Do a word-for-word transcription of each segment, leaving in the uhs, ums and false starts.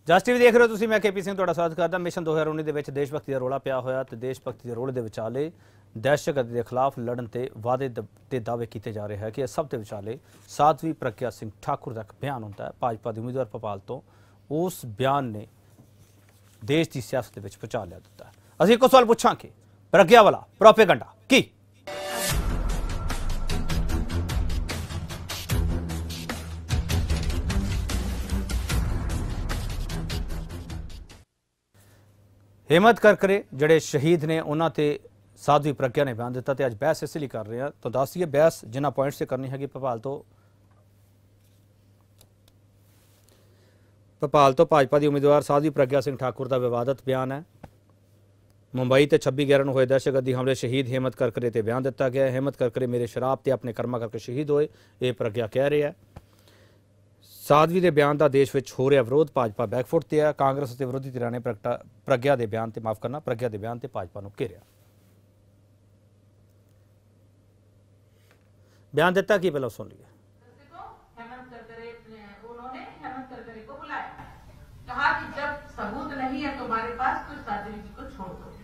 ਜਸ TV ਦੇਖ ਰਹੇ ਹੋ ਤੁਸੀਂ, ਮੈਂ ਕੇ ਪੀ ਸਿੰਘ ਤੁਹਾਡਾ ਸਵਾਗਤ ਕਰਦਾ। ਮਿਸ਼ਨ ਦੋ ਹਜ਼ਾਰ ਉੱਨੀ ਦੇ ਵਿੱਚ ਦੇਸ਼ ਭਗਤੀ ਦਾ ਰੌਲਾ ਪਿਆ ਹੋਇਆ ਤੇ ਦੇਸ਼ ਭਗਤੀ ਦੇ ਰੌਲੇ ਦੇ ਵਿਚਾਲੇ ਦਹਿਸ਼ਤਗਰਦੀ ਦੇ ਖਿਲਾਫ ਲੜਨ ਤੇ ਵਾਅਦੇ ਤੇ ਦਾਅਵੇ ਕੀਤੇ ਜਾ ਰਹੇ ਹੈ ਕਿ ਇਹ ਸਭ ਦੇ ਵਿਚਾਲੇ ਸਾਧਵੀ ਪ੍ਰਗਿਆ ਸਿੰਘ ਠਾकुर ਦਾ ਇੱਕ ਬਿਆਨ ਹੁੰਦਾ ਹੈ ਭਾਜਪਾ ਦੇ ਉਮੀਦਵਾਰ ਭੋਪਾਲ ਤੋਂ। ਉਸ ਬਿਆਨ ਨੇ ਦੇਸ਼ ਦੀ ਸਿਆਸਤ ਦੇ ਵਿੱਚ ਪਹੁੰਚਾ ਲਿਆ ਦਿੱਤਾ ਹੈ। ਅਸੀਂ ਇੱਕੋ ਸਵਾਲ ਪੁੱਛਾਂਗੇ, ਪ੍ਰਗਿਆ ਵਾਲਾ ਪ੍ਰੋਪੇਗੰਡਾ ਕੀ? हेमंत करकरे जड़े शहीद ने उन्होंने साधवी प्रज्ञा ने बयान दिता। अज बहस इस लिए कर रहे हैं तो दस दिए बहस जिन्होंने पॉइंट से करनी है। भोपाल तो भोपाल तो भाजपा की उम्मीदवार साधवी प्रज्ञा सिंह ठाकुर का विवादित बयान है। मुंबई तो छब्बी ग्यारह में हुए दहशतगर्दी हमले शहीद हेमंत करकरे ते बयान दिता गया। हेमंत करकरे मेरे शराब ते अपने कर्मा करके शहीद होए, ये प्रज्ञा कह रहे हैं। साधवी के बयान का देश में हो रहा विरोध, भाजपा बैकफुट ते है। कांग्रेस के विरोधी धिरां ने प्रगटा प्रज्ञा के बयान से माफ करना प्रज्ञा के बयान से भाजपा को घेरिया। बयान दिता कि पहले सुन लिए। हेमंत करकरे उन्होंने हेमंत करकरे को बुलाया, कहा कि जब सबूत नहीं है तुम्हारे पास तो साधवी जी को छोड़ दो।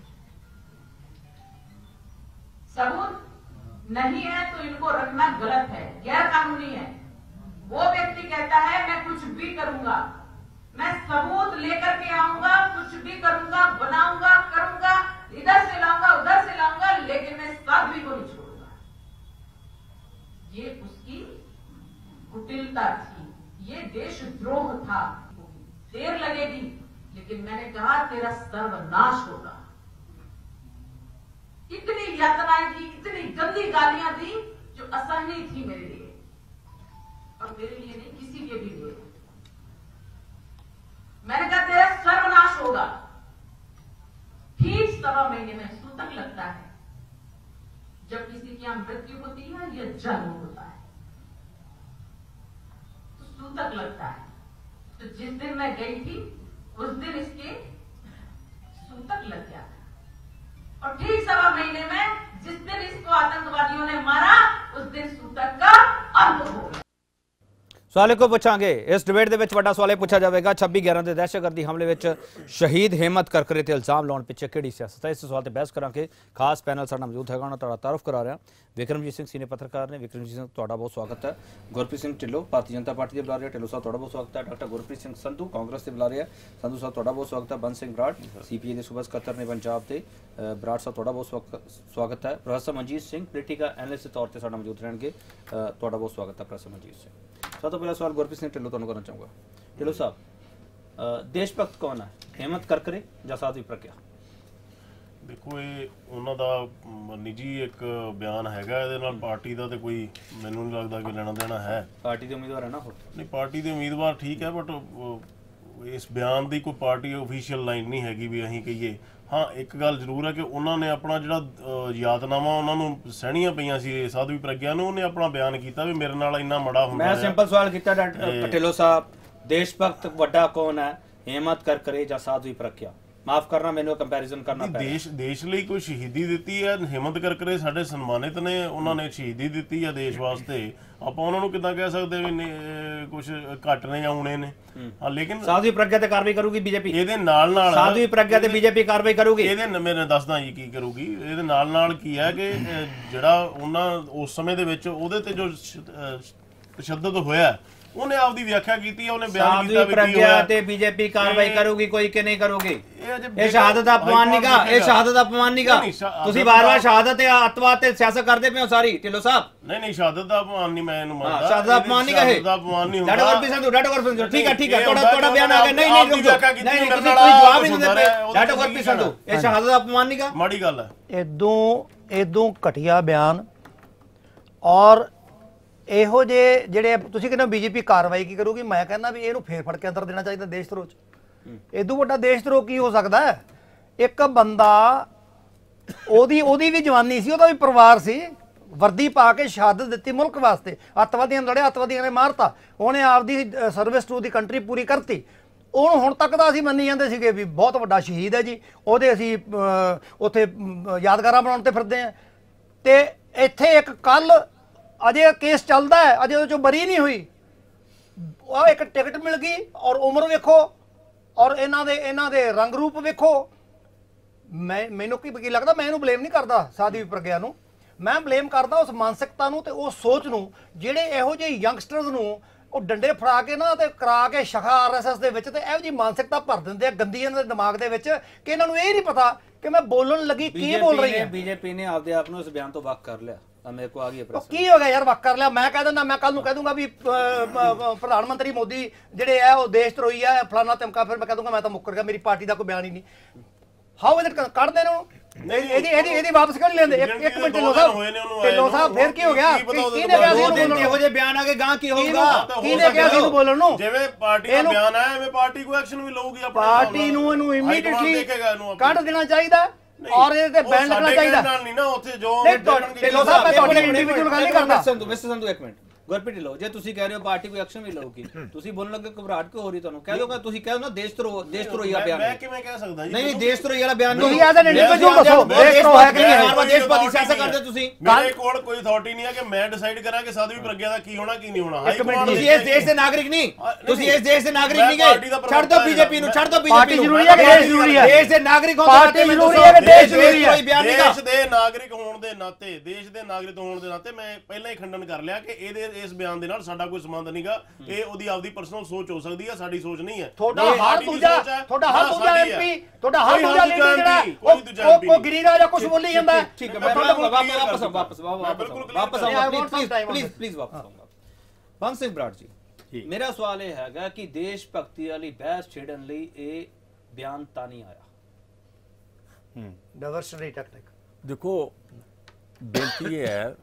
सबूत नहीं है तो इनको रखना गलत है, गैर कानूनी है। वो व्यक्ति कहता है मैं कुछ भी करूंगा, मैं सबूत लेकर के आऊंगा, कुछ भी करूंगा, बनाऊंगा, करूंगा, इधर से लाऊंगा, उधर से लाऊंगा, लेकिन मैं साध्वी को नहीं छोड़ूंगा। ये उसकी कुटिलता थी, ये देशद्रोह था। देर लगेगी लेकिन मैंने कहा तेरा सर्वनाश होगा। इतनी यातनाएं दी, इतनी गंदी गालियां दी जो असहनीय थी मेरे लिए और मेरे लिए नहीं, किसी के भी लिए। मैंने कहा तेरा सर्वनाश होगा। ठीक सवा महीने में सूतक लगता है जब किसी की मृत्यु होती है या जन्म होता है तो सूतक लगता है। तो जिस दिन मैं गई थी उस दिन इसके सूतक लग गया था और ठीक सवा महीने में जिस दिन इसको आतंकवादियों ने मारा उस दिन सूतक का अंत हो गया। सवाल को पूछांगे इस डिबेट के बड़ा सवाल यह पूछा जाएगा, छब्बी ग्यारह के दहशतगर्दी हमले में शहीद हेमंत करकरे ते इल्जाम लाने पिछे किहड़ी सियासत है। इस सवाल पर बहस करांगे। खास पैनल साडा मौजूद है, उन्होंने तुहाडा तारुफ करा रहा विक्रमजीत सिंह सीनियर पत्रकार ने। विक्रमजीत सिंह तुहाडा बहुत स्वागत है। गुरप्रीत सिंह ढिल्लों भारतीय जनता पार्टी के बुला रहे, ढिल्लों साहब तुहाडा बहुत स्वागत है। डॉक्टर गुरप्रीत सिंह संधू कांग्रेस के बुला रहे, संधू साहब तुहाडा बहुत स्वागत है। बंद सिंह बराड़ सीपीए के सूबा सकत्तर ने पंजाब के, बराड़ साहब तुहाडा बहुत स्वागत है। Professor Manjeet Singh political analyst के तौर पर साडा मौजूद रहेंगे, तुहाडा बहुत स्वागत है प्रोफैसर मनजीत सिंह। सब तो पहला सवाल गुरप्रीत सिंह ढिल्लों तुहानूं करना चाहूँगा। ढिल्लों साहब, देशभक्त कौन है, हेमंत करकरे या साधवी प्रज्ञा? देखो ये उन्हों का निजी एक बयान हैगा, ये नाल पार्टी का तो कोई मैनूं नहीं लगता कि लेना देना है। पार्टी के उम्मीदवार है ना, नहीं पार्टी के उम्मीदवार ठीक है, बट इस बयान की कोई पार्टी ऑफिशियल लाइन नहीं हैगी भी असीं कहिए। हाँ एक गल जरूर है कि उन्होंने अपना जिहड़ा यादनामा उन्होंने सहणियां पईयां सी साधवी प्रज्ञा ने, उन्हें अपना बयान किया भी मेरे नाल इन्ना माड़ा हुंदा है। मैं सिंपल सवाल किया डॉक्टर ढिल्लों साहब, देशभक्त वड्डा कौन है, हेमंत करकरे या साधवी प्रज्ञा? माफ करना, मैंने कंपैरिजन करना पै देश देश लिए कोई शहीदी दी है। हेमंत करकरे साडे सन्मानित ने, उन्होंने शहीदी दी है देश वास्ते। आप उन्होंने किदां कह सकते भी कुछ घट ने या उणे ने। हाँ लेकिन साधवी प्रज्ञा ते कार्रवाई करूगी बीजेपी, इहदे नाल नाल साधवी प्रज्ञा ते बीजेपी कार्रवाई करूगी। इहदे मेरे दसदा जी की करूगी। इहदे नाल नाल की है कि जिहड़ा उन्हां उस समय दे विच उहदे ते जो तशद्दुद होया उन्हें आपकी व्याख्या की, उन्हें बयान किया प्रज्ञा ते बीजेपी कार्रवाई करूगी कोई कि नहीं करूगी। ये शहादत अपमान नहीं गा, ये शहादत अपमान नहीं गा। तुसी बार-बार शहादत ते अतवाद ते सियासत करदे पे हो सारी ढिल्लों साहब। नहीं नहीं शहादत दा अपमान नहीं, मैं इहनूं मानदा शहादत दा अपमान नहीं कहे, अपमान नहीं हुंदा। डॉक्टर गुरप्रीत सिंह डॉक्टर गुरप्रीत सिंह ठीक है ठीक है, थोड़ा थोड़ा बयान आ गया। नहीं नहीं नहीं नहीं तुसी कोई जवाब ही नहीं देते। डॉक्टर गुरप्रीत सिंह ये शहादत दा अपमान नहीं गा, माड़ी गल है। इदों इदों घटिया बयान और ਇਹੋ ਜਿਹੇ ਜਿਹੜੇ ਤੁਸੀਂ ਕਹਿੰਦੇ ਬੀਜੇਪੀ ਕਾਰਵਾਈ ਕੀ ਕਰੂਗੀ, ਮੈਂ ਕਹਿੰਦਾ ਵੀ ਇਹਨੂੰ ਫੇਰ ਫੜ ਕੇ ਅੰਦਰ ਦੇਣਾ ਚਾਹੀਦਾ ਦੇਸ਼ ਧਰੋਹ ਚ। ਇਦੋਂ ਵੱਡਾ ਦੇਸ਼ ਧਰੋਹ ਕੀ ਹੋ ਸਕਦਾ ਹੈ? ਇੱਕ ਬੰਦਾ ਉਹਦੀ ਉਹਦੀ ਵੀ ਜਵਾਨੀ ਸੀ, ਉਹਦਾ ਵੀ ਪਰਿਵਾਰ ਸੀ, ਵਰਦੀ ਪਾ ਕੇ ਸ਼ਹਾਦਤ ਦਿੱਤੀ ਮੁਲਕ ਵਾਸਤੇ, ਅੱਤਵਾਦੀਆਂ ਨੂੰ ਲੜਿਆ, ਅੱਤਵਾਦੀਆਂ ਨੇ ਮਾਰਤਾ, ਉਹਨੇ ਆਪਦੀ ਸਰਵਿਸ ਟੂ ਦੀ ਕੰਟਰੀ ਪੂਰੀ ਕਰਤੀ। ਉਹਨੂੰ ਹੁਣ ਤੱਕ ਤਾਂ ਅਸੀਂ ਮੰਨੀ ਜਾਂਦੇ ਸੀਗੇ ਵੀ ਬਹੁਤ ਵੱਡਾ ਸ਼ਹੀਦ ਹੈ ਜੀ, ਉਹਦੇ ਅਸੀਂ ਉੱਥੇ ਯਾਦਗਾਰਾਂ ਬਣਾਉਣ ਤੇ ਫਿਰਦੇ ਹਾਂ। ਤੇ ਇੱਥੇ ਇੱਕ ਕੱਲ अजे केस चलता है, अजे वो बरी नहीं हुई, एक टिकट मिल गई और उम्र वेखो ਔਰ ਇਹਨਾਂ ਦੇ ਇਹਨਾਂ ਦੇ ਰੰਗ ਰੂਪ ਵੇਖੋ। ਮੈਂ ਮੈਨੂੰ ਕੀ ਕੀ ਲੱਗਦਾ, ਮੈਂ ਇਹਨੂੰ ਬਲੇਮ ਨਹੀਂ ਕਰਦਾ ਸਾਧਵੀ ਪ੍ਰਗਿਆ ਨੂੰ, ਮੈਂ ਬਲੇਮ ਕਰਦਾ ਉਸ ਮਾਨਸਿਕਤਾ ਨੂੰ ਤੇ ਉਸ ਸੋਚ ਨੂੰ ਜਿਹੜੇ ਇਹੋ ਜਿਹੇ ਯੰਗਸਟਰਸ ਨੂੰ ਉਹ ਡੰਡੇ ਫੜਾ ਕੇ ਨਾ ਤੇ ਕਰਾ ਕੇ ਸ਼ਖਾ ਆਰਐਸਐਸ ਦੇ ਵਿੱਚ ਤੇ ਇਹੋ ਜਿਹੀ ਮਾਨਸਿਕਤਾ ਭਰ ਦਿੰਦੇ ਆ ਗੰਦੀ ਇਹਨਾਂ ਦੇ ਦਿਮਾਗ ਦੇ ਵਿੱਚ ਕਿ ਇਹਨਾਂ ਨੂੰ ਇਹ ਨਹੀਂ ਪਤਾ ਕਿ ਮੈਂ ਬੋਲਣ ਲੱਗੀ ਕੀ ਬੋਲ ਰਹੀ ਹਾਂ। ਬੀਜੇਪੀ ਨੇ ਆਪਦੇ ਆਪ ਨੂੰ ਇਸ ਬਿਆਨ ਤੋਂ ਵੱਖ ਕਰ ਲਿਆ। ਮੇਰੇ ਕੋ ਆ ਗਈ ਪ੍ਰੈਸ, ਕੀ ਹੋ ਗਿਆ ਯਾਰ, ਵੱਖ ਕਰ ਲਿਆ। ਮੈਂ ਕਹਿ ਦਿੰਦਾ, ਮੈਂ ਕੱਲ ਨੂੰ ਕਹਿ ਦੂੰਗਾ ਵੀ ਪ੍ਰਧਾਨ ਮੰਤਰੀ ਮੋਦੀ ਜਿਹੜੇ ਆ ਉਹ ਦੇਸ਼ ਧਰੋਹੀ ਆ ਫਲਾਣਾ ਧਮਕਾ, ਫਿਰ ਮੈਂ ਕਹਿ ਦੂੰਗਾ ਮੈਂ ਤਾਂ ਮੁੱਕਰ ਗਿਆ, ਮੇਰੀ ਪਾਰਟੀ ਦਾ ਕੋਈ ਬਿਆਨ ਹੀ ਨਹੀਂ। ਹਾਊ ਇਜ਼ ਇਟ, ਕੱਢ ਦੇ ਨੂੰ ਇਹਦੀ ਇਹਦੀ ਇਹਦੀ ਵਾਪਸ ਕਰ ਲੈਂਦੇ। ਇੱਕ ਇੱਕ ਮਿੰਟ ਢਿੱਲੋਂ ਸਾਹਿਬ, ਢਿੱਲੋਂ ਸਾਹਿਬ ਫਿਰ ਕੀ ਹੋ ਗਿਆ? ਕਿਹਨੇ ਕਿਹਾ ਸੀ ਇਹੋ ਜਿਹੇ ਬਿਆਨ ਆ ਕੇ ਗਾਂ ਕੀ ਹੋਊਗਾ? ਕਿਹਨੇ ਕਿਹਾ ਸੀ ਇਹਨੂੰ ਬੋਲਣ ਨੂੰ? ਜਿਵੇਂ ਪਾਰਟੀ ਦਾ ਬਿਆਨ ਆਇਆ ਐਵੇਂ ਪਾਰਟੀ ਕੋਈ ਐਕਸ਼ਨ ਵੀ ਲਊਗੀ ਆਪਣੀ ਪਾਰਟੀ ਨੂੰ ਇਹਨੂੰ ਇਮੀਡੀਏਟਲੀ ਕੱਢ ਦੇਣਾ ਚਾਹੀਦਾ ਔਰ ਇਹਦੇ ਤੇ ਬੈਨ ਲੱਗਣਾ ਚਾਹੀਦਾ। ਨਹੀਂ ਨਾ ਉੱਥੇ ਜੋ ਢਿੱਲੋਂ ਸਾਹਿਬ ਮੈਂ ਤੁਹਾਡੀ ਇੰਡੀਵਿਜੂਅਲ ਗੱਲ ਨਹੀਂ ਕਰਦਾ। ਸੰਧੂ ਮਿਸਟਰ ਸੰਧੂ ਇੱਕ ਮਿੰਟ, ਗੁਰਪ੍ਰੀਤ ਢਿੱਲੋਂ ਜੇ ਤੁਸੀਂ ਕਹਿ ਰਹੇ ਹੋ ਪਾਰਟੀ ਕੋਈ ਐਕਸ਼ਨ ਵੀ ਲਊਗੀ, ਤੁਸੀਂ ਬੋਲਣ ਲੱਗੇ ਘਬਰਾਹਟ ਕਿਉਂ ਹੋ ਰਹੀ ਤੁਹਾਨੂੰ? ਕਹਿ ਦੋਗਾ ਤੁਸੀਂ ਕਹਿ ਦੋ ਨਾ ਦੇਸ਼ ਧਰੋ ਦੇਸ਼ ਧਰੋਈ ਵਾਲਾ ਬਿਆਨ। ਮੈਂ ਕਿਵੇਂ ਕਹਿ ਸਕਦਾ ਜੀ? ਨਹੀਂ ਨਹੀਂ ਦੇਸ਼ ਧਰੋਈ ਵਾਲਾ ਬਿਆਨ ਤੁਸੀਂ ਐਜ਼ ਐਨ ਇੰਡੀਵਿਜੂਅਲ ਦੱਸੋ ਦੇਸ਼ ਧਰੋ ਹੈ ਕਿ ਨਹੀਂ ਹੈ? ਹਰ ਵਾਰ ਦੇਸ਼ ਭਗਤੀ ਸਿਆਸਤ ਕਰਦੇ ਤੁਸੀਂ। ਮੇਰੇ ਕੋਲ ਕੋਈ ਅਥਾਰਟੀ ਨਹੀਂ ਹੈ ਕਿ ਮੈਂ ਡਿਸਾਈਡ ਕਰਾਂ ਕਿ ਸਾਧਵੀ ਪ੍ਰਗਿਆ ਦਾ ਕੀ ਹੋਣਾ ਕੀ ਨਹੀਂ ਹੋਣਾ। ਤੁਸੀਂ ਇਸ ਦੇਸ਼ ਦੇ ਨਾਗਰਿਕ ਨਹੀਂ, ਤੁਸੀਂ ਇਸ ਦੇਸ਼ ਦੇ ਨਾਗਰਿਕ ਨਹੀਂ ਗਏ। ਛੱਡ ਦੋ ਬੀਜੇਪੀ ਨੂੰ, ਛੱਡ ਦੋ ਬੀਜੇਪੀ ਨੂੰ। ਜ਼ਰੂਰੀ ਹੈ ਕਿ ਦੇਸ਼ ਜ਼ਰੂਰੀ ਹੈ? ਦੇਸ਼ ਦੇ ਨਾਗਰਿਕ ਹੋਣ ਪਾਰਟੀ ਜ਼ਰੂਰੀ ਹੈ ਕਿ ਦੇਸ਼ ਜ਼ਰੂਰੀ ਹੈ? ਦੇਸ਼ ਦੇ ਨਾਗਰਿਕ ਹੋਣ ਦੇ ਨਾਤੇ ਦੇਸ਼ ਦੇ ਨਾਗਰਿਕ ਹੋਣ ਦੇ ਨਾਤੇ ਮੈਂ ਪਹਿਲਾਂ ਹੀ ਖੰਡਨ ਕਰ ਲਿਆ ਕਿ ਇਹਦੇ ਇਸ ਬਿਆਨ ਦੇ ਨਾਲ ਸਾਡਾ ਕੋਈ ਸੰਬੰਧ ਨਹੀਂਗਾ। ਇਹ ਉਹਦੀ ਆਪਦੀ ਪਰਸਨਲ ਸੋਚ ਹੋ ਸਕਦੀ ਹੈ, ਸਾਡੀ ਸੋਚ ਨਹੀਂ ਹੈ। ਤੁਹਾਡਾ ਹਰ ਦੂਜਾ ਤੁਹਾਡਾ ਹਰ ਦੂਜਾ ਐਮਪੀ ਤੁਹਾਡਾ ਹਰ ਦੂਜਾ ਲੀਡਰ ਜਿਹੜਾ ਉਹ ਗਿਰੀਰਾਜ ਜਾਂ ਕੁਝ ਬੋਲੀ ਜਾਂਦਾ। ਠੀਕ ਹੈ, ਮੈਂ ਵਾਪਸ ਵਾਪਸ ਵਾਪਸ ਵਾਪਸ ਆਉਂਗਾ ਪਲੀਜ਼ ਪਲੀਜ਼ ਪਲੀਜ਼ ਵਾਪਸ ਆਉਂਗਾ। ਬੰਸ ਸਿੰਘ ਬਰਾੜ ਜੀ, ਮੇਰਾ ਸਵਾਲ ਇਹ ਹੈਗਾ ਕਿ ਦੇਸ਼ ਭਗਤੀ ਵਾਲੀ ਬਹਿਸ ਛੇੜਨ ਲਈ ਇਹ ਬਿਆਨ ਤਾਂ ਨਹੀਂ ਆਇਆ। ਹੂੰ ਡਾਇਵਰਸ਼ਨਰੀ ਟੈਕਟਿਕ। ਦੇਖੋ ਬੇਨਤੀ ਇਹ ਹੈ,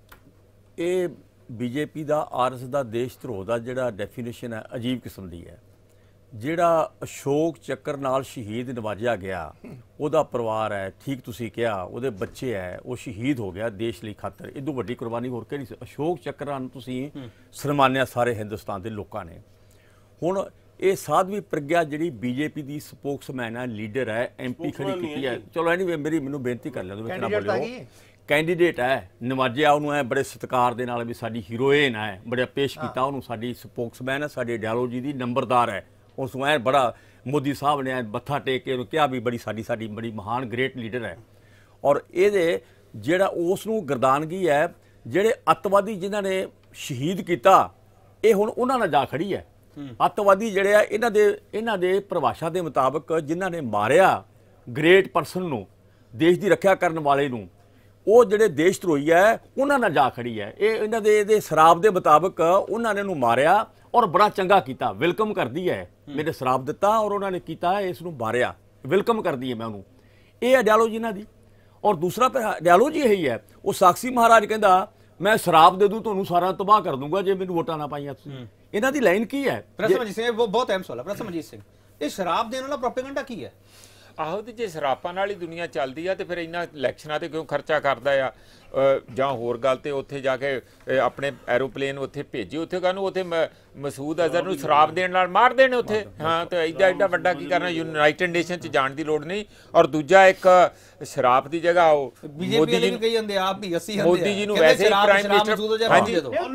ਇਹ ਬੀਜੇਪੀ ਦਾ ਆਰਐਸ ਦਾ ਦੇਸ਼ ਧਰੋਹ ਦਾ ਜਿਹੜਾ ਡੈਫੀਨੇਸ਼ਨ ਹੈ ਅਜੀਬ ਕਿਸਮ ਦੀ ਹੈ। ਜਿਹੜਾ ਅਸ਼ੋਕ ਚੱਕਰ ਨਾਲ ਸ਼ਹੀਦ ਨਵਾਜਿਆ ਗਿਆ ਉਹਦਾ ਪਰਿਵਾਰ ਹੈ, ਠੀਕ ਤੁਸੀਂ ਕਿਹਾ, ਉਹਦੇ ਬੱਚੇ ਹੈ, ਉਹ ਸ਼ਹੀਦ ਹੋ ਗਿਆ ਦੇਸ਼ ਲਈ ਖਾਤਰ। ਇਦੋਂ ਵੱਡੀ ਕੁਰਬਾਨੀ ਹੋਰ ਕਿਹੜੀ ਸੀ? ਅਸ਼ੋਕ ਚੱਕਰਾਂ ਨੂੰ ਤੁਸੀਂ ਸਨਮਾਨਿਆ ਸਾਰੇ ਹਿੰਦੁਸਤਾਨ ਦੇ ਲੋਕਾਂ ਨੇ। ਹੁਣ ਇਹ ਸਾਧਵੀ ਪ੍ਰਗਿਆ ਜਿਹੜੀ ਬੀਜੇਪੀ ਦੀ ਸਪੋਕਸਮੈਨ ਹੈ, ਲੀਡਰ ਹੈ, ਐਮਪੀ ਖੜੀ ਕੀਤੀ ਹੈ। ਚਲੋ ਐਨੀਵੇ ਮੇਰੀ ਮੈਨੂੰ ਬੇਨਤੀ ਕਰ ਲਿਆ ਵਿੱਚ ਨਾ ਬੋਲਿਓ। ਕੈਂਡੀਡੇਟ ਹੈ, ਨਵਾਜਿਆ ਉਹਨੂੰ ਹੈ ਬੜੇ ਸਤਿਕਾਰ ਦੇ ਨਾਲ ਵੀ ਸਾਡੀ ਹੀਰੋਇਨ ਹੈ, ਬੜਾ ਪੇਸ਼ ਕੀਤਾ ਉਹਨੂੰ, ਸਾਡੀ ਸਪੋਕਸਮੈਨ ਹੈ, ਸਾਡੀ ਆਈਡੀਓਲੋਜੀ ਦੀ ਨੰਬਰਦਾਰ ਹੈ। ਉਸ ਨੂੰ ਐ ਬੜਾ ਮੋਦੀ ਸਾਹਿਬ ਨੇ ਮੱਥਾ ਟੇਕ ਕੇ ਉਹਨੂੰ ਕਿਹਾ ਵੀ ਬੜੀ ਸਾਡੀ ਸਾਡੀ ਬੜੀ ਮਹਾਨ ਗ੍ਰੇਟ ਲੀਡਰ ਹੈ। ਔਰ ਇਹਦੇ ਜਿਹੜਾ ਉਸ ਨੂੰ ਗਰਦਾਨਗੀ ਹੈ, ਜਿਹੜੇ ਅੱਤਵਾਦੀ ਜਿਨ੍ਹਾਂ ਨੇ ਸ਼ਹੀਦ ਕੀਤਾ ਇਹ ਹੁਣ ਉਹਨਾਂ ਨਾਲ ਜਾ ਖੜੀ ਹੈ। ਅੱਤਵਾਦੀ ਜਿਹੜੇ ਆ ਇਹਨਾਂ ਦੇ ਇਹਨਾਂ ਦੇ ਪਰਿਭਾਸ਼ਾ ਦੇ ਮੁਤਾਬਕ ਜਿਨ੍ਹਾਂ ਨੇ ਮਾਰਿਆ ਗ੍ਰੇਟ ਪਰਸਨ ਨੂੰ, ਦੇਸ਼ ਦੀ ਰੱਖਿਆ ਕਰਨ ਵਾਲੇ ਨੂੰ, ਉਹ ਜਿਹੜੇ ਦੇਸ਼ ਧਰੋਹੀ ਹੈ ਉਹਨਾਂ ਨਾਲ ਜਾ ਖੜੀ ਹੈ। ਇਹ ਇਹਨਾਂ ਦੇ ਇਹਦੇ ਸ਼ਰਾਬ ਦੇ ਮੁਤਾਬਕ ਉਹਨਾਂ ਨੇ ਇਹਨੂੰ ਮਾਰਿਆ ਔਰ ਬੜਾ ਚੰਗਾ ਕੀਤਾ, ਵੈਲਕਮ ਕਰਦੀ ਹੈ। ਮੇਰੇ ਸ਼ਰਾਬ ਦਿੱਤਾ ਔਰ ਉਹਨਾਂ ਨੇ ਕੀਤਾ ਇਸ ਨੂੰ ਮਾਰਿਆ, ਵੈਲਕਮ ਕਰਦੀ ਹੈ ਮੈਂ ਉਹਨੂੰ। ਇਹ ਆਈਡੀਓਲੋਜੀ ਇਹਨਾਂ ਦੀ। ਔਰ ਦੂਸਰਾ ਆਈਡੀਓਲੋਜੀ ਇਹੀ ਹੈ, ਉਹ ਸਾਕਸ਼ੀ ਮਹਾਰਾਜ ਕਹਿੰਦਾ ਮੈਂ ਸ਼ਰਾਬ ਦੇ ਦੂੰ ਤੁਹਾਨੂੰ ਸਾਰਾ ਤਬਾਹ ਕਰ ਦੂੰਗਾ ਜੇ ਮੈਨੂੰ ਵੋਟਾਂ ਨਾ ਪਾਈਆਂ ਤੁਸੀਂ। ਇਹਨਾਂ ਦੀ ਲਾਈਨ ਕੀ ਹੈ? ਪ੍ਰਸਮਜੀਤ ਸਿੰਘ, ਉਹ ਬਹੁਤ ਅਹਿਮ ਸਵਾਲ ਹੈ। ਪ੍ਰਸਮਜੀਤ ਸਿੰਘ, ਇਹ ਸ਼ਰਾਬ ਦੇਣ ਵਾਲਾ ਪ੍ਰੋਪੇਗੈਂਡਾ ਕੀ ਹੈ? ਆਹੋ ਤੇ ਜੇ ਸ਼ਰਾਬਾਂ ਨਾਲ ਹੀ ਦੁਨੀਆ ਚੱਲਦੀ ਆ ਤੇ ਫਿਰ ਇਹਨਾਂ ਇਲੈਕਸ਼ਨਾਂ ਤੇ ਕਿਉਂ ਖਰਚਾ ਕਰਦਾ ਆ? ਜਾਂ ਹੋਰ ਗੱਲ ਤੇ ਉੱਥੇ ਜਾ ਕੇ ਆਪਣੇ ਐਰੋਪਲੇਨ ਉੱਥੇ ਭੇਜੀ, ਉੱਥੇ ਕਾਹਨੂੰ ਉੱਥੇ ਮਸੂਦ ਅਜ਼ਹਰ ਨੂੰ ਸ਼ਰਾਬ ਦੇਣ ਨਾਲ ਮਾਰ ਦੇਣੇ ਉੱਥੇ। ਹਾਂ ਤੇ ਐਡਾ ਐਡਾ ਵੱਡਾ ਕੀ ਕਰਨਾ? ਯੂਨਾਈਟਿਡ ਨੇਸ਼ਨ 'ਚ ਜਾਣ ਦੀ ਲੋੜ ਨਹੀਂ। ਔਰ ਦੂਜਾ ਇੱਕ ਸ਼ਰਾਬ ਦੀ ਜਗ੍ਹਾ ਉਹ ਮੋਦੀ ਜੀ ਨੂੰ ਕਹੀ ਜਾਂਦੇ ਆਪ ਵੀ ਅਸੀਂ ਹੁੰਦੇ ਮੋਦੀ ਜੀ ਨੂੰ ਵੈਸੇ ਹੀ ਪ੍ਰਾਈਮ ਮਿਨਿਸਟਰ। ਹਾਂਜੀ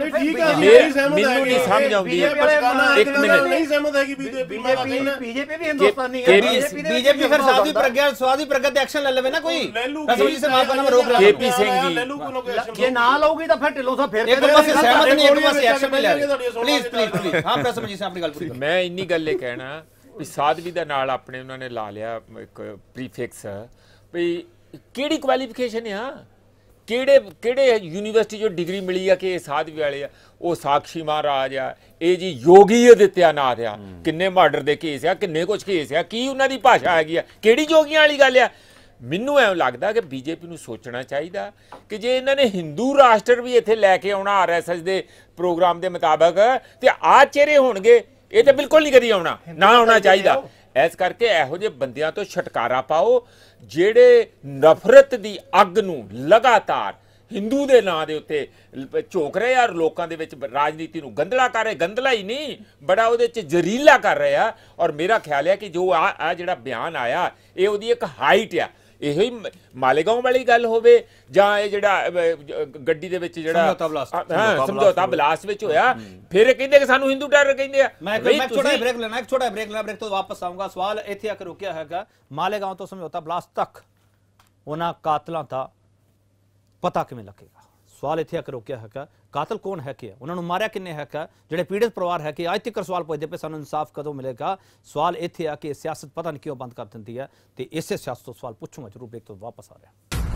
ਮੈਨੂੰ ਨਹੀਂ ਸਮਝ ਆਉਂਦੀ। ਇੱਕ ਮਿੰਟ, ਨਹੀਂ ਸਹਿਮਤ ਹੈਗੀ ਬੀਜੇਪੀ ਬੀਜੇਪੀ ਵੀ ਹਿੰਦੁਸਤਾਨੀ ਹੈ। ਬੀਜੇਪੀ ਫਿਰ ਸਾਧਵੀ ਪ੍ਰਗਿਆ ਸਵਾਦੀ ਪ੍ਰਗਟ ਤੇ ਐਕਸ਼ਨ ਲੈ ਲਵੇ ਨਾ ਕੋਈ। ਪ੍ਰਸਮਜੀਤ ਸਿੰਘ ਮਾਫ ਕਰਨਾ ਮੈਂ ਰੋਕ ਰਿਹਾ। ਕੇਪੀ ਸਿੰਘ ਜੀ ਜੇ ਨਾ ਲਊਗੀ ਤਾਂ ਫਿਰ ਢਿੱਲੋਂ ਸਾਹਿਬ ਫਿਰ ਇੱਕ ਪਾਸੇ ਸਹਿਮਤ ਨਹੀਂ, ਇੱਕ ਪਾਸੇ ਐਕਸ਼ਨ ਨਹੀਂ ਲੈ ਰਹੇ। ਪਲੀਜ਼ ਪਲੀਜ਼ ਪਲੀਜ਼ ਹਾਂ ਪ੍ਰਸਮਜੀਤ ਸਿੰਘ ਆਪਣੀ ਗੱਲ ਪੂਰੀ। ਮੈਂ ਇੰਨੀ ਗੱਲ ਇਹ ਕਹਿਣਾ ਵੀ ਸਾਧਵੀ ਦਾ ਨਾਲ ਆਪਣੇ ਉਹਨਾਂ ਨੇ ਲਾ ਲਿਆ ਇੱਕ ਪ੍ਰੀਫਿਕਸ ਵੀ ਕਿਹੜੀ ਕੁਆਲੀਫਿਕੇਸ਼ਨ ਆ, ਕਿਹੜੇ ਕਿਹੜੇ ਯੂਨੀਵਰਸਿਟੀ ਚੋਂ ਡਿਗਰੀ ਮਿਲੀ ਆ ਕਿ ਇਹ ਸਾਧਵੀ ਵਾਲੇ ਆ। ਉਹ ਸਾਕਸ਼ੀ ਮਹਾਰਾਜ ਆ, ਇਹ ਜੀ ਯੋਗੀ ਆਦਿੱਤਿਆਨਾਥ ਆ। ਕਿੰਨੇ ਮਰਡਰ ਦੇ ਕੇਸ ਆ, ਕਿੰਨੇ ਕੁਛ ਕੇਸ ਆ, ਕੀ ਉਹਨਾਂ ਦੀ ਭਾਸ਼ਾ ਹੈਗੀ ਆ? ਕਿਹੜੀ ਯੋਗੀਆਂ ਵਾਲੀ ਗੱਲ ਆ? ਮੈਨੂੰ ਐਂ ਲੱਗਦਾ ਕਿ ਬੀਜੇਪੀ ਨੂੰ ਸੋਚਣਾ ਚਾਹੀਦਾ ਕਿ ਜੇ ਇਹਨਾਂ ਨੇ ਹਿੰਦੂ ਰਾਸ਼ਟਰ ਵੀ ਇੱਥੇ ਲੈ ਕੇ ਆਉਣਾ ਆਰ ਐਸ ਐਸ ਦੇ ਪ੍ਰੋਗਰਾਮ ਦੇ ਮੁਤਾਬਕ ਤੇ ਆਹ ਚਿਹਰੇ ਹੋਣਗੇ, ਇਹ ਤਾਂ ਬਿਲਕੁਲ ਨਹੀਂ ਕਦੀ ਆਉਣਾ, ਨਾ ਆਉਣਾ ਚਾਹੀਦਾ। ਇਸ ਕਰਕੇ ਇਹੋ ਜਿਹੇ ਬੰਦਿਆਂ ਤੋਂ ਛੁਟਕਾਰਾ ਪਾਓ ਜਿਹੜੇ ਨਫ਼ਰਤ ਦੀ ਅੱਗ ਨੂੰ ਲਗਾਤਾਰ ਹਿੰਦੂ ਦੇ ਨਾਂ ਦੇ ਉੱਤੇ ਝੋਕ ਰਹੇ ਆ, ਲੋਕਾਂ ਦੇ ਵਿੱਚ ਰਾਜਨੀਤੀ ਨੂੰ ਗੰਦਲਾ ਕਰ ਰਹੇ। ਗੰਦਲਾ ਹੀ ਨਹੀਂ, ਬੜਾ ਉਹਦੇ 'ਚ ਜ਼ਰੀਲਾ ਕਰ ਰਹੇ ਆ। ਔਰ ਮੇਰਾ ਖਿਆਲ ਹੈ ਕਿ ਜੋ ਆ ਆ ਜਿਹੜਾ ਬਿਆਨ ਆਇਆ ਇਹ ਉਹਦੀ ਇੱਕ ਹਾਈਟ ਆ ਇਹੋ ਹੀ ਮਾਲੇਗਾਉਂ ਵਾਲੀ ਗੱਲ ਹੋਵੇ ਜਾਂ ਇਹ ਜਿਹੜਾ ਗੱਡੀ ਦੇ ਵਿੱਚ ਜਿਹੜਾ ਹਾਂ ਸਮਝੌਤਾ ਬਲਾਸਟ ਵਿੱਚ ਹੋਇਆ, ਫਿਰ ਕਹਿੰਦੇ ਕਿ ਸਾਨੂੰ ਹਿੰਦੂ ਟੈਰਰ ਕਹਿੰਦੇ ਆ। ਮੈਂ ਇੱਕ ਛੋਟਾ ਬ੍ਰੇਕ ਲੈਣਾ ਇੱਕ ਛੋਟਾ ਬ੍ਰੇਕ ਲੈਣਾ ਬ੍ਰੇਕ ਤੋਂ ਵਾਪਸ ਆਊਂਗਾ। ਸਵਾਲ ਇੱਥੇ ਆ ਕੇ ਰੁਕਿਆ ਹੈਗਾ, ਮਾਲੇਗਾਉਂ ਤੋਂ ਸਮਝੌਤਾ ਬਲਾਸਟ ਤੱਕ ਉਹਨਾਂ ਕਾਤਲਾਂ ਦਾ ਪਤਾ ਕਿਵੇਂ ਲੱਗੇਗਾ? ਸਵਾਲ ਇੱਥੇ ਆ ਕੇ ਰੁਕਿਆ ਹੈਗਾ, ਕਾਤਲ ਕੌਣ ਹੈ ਕਿ ਉਹਨਾਂ ਨੂੰ ਮਾਰਿਆ ਕਿੰਨੇ ਹੈਗਾ? ਜਿਹੜੇ ਪੀੜਤ ਪਰਿਵਾਰ ਹੈ ਕਿ ਅੱਜ ਤੱਕ ਸਵਾਲ ਪੁੱਛਦੇ ਪਏ ਸਾਨੂੰ ਇਨਸਾਫ ਕਦੋਂ ਮਿਲੇਗਾ? ਸਵਾਲ ਇੱਥੇ ਆ ਕਿ ਸਿਆਸਤ ਪਤਾ ਨਹੀਂ ਕਿਉਂ ਬੰਦ ਕਰ ਦਿੰਦੀ ਹੈ, ਤੇ ਇਸੇ ਸਿਆਸਤ ਤੋਂ ਸਵਾਲ ਪੁੱਛੂੰਗਾ ਜ਼ਰੂਰ ਬ੍ਰੇਕ ਤੋਂ ਵਾਪਸ ਆ ਰਿਹਾ।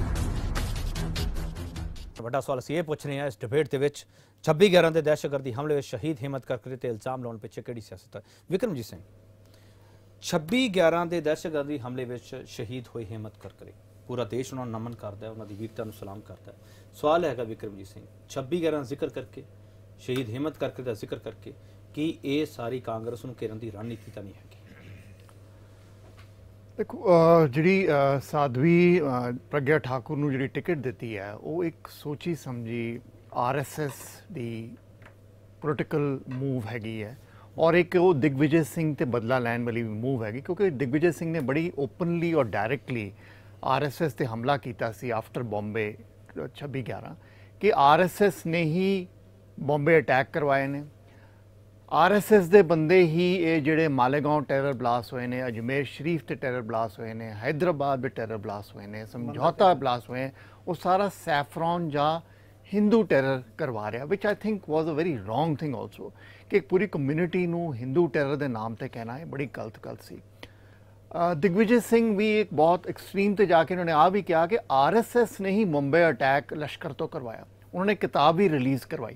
ਵੱਡਾ ਸਵਾਲ ਅਸੀਂ ਇਹ ਪੁੱਛ ਰਹੇ ਹਾਂ ਇਸ ਡਿਬੇਟ ਦੇ ਵਿੱਚ, ਛੱਬੀ ਗਿਆਰਾਂ ਦੇ ਦਹਿਸ਼ਤਗਰਦੀ ਹਮਲੇ ਵਿੱਚ ਸ਼ਹੀਦ ਹਿੰਮਤ ਕਰਕਰੇ ਤੇ ਇਲਜ਼ਾਮ ਲਾਉਣ ਪਿੱਛੇ ਕਿਹੜੀ ਸਿਆਸਤ ਹੈ? ਵਿਕਰਮਜੀਤ ਸਿੰਘ, ਛੱਬੀ ਗਿਆਰਾਂ ਦੇ ਦਹਿਸ਼ਤਗਰਦੀ ਹਮਲੇ ਵਿੱਚ ਸ਼ਹੀਦ ਹੋਏ ਹਿੰਮਤ ਕਰਕਰੇ, ਪੂਰਾ ਦੇਸ਼ ਉਹਨਾਂ ਨੂੰ ਨਮਨ ਕਰਦਾ ਹੈ, ਉਹਨਾਂ ਦੀ ਵੀਰਤਾ ਨੂੰ ਸਲਾਮ ਕਰਦਾ ਹੈ। ਸਵਾਲ ਹੈਗਾ ਵਿਕਰਮਜੀਤ ਸਿੰਘ, ਛੱਬੀ ਗਿਆਰਾਂ ਦਾ ਜ਼ਿਕਰ ਕਰਕੇ, ਸ਼ਹੀਦ ਹਿੰਮਤ ਕਰਕਰੇ ਦਾ ਜ਼ਿਕਰ ਕਰਕੇ, ਕੀ ਇਹ ਸਾਰੀ ਕਾਂਗਰਸ ਨੂੰ ਘੇਰਨ ਦੀ ਰਣਨੀਤੀ ਤਾਂ ਨਹੀਂ ਹੈਗੀ? ਦੇਖੋ ਜਿਹੜੀ ਸਾਧਵੀ ਪ੍ਰਗਿਆ ਠਾਕੁਰ ਨੂੰ ਜਿਹੜੀ ਟਿਕਟ ਦਿੱਤੀ ਹੈ ਉਹ ਇੱਕ ਸੋਚੀ ਸਮਝੀ ਆਰ ਐਸ ਐਸ ਦੀ ਪੋਲੀਟੀਕਲ ਮੂਵ ਹੈਗੀ ਹੈ, ਔਰ ਇੱਕ ਉਹ ਦਿਗਵਿਜੇ ਸਿੰਘ ਤੇ ਬਦਲਾ ਲੈਣ ਵਾਲੀ ਮੂਵ ਹੈਗੀ, ਕਿਉਂਕਿ ਦਿਗਵਿਜੇ ਸਿੰਘ ਨੇ ਬੜੀ ਓਪਨਲੀ ਔਰ ਡਾਇਰੈਕਟਲੀ ਆਰ ਐਸ ਐਸ ਤੇ ਹਮਲਾ ਕੀਤਾ ਸੀ ਆਫਟਰ ਬੰਬੇ ਛੱਬੀ ਗਿਆਰਾਂ, ਕਿ ਆਰ ਐਸ ਐਸ ਨੇ ਹੀ ਬੰਬੇ ਅਟੈਕ ਕਰਵਾਏ ਨੇ, ਆਰ ਐਸ ਐਸ ਦੇ ਬੰਦੇ ਹੀ ਇਹ ਜਿਹੜੇ ਮਾਲੇਗਾਉਂ ਟੈਰਰ ਬਲਾਸਟ ਹੋਏ ਨੇ, ਅਜਮੇਰ ਸ਼ਰੀਫ ਤੇ ਟੈਰਰ ਬਲਾਸਟ ਹੋਏ ਨੇ, ਹੈਦਰਾਬਾਦ ਵਿੱਚ ਟੈਰਰ ਬਲਾਸਟ ਹੋਏ ਨੇ, ਸਮਝੌਤਾ ਬਲਾਸਟ ਹੋਏ, ਉਹ ਸਾਰਾ ਸੈਫਰੋਨ ਜਾਂ ਹਿੰਦੂ ਟੈਰਰ ਕਰਵਾ ਰਿਹਾ, which I think was a very wrong thing also, ਕਿ ਇੱਕ ਪੂਰੀ ਕਮਿਊਨਿਟੀ ਨੂੰ ਹਿੰਦੂ ਟੈਰਰ ਦੇ ਨਾਮ ਤੇ ਕਹਿਣਾ ਇਹ ਬੜੀ ਗਲਤ ਗੱਲ ਸੀ। ਦਿਗਵਿਜੇ ਸਿੰਘ ਵੀ ਇੱਕ ਬਹੁਤ ਐਕਸਟ੍ਰੀਮ ਤੇ ਜਾ ਕੇ ਉਹਨਾਂ ਨੇ ਆ ਵੀ ਕਿਹਾ ਕਿ ਆਰ ਐਸ ਐਸ ਨੇ ਹੀ ਮੁੰਬਈ ਅਟੈਕ ਲਸ਼ਕਰ ਤੋਂ ਕਰਵਾਇਆ, ਉਹਨਾਂ ਨੇ ਕਿਤਾਬ ਵੀ ਰਿਲੀਜ਼ ਕਰਵਾਈ।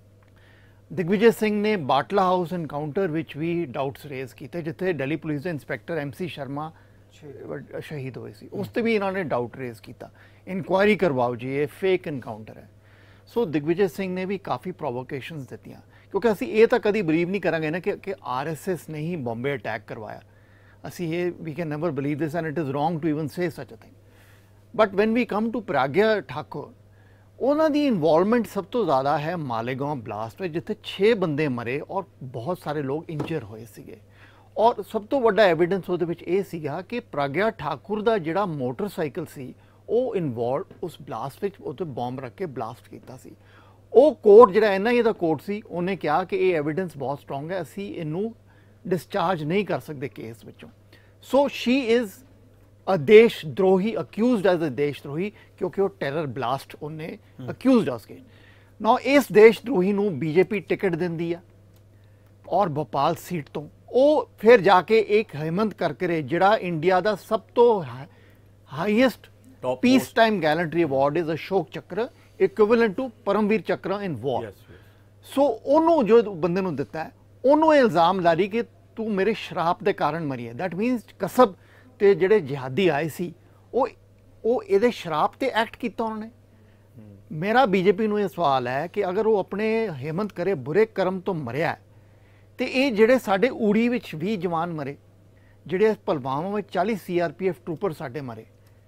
ਦਿਗਵਿਜੇ ਸਿੰਘ ਨੇ ਬਾਟਲਾ ਹਾਊਸ ਐਨਕਾਊਂਟਰ ਵਿੱਚ ਵੀ ਡਾਊਟਸ ਰੇਜ਼ ਕੀਤੇ, ਜਿੱਥੇ ਦਿੱਲੀ ਪੁਲਿਸ ਦੇ ਇੰਸਪੈਕਟਰ ਐਮ ਸੀ ਸ਼ਰਮਾ ਸ਼ਹੀਦ ਹੋਏ ਸੀ, ਉਸ ਤੇ ਵੀ ਇਹਨਾਂ ਨੇ ਡਾਊਟ ਰੇਜ਼ ਕੀਤਾ, ਇਨਕੁਆਇਰੀ ਕਰਵਾਓ ਜੀ, ਇਹ ਫੇਕ ਐਨਕਾਊਂਟਰ ਹੈ। ਸੋ ਦਿਗਵਿਜੇ ਸਿੰਘ ਨੇ ਵੀ ਕਾਫੀ ਪ੍ਰੋਵੋਕੇਸ਼ਨਸ ਦਿੱਤੀਆਂ, ਕਿਉਂਕਿ ਅਸੀਂ ਇਹ ਤਾਂ ਕਦੀ ਬਲੀਵ ਨਹੀਂ ਕਰਾਂਗੇ ਨਾ ਕਿ ਆਰ ਐਸ ਐਸ ਨੇ ਹੀ ਬੰਬੇ ਅਟੈਕ ਕਰਵਾਇਆ, ਅਸੀਂ ਇਹ ਵੀ can never believe this and it is wrong to even say such a thing. But when we come to Pragya Thakur, ਉਹਨਾਂ ਦੀ ਇਨਵੋਲਵਮੈਂਟ ਸਭ ਤੋਂ ਜ਼ਿਆਦਾ ਹੈ ਮਾਲੇਗਾਉਂ ਬਲਾਸਟ ਵਿੱਚ, ਜਿੱਥੇ ਛੇ ਬੰਦੇ ਮਰੇ ਔਰ ਬਹੁਤ ਸਾਰੇ ਲੋਕ ਇੰਜਰ ਹੋਏ ਸੀਗੇ, ਔਰ ਸਭ ਤੋਂ ਵੱਡਾ ਐਵੀਡੈਂਸ ਉਹਦੇ ਵਿੱਚ ਇਹ ਸੀਗਾ ਕਿ ਪ੍ਰਗਿਆ ਠਾਕੁਰ ਦਾ ਜਿਹੜਾ ਮੋਟਰਸਾਈਕਲ ਸੀ ਉਹ ਇਨਵੋਲਵ ਉਸ ਬਲਾਸਟ ਵਿੱਚ, ਉਹ 'ਤੇ ਬੰਬ ਰੱਖ ਕੇ ਬਲਾਸਟ ਕੀਤਾ ਸੀ। ਉਹ ਕੋਰਟ ਜਿਹੜਾ ਐਨ ਆਈ ਏ ਦਾ ਕੋਰਟ ਸੀ, ਉਹਨੇ ਕਿਹਾ ਕਿ ਇਹ ਐਵੀਡੈਂਸ ਬਹੁਤ ਸਟਰੋਂਗ ਹੈ, ਅਸੀਂ ਇਹਨੂੰ ਡਿਸਚਾਰਜ ਨਹੀਂ ਕਰ ਸਕਦੇ ਕੇਸ ਵਿੱਚੋਂ। ਸੋ ਸ਼ੀ ਇਜ਼ ਅ ਦੇਸ਼ ਦਰੋਹੀ, ਅਕਿਊਜ਼ਡ ਐਜ਼ ਅ ਦੇਸ਼ ਦਰੋਹੀ, ਕਿਉਂਕਿ ਉਹ ਟੈਰਰ ਬਲਾਸਟ ਉਹਨੇ ਅਕਿਊਜ਼ਡ ਉਸ ਕੇ। ਨਾ ਇਸ ਦੇਸ਼ ਦਰੋਹੀ ਨੂੰ ਬੀਜੇਪੀ ਟਿਕਟ ਦਿੰਦੀ ਆ ਔਰ ਭੋਪਾਲ ਸੀਟ ਤੋਂ, ਉਹ ਫਿਰ ਜਾ ਕੇ ਇੱਕ ਹਿੰਮਤ ਕਰਕਰੇ ਜਿਹੜਾ ਇੰਡੀਆ ਦਾ ਸਭ ਤੋਂ highest peace time gallantry award is Ashok Chakra, equivalent to Paramvir ਚੱਕਰ ਇਨ ਵਾਰ। ਸੋ ਉਹਨੂੰ ਜੋ ਬੰਦੇ ਨੂੰ ਦਿੱਤਾ ਹੈ, ਉਹਨੂੰ ਇਹ ਇਲਜ਼ਾਮ ਲਾ ਰਹੀ ਕਿ ਤੂੰ ਮੇਰੇ ਸ਼ਰਾਪ ਦੇ ਕਾਰਨ ਮਰੀ ਹੈ। ਦੈਟ ਮੀਨਸ ਕਸਬ ਤੇ ਜਿਹੜੇ ਜਿਹਾਦੀ ਆਏ ਸੀ ਉਹ ਉਹ ਇਹਦੇ ਸ਼ਰਾਪ ਤੇ ਐਕਟ ਕੀਤਾ ਉਹਨਾਂ ਨੇ। ਮੇਰਾ ਬੀਜੇਪੀ ਨੂੰ ਇਹ ਸਵਾਲ ਹੈ ਕਿ ਅਗਰ ਉਹ ਆਪਣੇ ਹਿੰਮਤ ਕਰੇ ਬੁਰੇ ਕਰਮ ਤੋਂ ਮਰਿਆ ਤੇ ਇਹ ਜਿਹੜੇ ਸਾਡੇ ਊੜੀ ਵਿੱਚ ਵੀਹ ਜਵਾਨ ਮਰੇ, ਜਿਹੜੇ ਪੁਲਵਾਮਾ ਵਿੱਚ ਚਾਲੀ ਸੀ ਆਰ ਪੀ ਐਫ ਟਰੂਪਰ ਸਾਡੇ ਮਰੇ,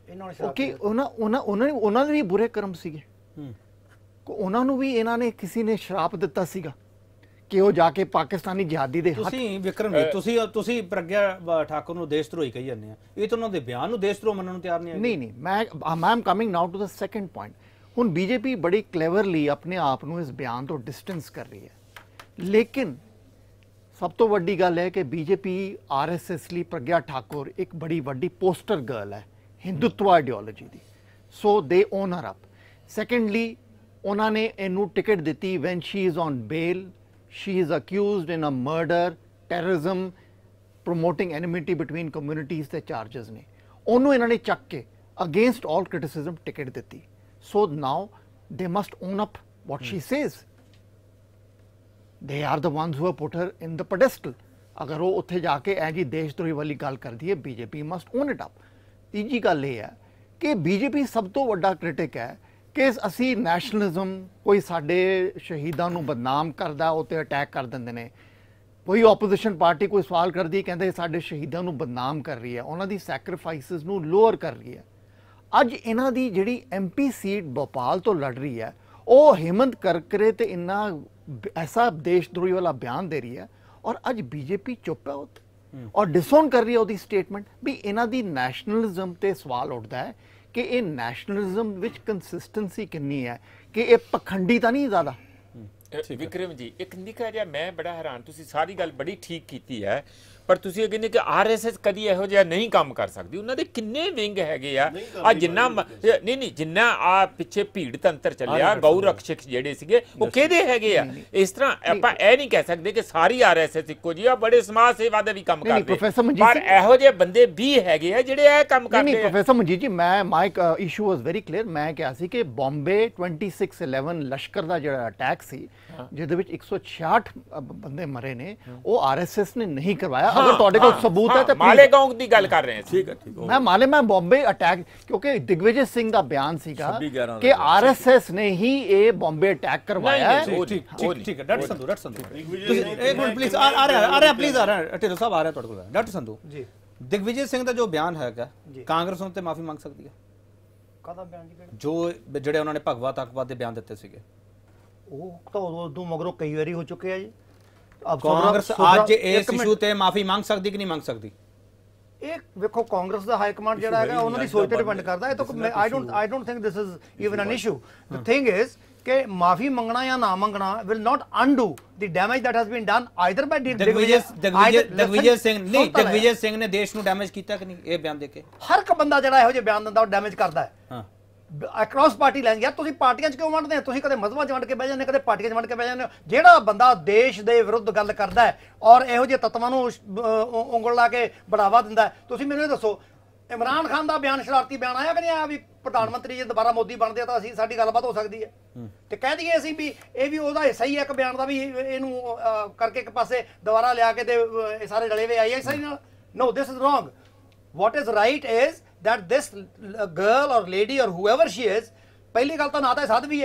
ਕਿ ਉਹਨਾਂ ਉਹਨਾਂ ਉਹਨਾਂ ਨੇ ਉਹਨਾਂ ਦੇ ਵੀ ਬੁਰੇ ਕਰਮ ਸੀਗੇ, ਉਹਨਾਂ ਨੂੰ ਵੀ ਇਹਨਾਂ ਨੇ ਕਿਸੇ ਨੇ ਸ਼ਰਾਪ ਦਿੱਤਾ ਸੀਗਾ ਕਿ ਉਹ ਜਾ ਕੇ ਪਾਕਿਸਤਾਨੀ ਜਿਹਾਦੀ ਦੇ ਹੱਥ। ਤੁਸੀਂ ਵਿਕਰਮ ਜੀ, ਤੁਸੀਂ ਤੁਸੀਂ ਪ੍ਰਗਿਆ ਠਾਕੁਰ ਨੂੰ ਦੇਸ਼ ਧਰੋਹੀ ਕਹੀ ਜਾਂਦੇ ਆ, ਇਹ ਤਾਂ ਉਹਨਾਂ ਦੇ ਬਿਆਨ ਨੂੰ ਦੇਸ਼ ਧਰੋਹ ਮੰਨਣ ਨੂੰ ਤਿਆਰ ਨਹੀਂ ਹੈ। ਨਹੀਂ ਨਹੀਂ ਮੈਂ I am coming now to the second point. ਹੁਣ ਬੀਜੇਪੀ ਬੜੀ ਕਲੇਵਰਲੀ ਆਪਣੇ ਆਪ ਨੂੰ ਇਸ ਬਿਆਨ ਤੋਂ ਡਿਸਟੈਂਸ ਕਰ ਰਹੀ ਹੈ, ਲੇਕਿਨ ਸਭ ਤੋਂ ਵੱਡੀ ਗੱਲ ਹੈ ਕਿ ਬੀਜੇਪੀ ਆਰ ਐਸ ਐਸ ਲਈ ਪ੍ਰਗਿਆ ਠਾਕੁਰ ਇੱਕ ਬੜੀ ਵੱਡੀ ਪੋਸਟਰ ਗਰਲ ਹੈ ਹਿੰਦੂਤਵਾ ਆਈਡੀਓਲੋਜੀ ਦੀ, ਸੋ ਦੇ ਓਨ ਹਰ ਅਪ। ਸੈਕੰਡਲੀ ਉਹਨਾਂ ਨੇ ਇਹਨੂੰ ਟਿਕਟ ਦਿੱਤੀ when she is on bail, she is accused in a murder, terrorism, promoting enmity between communities ਦੇ charges ਨੇ, ਉਹਨੂੰ ਇਹਨਾਂ ਨੇ ਚੱਕ ਕੇ against all criticism ਟਿਕਟ ਦਿੱਤੀ। so now they must own up what she says, they are the ones who have put her in the pedestal। ਅਗਰ ਉਹ ਉੱਥੇ ਜਾ ਕੇ ਐ ਜੀ ਦੇਸ਼ ਧਰੋਹੀ ਵਾਲੀ ਗੱਲ ਕਰਦੀ ਹੈ, BJP must own it up। ਤੀਜੀ ਗੱਲ ਇਹ ਹੈ ਕਿ ਬੀਜੇਪੀ ਸਭ ਤੋਂ ਵੱਡਾ ਕ੍ਰਿਟਿਕ ਹੈ ਕਿ ਅਸੀਂ ਨੈਸ਼ਨਲਿਜ਼ਮ, ਕੋਈ ਸਾਡੇ ਸ਼ਹੀਦਾਂ ਨੂੰ ਬਦਨਾਮ ਕਰਦਾ ਉਹ 'ਤੇ ਅਟੈਕ ਕਰ ਦਿੰਦੇ ਨੇ, ਕੋਈ ਆਪੋਜੀਸ਼ਨ ਪਾਰਟੀ ਕੋਈ ਸਵਾਲ ਕਰਦੀ ਹੈ ਕਹਿੰਦੇ ਸਾਡੇ ਸ਼ਹੀਦਾਂ ਨੂੰ ਬਦਨਾਮ ਕਰ ਰਹੀ ਹੈ, ਉਹਨਾਂ ਦੀ ਸੈਕਰੀਫਾਈਸਿਸ ਨੂੰ ਲੋਅਰ ਕਰ ਰਹੀ ਹੈ। ਅੱਜ ਇਹਨਾਂ ਦੀ ਜਿਹੜੀ ਐਮ ਪੀ ਸੀਟ ਭੋਪਾਲ ਤੋਂ ਲੜ ਰਹੀ ਹੈ, ਉਹ ਹਿੰਮਤ ਕਰਕਰੇ ਤੇ ਇੰਨਾ ਐਸਾ ਦੇਸ਼ ਦਰੋਹੀ ਵਾਲਾ ਬਿਆਨ ਦੇ ਰਹੀ ਹੈ, ਔਰ ਅੱਜ ਬੀਜੇਪੀ ਚੁੱਪ ਹੈ। ਔਰ ਡਿਸਓਨ ਕਰ ਰਹੀ ਹੈ ਉਹਦੀ ਸਟੇਟਮੈਂਟ ਵੀ ਇਹਨਾਂ ਦੀ ਨੈਸ਼ਨਲਿਜ਼ਮ ਤੇ ਸਵਾਲ ਉੱਠਦਾ ਹੈ ਕਿ ਇਹ ਨੈਸ਼ਨਲਿਜ਼ਮ ਵਿੱਚ ਕੰਸਿਸਟੈਂਸੀ ਕਿੰਨੀ ਹੈ, ਕਿ ਇਹ ਪਖੰਡੀ ਤਾਂ ਨਹੀਂ ਜ਼ਿਆਦਾ। ਵਿਕਰਮ ਜੀ ਇੱਕ ਨਿੱਕਾ ਜਿਹਾ ਮੈਂ ਬੜਾ ਹੈਰਾਨ, ਤੁਸੀਂ ਸਾਰੀ ਗੱਲ ਬੜੀ ਠੀਕ ਕੀਤੀ ਹੈ, ਪਰ ਤੁਸੀਂ ਇਹ ਕਹਿੰਦੇ ਕਿ ਆਰਐਸਐਸ ਕਦੀ ਇਹੋ ਜਿਹਾ ਨਹੀਂ ਕੰਮ ਕਰ ਸਕਦੀ। ਉਹਨਾਂ ਦੇ ਕਿੰਨੇ ਵਿੰਗ ਹੈਗੇ ਆ, ਆ ਜਿੰਨਾ ਨਹੀਂ ਨਹੀਂ ਜਿੰਨਾ ਆ ਪਿੱਛੇ ਭੀੜ ਤੰਤਰ ਚੱਲਿਆ, ਗਊ ਰਕਸ਼ਕ ਜਿਹੜੇ ਸੀਗੇ ਉਹ ਕਿਹਦੇ ਹੈਗੇ ਆ। ਇਸ ਤਰ੍ਹਾਂ ਆਪਾਂ ਇਹ ਨਹੀਂ ਕਹਿ ਸਕਦੇ ਕਿ ਸਾਰੀ ਆਰਐਸਐਸ ਇੱਕੋ ਜਿਹੀ ਆ, ਬੜੇ ਸਮਾਜ ਸੇਵਾ ਦੇ ਵੀ ਕੰਮ ਕਰਦੇ, ਪਰ ਇਹੋ ਜਿਹੇ ਬੰਦੇ ਵੀ ਹੈਗੇ ਆ ਜਿਹੜੇ ਇਹ ਕੰਮ ਕਰਦੇ ਆ। ਨਹੀਂ ਪ੍ਰੋਫੈਸਰ ਮਨਜੀਤ ਜੀ, ਮੈਂ my issue was very clear. ਮੈਂ ਕਿਹਾ ਸੀ ਕਿ ਬੰਬੇ ਛੱਬੀ ਸੌ ਗਿਆਰਾਂ ਲਸ਼ਕਰ ਦਾ ਜਿਹੜਾ ਅਟੈਕ ਸੀ ਜਿਹਦੇ ਵਿੱਚ ਇੱਕ ਸੌ ਛਿਆਹਠ ਬੰਦੇ ਮਰੇ ਨੇ, ਉਹ ਆਰਐਸਐਸ ਨੇ ਨਹੀਂ ਕਰਵਾਇਆ। ਅਗਰ ਤੁਹਾਡੇ ਕੋਲ ਸਬੂਤ ਹੈ ਤਾਂ ਮਾਲੇਗਾਂਵ ਦੀ ਗੱਲ ਕਰ ਰਹੇ ਹਾਂ। ਠੀਕ ਹੈ ਠੀਕ ਹੈ ਮੈਂ ਮਾਲੇ ਮੈਂ ਬੰਬੇ ਅਟੈਕ, ਕਿਉਂਕਿ ਦਿਗਵਿਜੇ ਸਿੰਘ ਦਾ ਬਿਆਨ ਸੀਗਾ ਕਿ ਆਰਐਸਐਸ ਨੇ ਹੀ ਇਹ ਬੰਬੇ ਅਟੈਕ ਕਰਵਾਇਆ ਹੈ। ਠੀਕ ਠੀਕ ਠੀਕ ਹੈ ਡਾਕਟਰ ਸੰਧੂ, ਡਾਕਟਰ ਸੰਧੂ ਤੁਸੀਂ ਇੱਕ ਮਿੰਟ ਪਲੀਜ਼, ਆ ਆ ਰਿਹਾ ਆ ਰਿਹਾ ਪਲੀਜ਼ ਆ ਰਿਹਾ ਢਿੱਲੋਂ ਸਾਹਿਬ ਆ ਰਿਹਾ ਤੁਹਾਡੇ ਕੋਲ। ਡਾਕਟਰ ਸੰਧੂ ਜੀ, ਦਿਗਵਿਜੇ ਸਿੰਘ ਦਾ ਜੋ ਬਿਆਨ ਹੈਗਾ, ਕਾਂਗਰਸ ਉਹਨਾਂ ਤੇ ਮਾਫੀ ਮੰਗ ਸਕਦੀ ਹੈ? ਕਾਹਦਾ ਬਿਆਨ ਜੀ? ਜੋ ਜਿਹੜੇ ਉਹਨਾਂ ਨੇ ਭਗਵਾ ਤੱਕਵਾਦ ਦੇ ਬਿਆਨ ਦਿੱਤੇ ਸੀਗੇ, ਉਹ ਤਾਂ ਉਦੋਂ ਮਗਰੋਂ ਕਈ ਵਾਰੀ ਹੋ ਚੁੱਕੇ ਆ ਜੀ। ਕਾਂਗਰਸ ਅੱਜ ਇਸ ਇਸ਼ੂ ਤੇ ਮਾਫੀ ਮੰਗ ਸਕਦੀ ਕਿ ਨਹੀਂ ਮੰਗ ਸਕਦੀ? ਇਹ ਵੇਖੋ ਕਾਂਗਰਸ ਦਾ ਹਾਈ ਕਮਾਂਡ ਜਿਹੜਾ ਹੈਗਾ ਉਹਨਾਂ ਦੀ ਸੋਚ ਤੇ ਡਿਪੈਂਡ ਕਰਦਾ। ਇਹ ਤਾਂ I don't I don't think this is even an issue. The thing is ਕਿ ਮਾਫੀ ਮੰਗਣਾ ਜਾਂ ਨਾ ਮੰਗਣਾ will not undo the damage that has been done either by Digvijay Digvijay Singh ਨਹੀਂ ਦਿਗਵਿਜੇ ਸਿੰਘ ਨੇ ਦੇਸ਼ ਨੂੰ ਡੈਮੇਜ ਕੀਤਾ ਕਿ ਨਹੀਂ ਇਹ ਬਿਆਨ ਦੇ ਕੇ? ਹਰ ਇੱਕ ਬੰਦਾ ਜਿਹੜਾ ਇਹੋ ਜਿਹੇ ਬਿਆਨ ਦਿੰਦਾ ਉਹ ਡੈਮੇਜ ਕਰਦਾ ਹੈ। ਹਾਂ, ਅਕ੍ਰੋਸ ਪਾਰਟੀ ਲਾਈਨ। ਯਾਰ ਤੁਸੀਂ ਪਾਰਟੀਆਂ 'ਚ ਕਿਉਂ ਵੰਡਦੇ ਹੋ? ਤੁਸੀਂ ਕਦੇ ਮਜ਼ਹਬਾਂ 'ਚ ਵੰਡ ਕੇ ਬਹਿ ਜਾਂਦੇ, ਕਦੇ ਪਾਰਟੀਆਂ 'ਚ ਵੰਡ ਕੇ ਬਹਿ ਜਾਂਦੇ ਹੋ। ਜਿਹੜਾ ਬੰਦਾ ਦੇਸ਼ ਦੇ ਵਿਰੁੱਧ ਗੱਲ ਕਰਦਾ ਹੈ ਔਰ ਇਹੋ ਜਿਹੇ ਤੱਤਾਂ ਨੂੰ ਉਂਗਲ ਲਾ ਕੇ ਬੜਾਵਾ ਦਿੰਦਾ ਹੈ, ਤੁਸੀਂ ਮੈਨੂੰ ਇਹ ਦੱਸੋ ਇਮਰਾਨ ਖਾਨ ਦਾ ਬਿਆਨ ਸ਼ਰਾਰਤੀ ਬਿਆਨ ਆਇਆ ਕਿ ਨਹੀਂ ਆਇਆ ਵੀ ਪ੍ਰਧਾਨ ਮੰਤਰੀ ਜੇ ਦੁਬਾਰਾ ਮੋਦੀ ਬਣਦੇ ਆ ਤਾਂ ਅਸੀਂ ਸਾਡੀ ਗੱਲਬਾਤ ਹੋ ਸਕਦੀ ਹੈ? ਤੇ ਕਹਿ ਦਈਏ ਅਸੀਂ ਵੀ ਇਹ ਵੀ ਉਹਦਾ ਹਿੱਸਾ ਹੀ ਹੈ ਇੱਕ ਬਿਆਨ ਦਾ, ਵੀ ਇਹਨੂੰ ਕਰਕੇ ਇੱਕ ਪਾਸੇ ਦੁਬਾਰਾ ਲਿਆ ਕੇ ਤੇ ਇਹ ਸਾਰੇ ਰਲੇ ਵੇ ਆਈ ਸਹੀ ਨਾਲ। No, this is wrong. What is right is that this girl or lady or whoever she is, ਪਹਿਲੀ ਗੱਲ ਤਾਂ ਨਾ ਤਾਂ ਸਾਧਵੀ ਹੈ,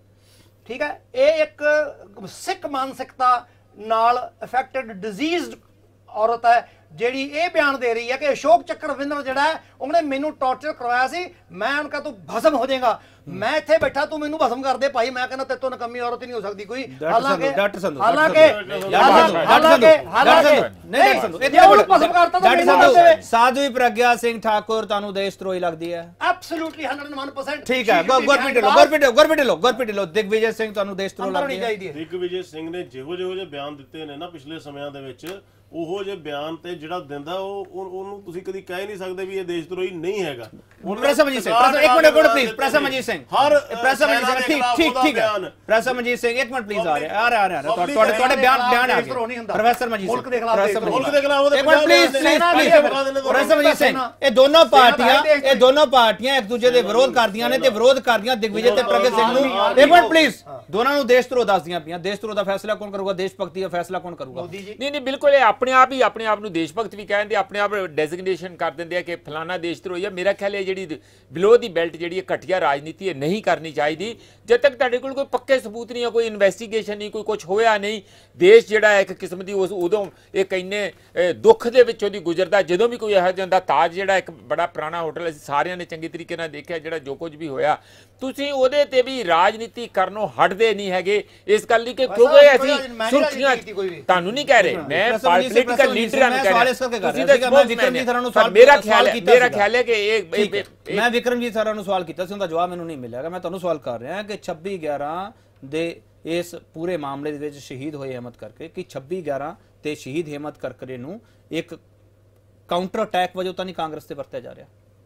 ਠੀਕ ਹੈ, ਇਹ ਇੱਕ ਸਿੱਖ ਮਾਨਸਿਕਤਾ ਨਾਲ ਅਫੈਕਟਡ ਡਿਜ਼ੀਜ਼ਡ ਔਰਤ ਹੈ ਜਿਹੜੀ ਇਹ ਬਿਆਨ ਦੇ ਰਹੀ ਹੈ ਕਿ ਅਸ਼ੋਕ ਚੱਕਰ ਵਿੰਦਰ ਜਿਹੜਾ ਹੈ ਉਹਨੇ ਮੈਨੂੰ ਟੌਰਚਰ ਕਰਵਾਇਆ ਸੀ, ਮੈਂ ਉਹਨਾਂ ਕਾ ਤੂੰ ਭਸਮ ਹੋ ਜਾਏਗਾ, ਮੈਂ ਇੱਥੇ ਬੈਠਾ ਤੂੰ ਮੈਨੂੰ ਭਸਮ ਕਰ ਦੇ ਭਾਈ। ਮੈਂ ਕਹਿੰਦਾ ਤੇਰੇ ਤੋਂ ਨਕਮੀ ਔਰਤ ਹੀ ਨਹੀਂ ਹੋ ਸਕਦੀ ਕੋਈ। ਹਾਲਾਂਕਿ ਡਾਕਟਰ ਸੰਧੂ ਹਾਲਾਂਕਿ ਹਾਲਾਂਕਿ ਹਾਲਾਂਕਿ ਨਹੀਂ ਡਾਕਟਰ ਸੰਧੂ ਇਹ ਉਹਨੂੰ ਭਸਮ ਕਰਤਾ ਤਾਂ ਡਾਕਟਰ ਸਾਧਵੀ ਪ੍ਰਗਿਆ ਸਿੰਘ ਠਾਕੁਰ ਤੁਹਾਨੂੰ ਦੇਸ਼ ਧਰੋਹੀ ਲੱਗਦੀ ਹੈ? ਐਬਸੋਲੂਟਲੀ ਇੱਕ ਸੌ ਇੱਕ ਪਰਸੈਂਟ ਠੀਕ ਹੈ। ਗੁਰਪ੍ਰੀਤ ਢਿੱਲੋਂ ਗੁਰਪ੍ਰੀਤ ਗੁਰਪ੍ਰੀਤ ਢਿੱਲੋਂ ਗੁਰਪ੍ਰੀਤ ਢਿੱਲੋਂ ਦਿਗਵਿਜੇ ਸਿੰਘ ਤੁਹਾਨੂੰ ਦੇਸ਼ ਧਰੋਹੀ ਲੱਗਦੀ ਹੈ? ਦਿਗਵਿਜੇ ਸਿੰਘ ਨੇ ਜਿਹੋ ਜਿਹੋ ਜਿਹੇ ਬਿਆਨ ਦਿੱਤੇ ਨੇ ਨਾ ਪਿਛਲੇ ਸਮਿਆਂ ਦੇ ਵਿੱਚ, ਉਹੋ ਜਿਹੇ ਬਿਆਨ ਤੇ ਜਿਹੜਾ ਦਿੰਦਾ ਉਹ ਉਹਨੂੰ ਤੁਸੀਂ ਕਦੀ ਕਹਿ ਨਹੀਂ ਸਕਦੇ ਵੀ ਇਹ ਦੇਸ਼ ਧਰੋਹੀ ਨਹੀਂ ਹੈਗਾ। ਪ੍ਰੈਸਮਜੀਤ ਸਿੰਘ ਇੱਕ ਮਿੰਟ ਇੱਕ ਮਿੰਟ ਪਲੀਜ਼, ਪ੍ਰੈਸਮਜੀਤ ਸਿੰਘ ਹਰ ਪ੍ਰੈਸਮਜੀਤ ਸਿੰਘ ਠੀਕ ਠੀਕ ਠੀਕ ਹੈ। ਪ੍ਰੈਸਮਜੀਤ ਸਿੰਘ ਇੱਕ ਮਿੰਟ ਪਲੀਜ਼ ਆ ਰਿਹਾ ਆ ਰਿਹਾ ਆ ਰਿਹਾ ਤੁਹਾਡੇ ਤੁਹਾਡੇ ਬਿਆਨ ਬਿਆਨ ਆ ਗਏ। ਪ੍ਰੋਫੈਸਰ ਮਜੀਦ ਸਿੰਘ ਮੁਲਕ ਦੇ ਖਿਲਾਫ ਮੁਲਕ ਦੇ ਖਿਲਾਫ ਇੱਕ ਮਿੰਟ ਪਲੀਜ਼ ਪਲੀਜ਼ ਪ੍ਰੈਸਮਜੀਤ ਸਿੰਘ ਇਹ ਦੋਨੋਂ ਪਾਰਟੀਆਂ ਇਹ ਦੋਨੋਂ ਪਾਰਟੀਆਂ ਇੱਕ ਦੂਜੇ ਦੇ ਵਿਰੋਧ ਕਰਦੀਆਂ ਨੇ ਤੇ ਵਿਰੋਧ ਕਰਦੀਆਂ ਦਿਗਵਿਜੇ ਤੇ ਪ੍ਰਗਟ ਸਿੰਘ ਨੂੰ। ਇੱਕ ਮਿੰਟ ਪਲੀਜ਼, ਦੋਨਾਂ ਨੂੰ ਦੇਸ਼ ਧਰੋਹ ਦੱਸਦੀਆਂ ਪਈਆਂ। ਦੇਸ਼ ਧਰੋਹ ਦਾ ਫੈਸਲਾ ਕੌਣ ਕਰੂਗਾ? ਦੇਸ਼ ਭਗਤੀ ਦਾ ਫੈਸਲਾ ਕੌਣ ਕਰੂਗਾ? ਨਹੀਂ ਨਹੀਂ ਬਿਲਕੁਲ, ਇਹ ਆਪਣੇ ਆਪ ਹੀ ਆਪਣੇ ਆਪ ਨੂੰ ਦੇਸ਼ ਭਗਤ ਵੀ ਕਹਿੰਦੇ, ਆਪਣੇ ਆਪ ਡੈਜ਼ਿਗਨੇਸ਼ਨ ਕਰ ਦਿੰਦੇ ਆ ਕਿ ਫਲਾਣਾ ਦੇਸ਼ ਧਰੋਹੀ ਆ। ਮੇਰਾ ਖਿਆਲ ਹੈ ਜਿਹੜੀ ਬਿਲੋ ਦੀ ਬੈਲਟ ਜਿਹੜੀ ਘਟੀਆ ਰਾਜਨੀਤੀ ਹੈ ਨਹੀਂ ਕਰਨੀ ਚਾਹੀਦੀ ਜਦ ਤੱਕ ਤੁਹਾਡੇ ਕੋਲ ਕੋਈ ਪੱਕੇ ਸਬੂਤ ਨਹੀਂ ਹੈ, ਕੋਈ ਇਨਵੈਸਟੀਗੇਸ਼ਨ ਨਹੀਂ, ਕੋਈ ਕੁਝ ਹੋਇਆ ਨਹੀਂ। ਦੇਸ਼ ਜਿਹੜਾ ਹੈ ਇੱਕ ਕਿਸਮ ਦੀ ਉਸ ਉਦੋਂ ਇੱਕ ਇੰਨੇ ਦੁੱਖ ਦੇ ਵਿੱਚੋਂ ਦੀ ਗੁਜ਼ਰਦਾ ਜਦੋਂ ਵੀ ਕੋਈ ਇਹੋ ਜਿਹਾ ਹੁੰਦਾ। ਤਾਜ ਜਿਹੜਾ ਇੱਕ ਬੜਾ ਪੁਰਾਣਾ ਹੋਟਲ ਅਸੀਂ ਸਾਰਿਆਂ ਨੇ ਚੰਗੀ ਤਰੀਕੇ ਨਾਲ ਦੇਖਿਆ, ਜਿਹੜਾ ਜੋ ਕੁਝ ਵੀ ਹੋਇਆ ਤੁਸੀਂ ਉਹਦੇ ਤੇ ਵੀ ਰਾਜਨੀਤੀ ਕਰਨੋਂ ਹਟਦੇ ਨਹੀਂ ਹੈਗੇ। ਇਸ ਗੱਲ ਲਈ ਕਿ ਕਿਉਂਕਿ ਅਸੀਂ ਸੁਰਖੀਆਂ ਤੁਹਾਨੂੰ ਨਹੀਂ ਕਹਿ ਰਹੇ, ਮੈਂ ਪੋਲੀਟੀਕਲ ਲੀਡਰਾਂ ਨੂੰ ਕਹਿ ਰਿਹਾ। ਤੁਸੀਂ ਤਾਂ ਮੈਂ ਵਿਕਰਮਜੀਤ ਸਰਾਂ ਨੂੰ ਸਵਾਲ ਮੇਰਾ ਖਿਆਲ ਹੈ ਮੇਰਾ ਖਿਆਲ ਹੈ ਕਿ ਇਹ ਮੈਂ ਵਿਕਰਮਜੀਤ ਸਰਾਂ ਨੂੰ ਸਵਾਲ ਕੀਤਾ ਸੀ, ਉਹਦਾ ਜਵਾਬ ਮੈਨੂੰ ਨਹੀਂ ਮਿਲਿਆ। ਮੈਂ ਤੁਹਾਨੂੰ ਸਵਾਲ ਕਰ ਰਿਹਾ ਕਿ ਛੱਬੀ ਗਿਆਰਾਂ ਦੇ ਇਸ ਪੂਰੇ ਮਾਮਲੇ ਦੇ ਵਿੱਚ ਸ਼ਹੀਦ ਹੋਏ ਹਿੰਮਤ ਕਰਕੇ ਕਿ ਛੱਬੀ ਗਿਆਰਾਂ ਤੇ ਸ਼ਹੀਦ ਹਿੰਮਤ ਕਰਕਰੇ ਨੂੰ ਇੱਕ ਕਾਊਂਟਰ ਅਟੈਕ ਵਜੋਂ ਤਾਂ ਨਹੀਂ ਕਾਂਗਰਸ ਤੇ ਵਰਤਿਆ ਜਾ ਰਿਹਾ?